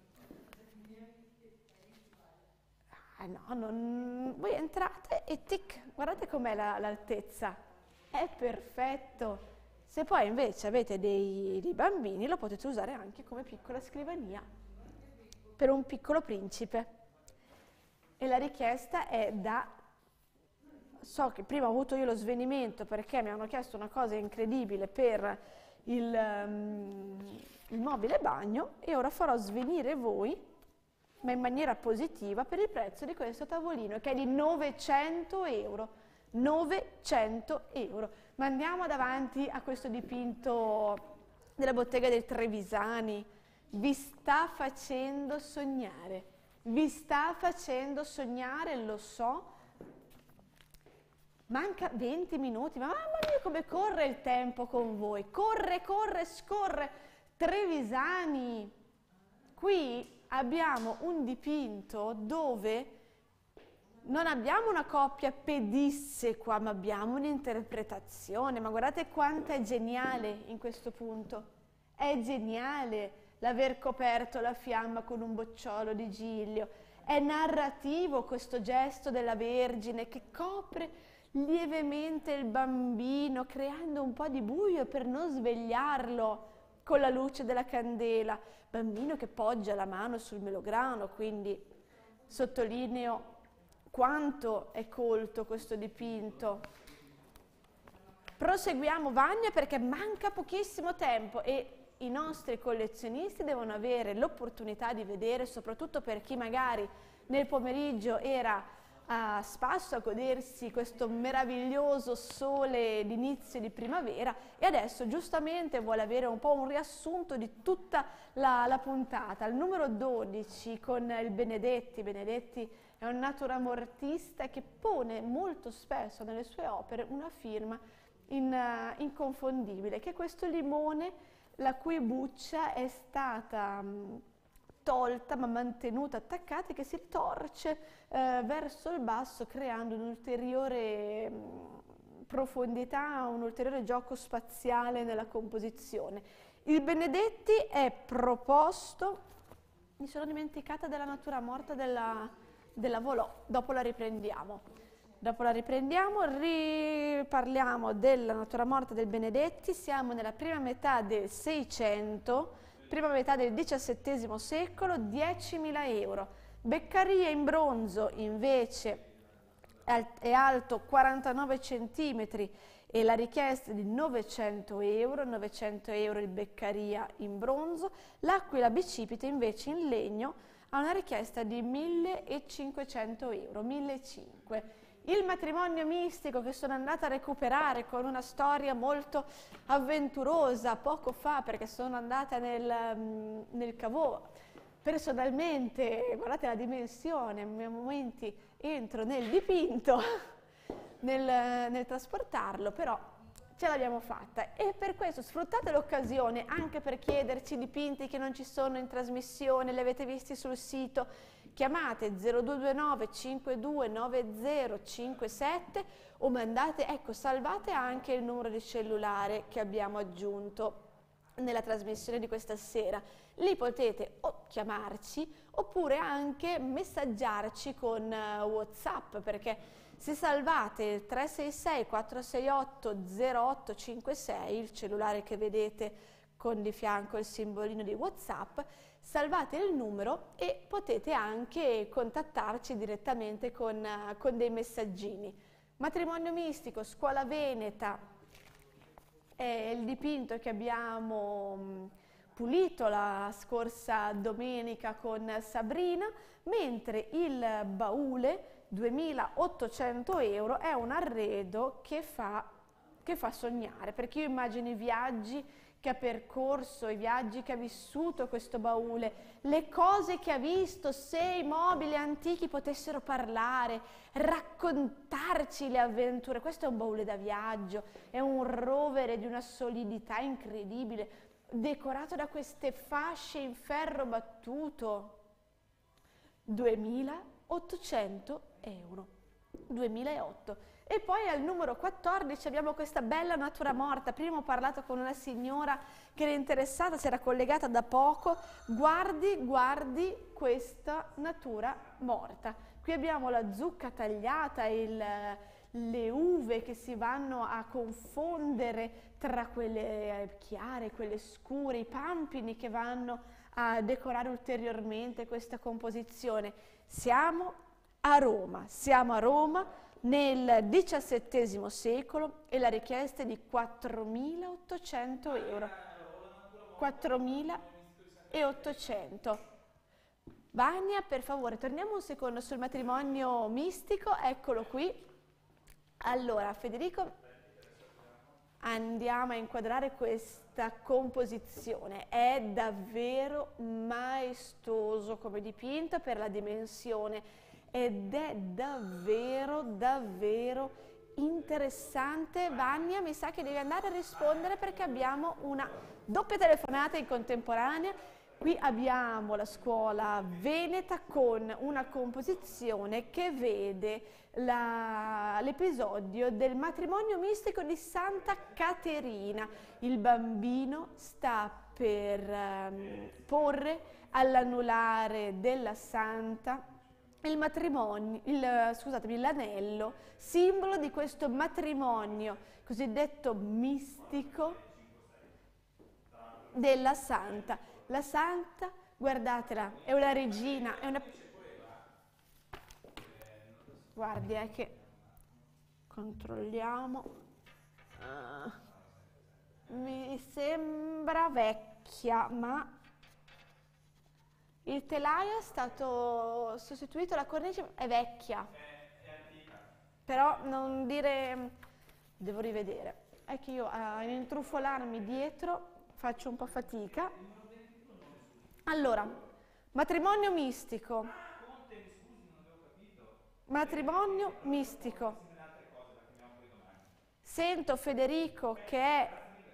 Ah no, non... voi entrate e tic, guardate com'è la, l'altezza, è perfetto. Se poi invece avete dei, dei bambini lo potete usare anche come piccola scrivania per un piccolo principe. E la richiesta è da... So che prima ho avuto io lo svenimento perché mi hanno chiesto una cosa incredibile per il, um, il mobile bagno e ora farò svenire voi, ma in maniera positiva, per il prezzo di questo tavolino che è di novecento euro. novecento euro. Ma andiamo davanti a questo dipinto della bottega del Trevisani. Vi sta facendo sognare, vi sta facendo sognare, lo so. Manca venti minuti, ma mamma mia come corre il tempo con voi, corre, corre, scorre. Trevisani, qui abbiamo un dipinto dove non abbiamo una coppia pedissequa, ma abbiamo un'interpretazione, ma guardate quanto è geniale in questo punto, è geniale l'aver coperto la fiamma con un bocciolo di Giglio, è narrativo questo gesto della Vergine che copre lievemente il bambino, creando un po' di buio per non svegliarlo con la luce della candela. Bambino che poggia la mano sul melograno, quindi sottolineo quanto è colto questo dipinto. Proseguiamo, Vania, perché manca pochissimo tempo e i nostri collezionisti devono avere l'opportunità di vedere, soprattutto per chi magari nel pomeriggio era a spasso a godersi questo meraviglioso sole d'inizio di primavera e adesso giustamente vuole avere un po' un riassunto di tutta la, la puntata. Al numero dodici con il Benedetti. Benedetti è un naturamortista che pone molto spesso nelle sue opere una firma in, uh, inconfondibile, che è questo limone la cui buccia è stata um, tolta ma mantenuta attaccata e che si torce eh, verso il basso creando un'ulteriore mh, profondità, un ulteriore gioco spaziale nella composizione. Il Benedetti è proposto, mi sono dimenticata della natura morta della, della Volò, dopo la riprendiamo. Dopo la riprendiamo, riparliamo della natura morta del Benedetti, siamo nella prima metà del Seicento, prima metà del diciassettesimo secolo, diecimila euro. Beccaria in bronzo invece è alto quarantanove centimetri e la richiesta è di novecento euro, novecento euro il Beccaria in bronzo. L'Aquila bicipite invece in legno ha una richiesta di millecinquecento euro, millecinquecento. Il matrimonio mistico che sono andata a recuperare con una storia molto avventurosa poco fa perché sono andata nel, nel Cavò. Personalmente, guardate la dimensione, a momenti entro nel dipinto, nel, nel trasportarlo, però ce l'abbiamo fatta e per questo sfruttate l'occasione anche per chiederci dipinti che non ci sono in trasmissione, li avete visti sul sito, chiamate zero due due nove cinque due nove zero cinque sette o mandate, ecco, salvate anche il numero di cellulare che abbiamo aggiunto nella trasmissione di questa sera. Lì potete o chiamarci oppure anche messaggiarci con uh, WhatsApp, perché se salvate il tre sei sei quattro sei otto zero otto cinque sei, il cellulare che vedete con di fianco il simbolino di WhatsApp, salvate il numero e potete anche contattarci direttamente con, uh, con dei messaggini. Matrimonio mistico, Scuola Veneta, è il dipinto che abbiamo mh, pulito la scorsa domenica con Sabrina, mentre il baule duemilaottocento euro è un arredo che fa, che fa sognare, perché io immagino i viaggi che ha percorso, i viaggi che ha vissuto questo baule, le cose che ha visto, se i mobili antichi potessero parlare, raccontarci le avventure. Questo è un baule da viaggio, è un rovere di una solidità incredibile, decorato da queste fasce in ferro battuto. duemilaottocento euro, duemilaotto. E poi al numero quattordici abbiamo questa bella natura morta. Prima ho parlato con una signora che era interessata, si era collegata da poco. Guardi, guardi questa natura morta. Qui abbiamo la zucca tagliata, il, le uve che si vanno a confondere tra quelle chiare, quelle scure, i pampini che vanno a decorare ulteriormente questa composizione. Siamo a Roma, siamo a Roma nel diciassettesimo secolo e la richiesta è di quattromilaottocento euro. quattromilaottocento. Vania, per favore, torniamo un secondo sul matrimonio mistico, eccolo qui. Allora, Federico, andiamo a inquadrare questa composizione. È davvero maestoso come dipinto per la dimensione ed è davvero, davvero interessante. Vania, mi sa che devi andare a rispondere perché abbiamo una doppia telefonata in contemporanea. Qui abbiamo la scuola veneta con una composizione che vede l'episodio del matrimonio mistico di Santa Caterina. Il bambino sta per um, porre all'anulare della santa il matrimonio, il, scusatemi, l'anello, simbolo di questo matrimonio cosiddetto mistico della santa. La santa, guardatela, è una regina, è una... Guardi, è che controlliamo. Uh, mi sembra vecchia, ma il telaio è stato sostituito, la cornice è vecchia. È, è antica. Però non dire... Devo rivedere. È che io a intrufolarmi dietro faccio un po' fatica. Allora, matrimonio mistico. Matrimonio mistico. Sento Federico che è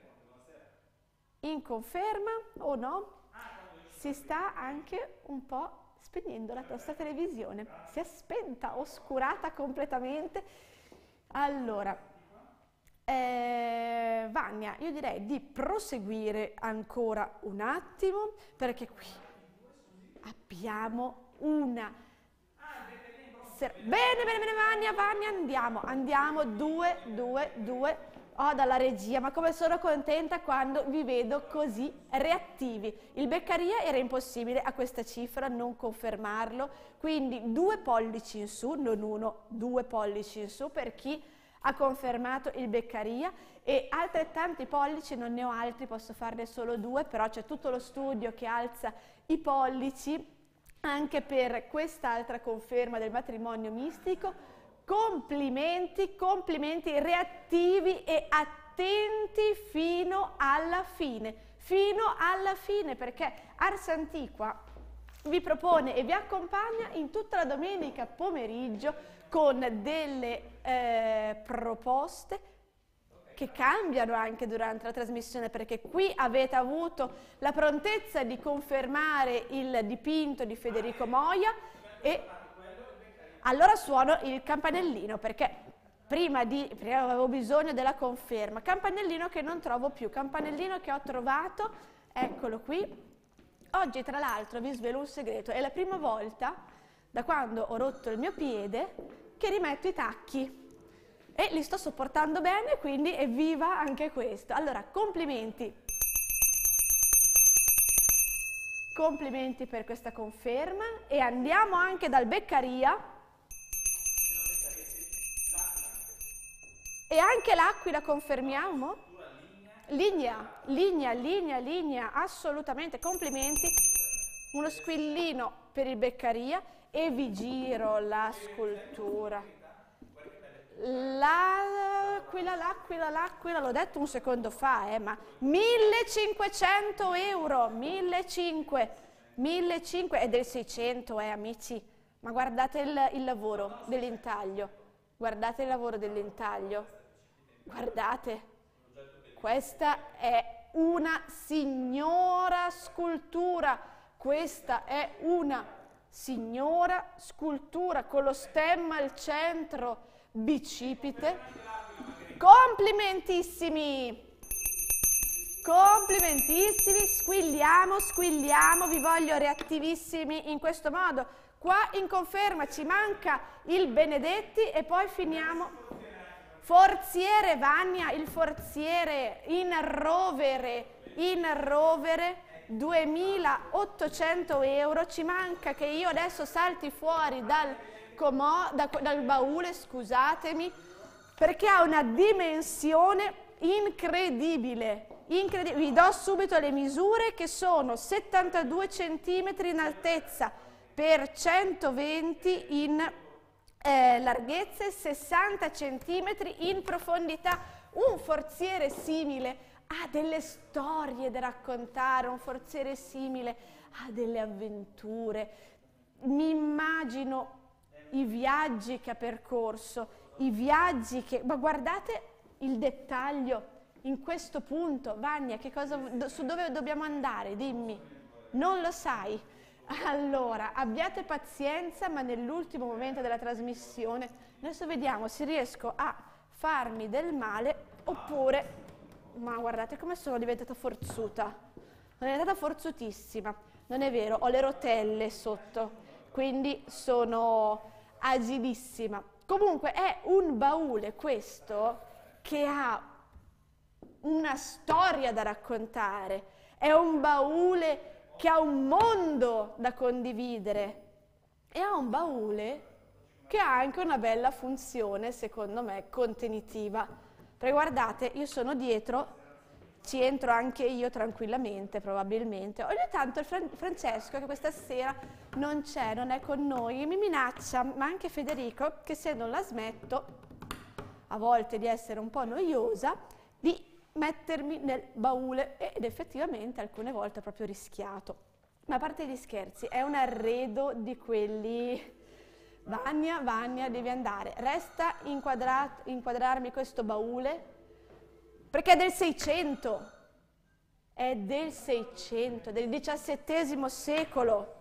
in conferma o no? Si sta anche un po' spegnendo la nostra televisione. Si è spenta, oscurata completamente. Allora, eh, Vania, io direi di proseguire ancora un attimo perché qui abbiamo una... Ser- bene, bene, bene, Vania, Vania, andiamo, andiamo, due, due, due... Oh, dalla regia, ma come sono contenta quando vi vedo così reattivi. Il Beccaria era impossibile a questa cifra non confermarlo, quindi due pollici in su, non uno, due pollici in su per chi ha confermato il Beccaria e altrettanti pollici, non ne ho altri, posso farne solo due, però c'è tutto lo studio che alza i pollici anche per quest'altra conferma del matrimonio mistico. Complimenti, complimenti reattivi e attenti fino alla fine, fino alla fine perché Ars Antiqua vi propone e vi accompagna in tutta la domenica pomeriggio con delle eh, proposte che cambiano anche durante la trasmissione, perché qui avete avuto la prontezza di confermare il dipinto di Federico Moia e allora suono il campanellino, perché prima, di, prima avevo bisogno della conferma. Campanellino che non trovo più, campanellino che ho trovato, eccolo qui. Oggi tra l'altro vi svelo un segreto, è la prima volta da quando ho rotto il mio piede che rimetto i tacchi. E li sto sopportando bene, quindi evviva anche questo. Allora, complimenti. Complimenti per questa conferma e andiamo anche dal Beccaria. E anche l'Aquila confermiamo? Linea, linea, linea, linea, assolutamente, complimenti. Uno squillino per il Beccaria e vi giro la scultura. L'aquila, l'aquila, l'aquila, l'ho detto un secondo fa, eh, ma millecinquecento euro, millecinquecento, millecinquecento, è del seicento, eh, amici, ma guardate il, il lavoro dell'intaglio, guardate il lavoro dell'intaglio, guardate, questa è una signora scultura, questa è una signora scultura con lo stemma al centro, bicipite. Complimentissimi, complimentissimi, squilliamo, squilliamo, vi voglio reattivissimi in questo modo. Qua in conferma ci manca il Benedetti e poi finiamo. Forziere Vania, il forziere in rovere, in rovere, duemilaottocento euro, ci manca che io adesso salti fuori dal comò, da, dal baule, scusatemi, perché ha una dimensione incredibile, incredibile. Vi do subito le misure che sono settantadue centimetri in altezza per centoventi in eh, larghezza e sessanta centimetri in profondità. Un forziere simile ha delle storie da raccontare, un forziere simile ha delle avventure. Mi immagino i viaggi che ha percorso, i viaggi che... Ma guardate il dettaglio in questo punto. Vania, che cosa, su dove dobbiamo andare? Dimmi. Non lo sai? Allora, abbiate pazienza, ma nell'ultimo momento della trasmissione adesso vediamo se riesco a farmi del male oppure... Ma guardate come sono diventata forzuta. Sono diventata forzutissima. Non è vero, ho le rotelle sotto, quindi sono... agilissima. Comunque è un baule questo che ha una storia da raccontare, è un baule che ha un mondo da condividere e ha un baule che ha anche una bella funzione, secondo me, contenitiva. Perché guardate, io sono dietro, ci entro anche io tranquillamente, probabilmente. Ogni tanto il Fran- Francesco, che questa sera non c'è, non è con noi, mi minaccia, ma anche Federico, che se non la smetto, a volte di essere un po' noiosa, di mettermi nel baule, ed effettivamente alcune volte ho proprio rischiato. Ma a parte gli scherzi, è un arredo di quelli... Vania, Vania, devi andare. Resta inquadrat- inquadrarmi questo baule, perché è del seicento, è del seicento, del diciassettesimo secolo.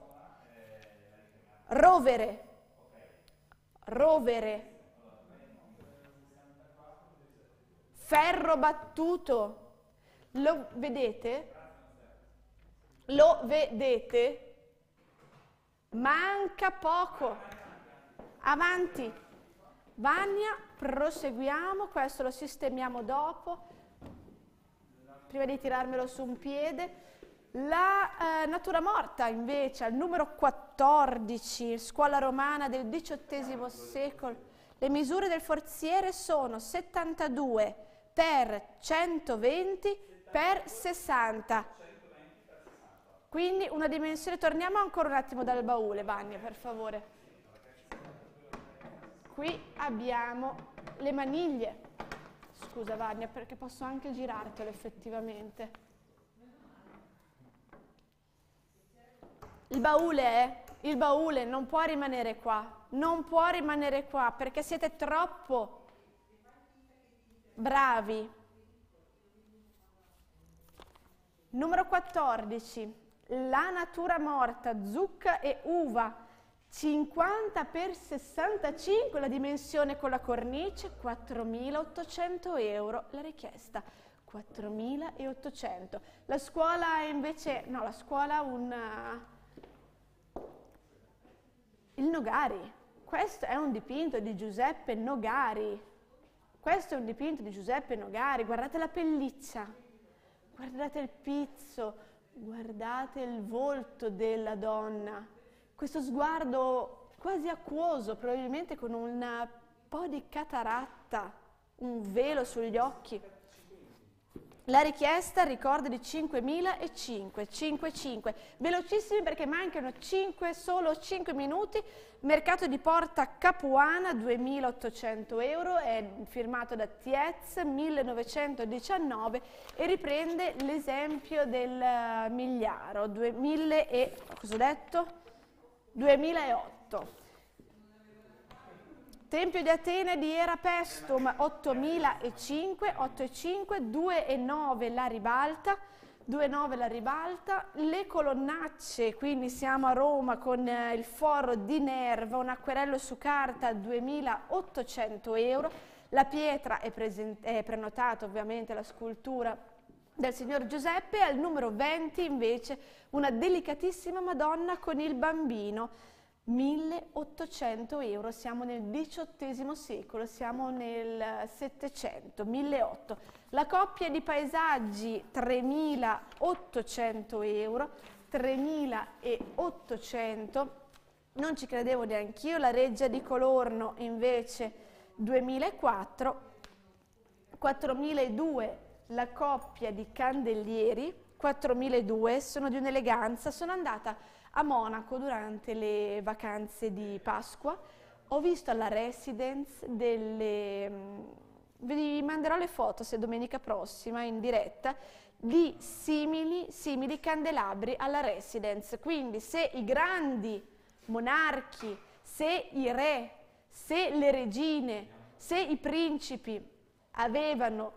Rovere, rovere, ferro battuto, lo vedete? Lo vedete? Manca poco. Avanti. Vania, proseguiamo, questo lo sistemiamo dopo, prima di tirarmelo su un piede. La eh, natura morta invece al numero quattordici, scuola romana del diciottesimo secolo, le misure del forziere sono settantadue per centoventi per sessanta, quindi una dimensione. Torniamo ancora un attimo dal baule, Vania, per favore. Qui abbiamo le maniglie. Scusa Vania, perché posso anche girartelo effettivamente. Il baule è, il baule non può rimanere qua, non può rimanere qua perché siete troppo bravi Numero quattordici, La natura morta, zucca e uva, cinquanta per sessantacinque la dimensione con la cornice, quattromilaottocento euro la richiesta, quattromilaottocento. La scuola invece, no, la scuola un... il Nogari. Questo è un dipinto di Giuseppe Nogari. Questo è un dipinto di Giuseppe Nogari. Guardate la pelliccia, guardate il pizzo, guardate il volto della donna. Questo sguardo quasi acquoso, probabilmente con un po' di cataratta, un velo sugli occhi. La richiesta, ricordo, di cinquemilacinquecento, cinque cinque. Velocissimi perché mancano cinque, solo cinque minuti. Mercato di Porta Capuana, duemilaottocento euro, è firmato da Tietz, millenovecentodiciannove, e riprende l'esempio del Migliaro, duemila e, cosa ho detto? duemilaotto. Tempio di Atene di Erapestum, ottomilacinque, otto e cinque, due e nove la ribalta, due e nove la ribalta. Le colonnacce, quindi siamo a Roma con eh, il foro di Nerva, un acquerello su carta, duemilaottocento euro. La pietra è, è prenotata, ovviamente, la scultura del signor Giuseppe. Al numero venti invece una delicatissima Madonna con il bambino, milleottocento euro, siamo nel diciottesimo secolo, siamo nel settecento, milleottocento. La coppia di paesaggi, tremilaottocento euro, tremilaottocento, non ci credevo neanch'io. La Reggia di Colorno invece duemilaquattro, quattromiladuecento la coppia di candelieri, quattromiladuecento, sono di un'eleganza. Sono andata a Monaco durante le vacanze di Pasqua, ho visto alla Residence delle, vi manderò le foto se domenica prossima in diretta, di simili, simili candelabri alla Residence. Quindi se i grandi monarchi, se i re, se le regine, se i principi avevano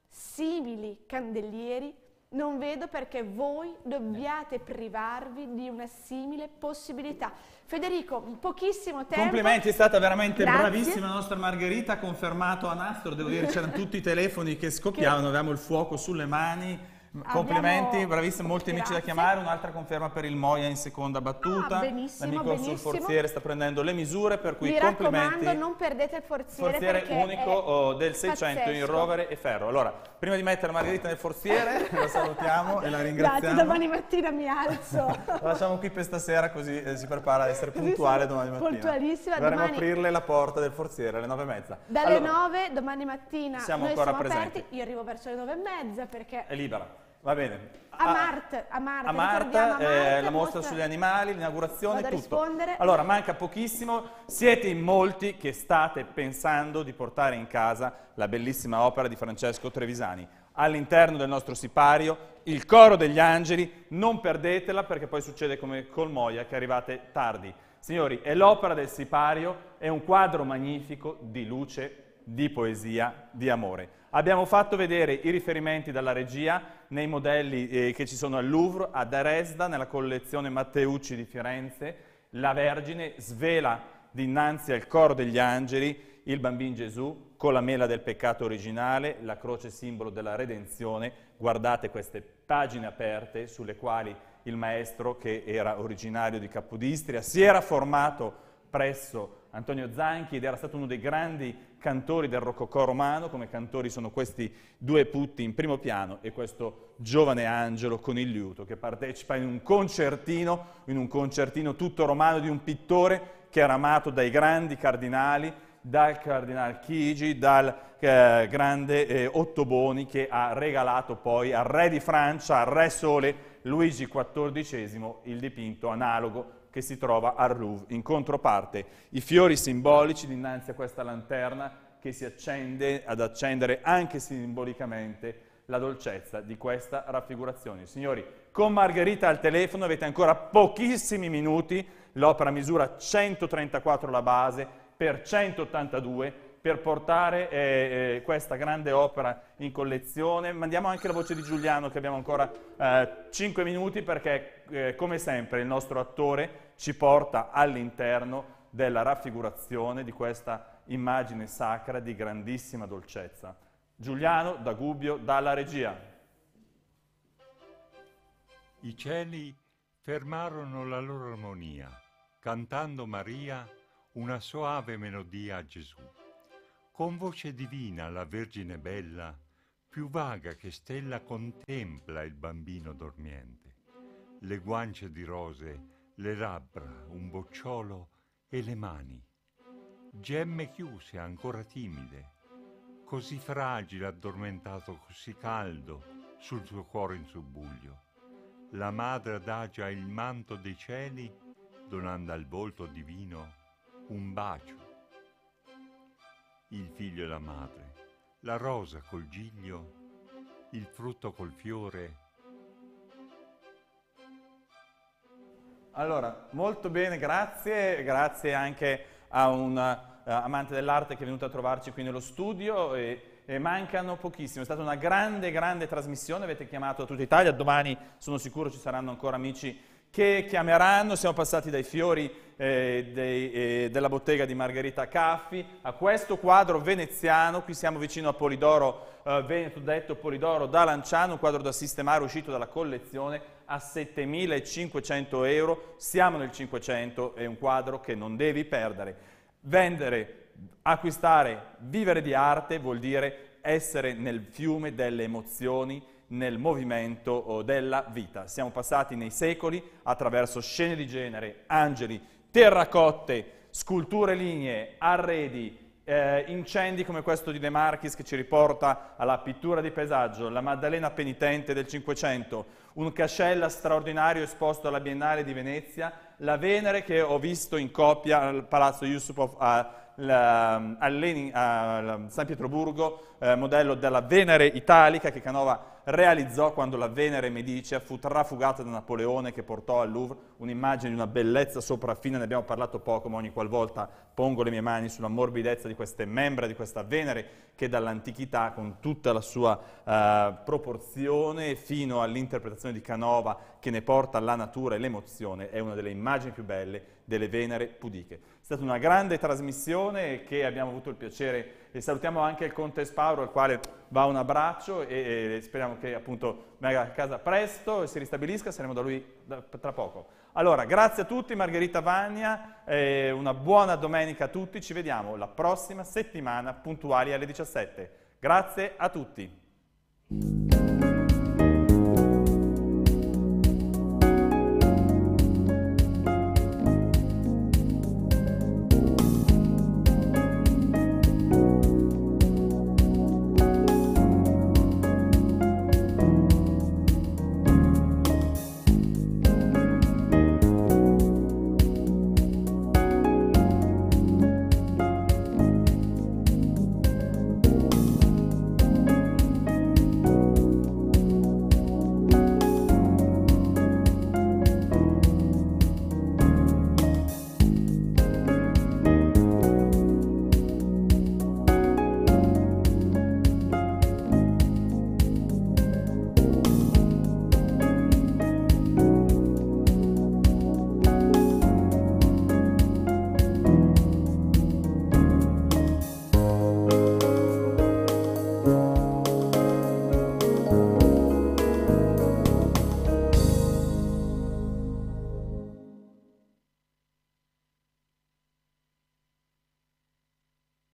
simili candelieri, non vedo perché voi dobbiate privarvi di una simile possibilità. Federico, pochissimo tempo. Complimenti, è stata veramente Grazie. bravissima la nostra Margherita, ha confermato a Nastro, devo dire c'erano tutti i telefoni che scoppiavano, che... avevamo il fuoco sulle mani. Complimenti, Abbiamo... bravissimo, molti amici Grazie. da chiamare. Un'altra conferma per il Moia in seconda battuta. Ah, benissimo, l'amico sul forziere sta prendendo le misure, per cui Mi complimenti. raccomando, non perdete il forziere, forziere unico oh, del seicento pazzesco. in rovere e ferro. Allora, prima di mettere Margherita nel forziere, la salutiamo e la ringraziamo. Grazie, domani mattina mi alzo. La lasciamo qui per stasera, così eh, si prepara ad essere puntuale domani mattina. Puntualissima. Dovremmo Domani... aprirle la porta del forziere alle nove e mezza. Dalle allora, nove domani mattina siamo noi ancora siamo presenti. aperti, io arrivo verso le nove e mezza perché... È libera. Va bene. A Marta, a Marta, a Marta, ricordiamo a Marta, eh, la mostra mostra... sugli animali, l'inaugurazione, Vado a tutto. rispondere. Allora, manca pochissimo. Siete in molti che state pensando di portare in casa la bellissima opera di Francesco Trevisani. All'interno del nostro sipario, il Coro degli Angeli, non perdetela perché poi succede come col Moia che arrivate tardi. Signori, è l'opera del sipario, è un quadro magnifico di luce, di poesia, di amore. Abbiamo fatto vedere i riferimenti dalla regia nei modelli eh, che ci sono al Louvre, a Dresda, nella collezione Matteucci di Firenze. La Vergine svela dinanzi al Coro degli Angeli il Bambino Gesù con la mela del peccato originale, la croce simbolo della redenzione. Guardate queste pagine aperte sulle quali il maestro, che era originario di Capodistria, si era formato presso Antonio Zanchi ed era stato uno dei grandi cantori del rococò romano. Come cantori sono questi due putti in primo piano e questo giovane angelo con il liuto che partecipa in un concertino, in un concertino tutto romano di un pittore che era amato dai grandi cardinali, dal cardinale Chigi, dal eh, grande eh, Ottoboni, che ha regalato poi al re di Francia, al re Sole, Luigi quattordicesimo, il dipinto analogo che si trova al Louvre. In controparte i fiori simbolici dinanzi a questa lanterna che si accende ad accendere anche simbolicamente la dolcezza di questa raffigurazione. Signori, con Margherita al telefono avete ancora pochissimi minuti, l'opera misura centotrentaquattro la base per centottantadue, per portare eh, eh, questa grande opera in collezione. Mandiamo anche la voce di Giuliano, che abbiamo ancora eh, cinque minuti, perché eh, come sempre il nostro attore ci porta all'interno della raffigurazione di questa immagine sacra di grandissima dolcezza. Giuliano da Gubbio, dalla regia. I cieli fermarono la loro armonia, cantando Maria una soave melodia a Gesù. Con voce divina la Vergine bella, più vaga che stella, contempla il bambino dormiente. Le guance di rose, le labbra, un bocciolo e le mani. Gemme chiuse, ancora timide, così fragile, addormentato, così caldo sul suo cuore in subbuglio. La madre adagia il manto dei cieli, donando al volto divino un bacio. Il figlio e la madre, la rosa col giglio, il frutto col fiore. Allora, molto bene, grazie, grazie anche a un uh, amante dell'arte che è venuto a trovarci qui nello studio e, e mancano pochissimo, è stata una grande, grande trasmissione, avete chiamato tutta Italia, domani sono sicuro ci saranno ancora amici che chiameranno, siamo passati dai fiori eh, dei, eh, della bottega di Margherita Caffi a questo quadro veneziano, qui siamo vicino a Polidoro, eh, Veneto detto Polidoro da Lanciano, un quadro da sistemare uscito dalla collezione a settemilacinquecento euro, siamo nel Cinquecento, è un quadro che non devi perdere. Vendere, acquistare, vivere di arte vuol dire essere nel fiume delle emozioni, nel movimento della vita. Siamo passati nei secoli attraverso scene di genere, angeli, terracotte, sculture lignee, arredi, eh, incendi come questo di De Marchis che ci riporta alla pittura di paesaggio, la Maddalena penitente del Cinquecento, un Cascella straordinario esposto alla Biennale di Venezia, la Venere che ho visto in coppia al Palazzo Yusupov a La, a, Lenin, a San Pietroburgo, eh, modello della Venere italica che Canova realizzò quando la Venere Medicea fu trafugata da Napoleone, che portò al Louvre un'immagine di una bellezza sopraffina. Ne abbiamo parlato poco, ma ogni qualvolta pongo le mie mani sulla morbidezza di queste membra di questa Venere che dall'antichità, con tutta la sua eh, proporzione fino all'interpretazione di Canova che ne porta la natura e l'emozione, è una delle immagini più belle delle Venere pudiche. È stata una grande trasmissione che abbiamo avuto il piacere, e salutiamo anche il Conte Spauro, al quale va un abbraccio e, e speriamo che appunto venga a casa presto e si ristabilisca, saremo da lui da, tra poco. Allora, grazie a tutti, Margherita Vania, eh, una buona domenica a tutti, ci vediamo la prossima settimana puntuali alle diciassette. Grazie a tutti.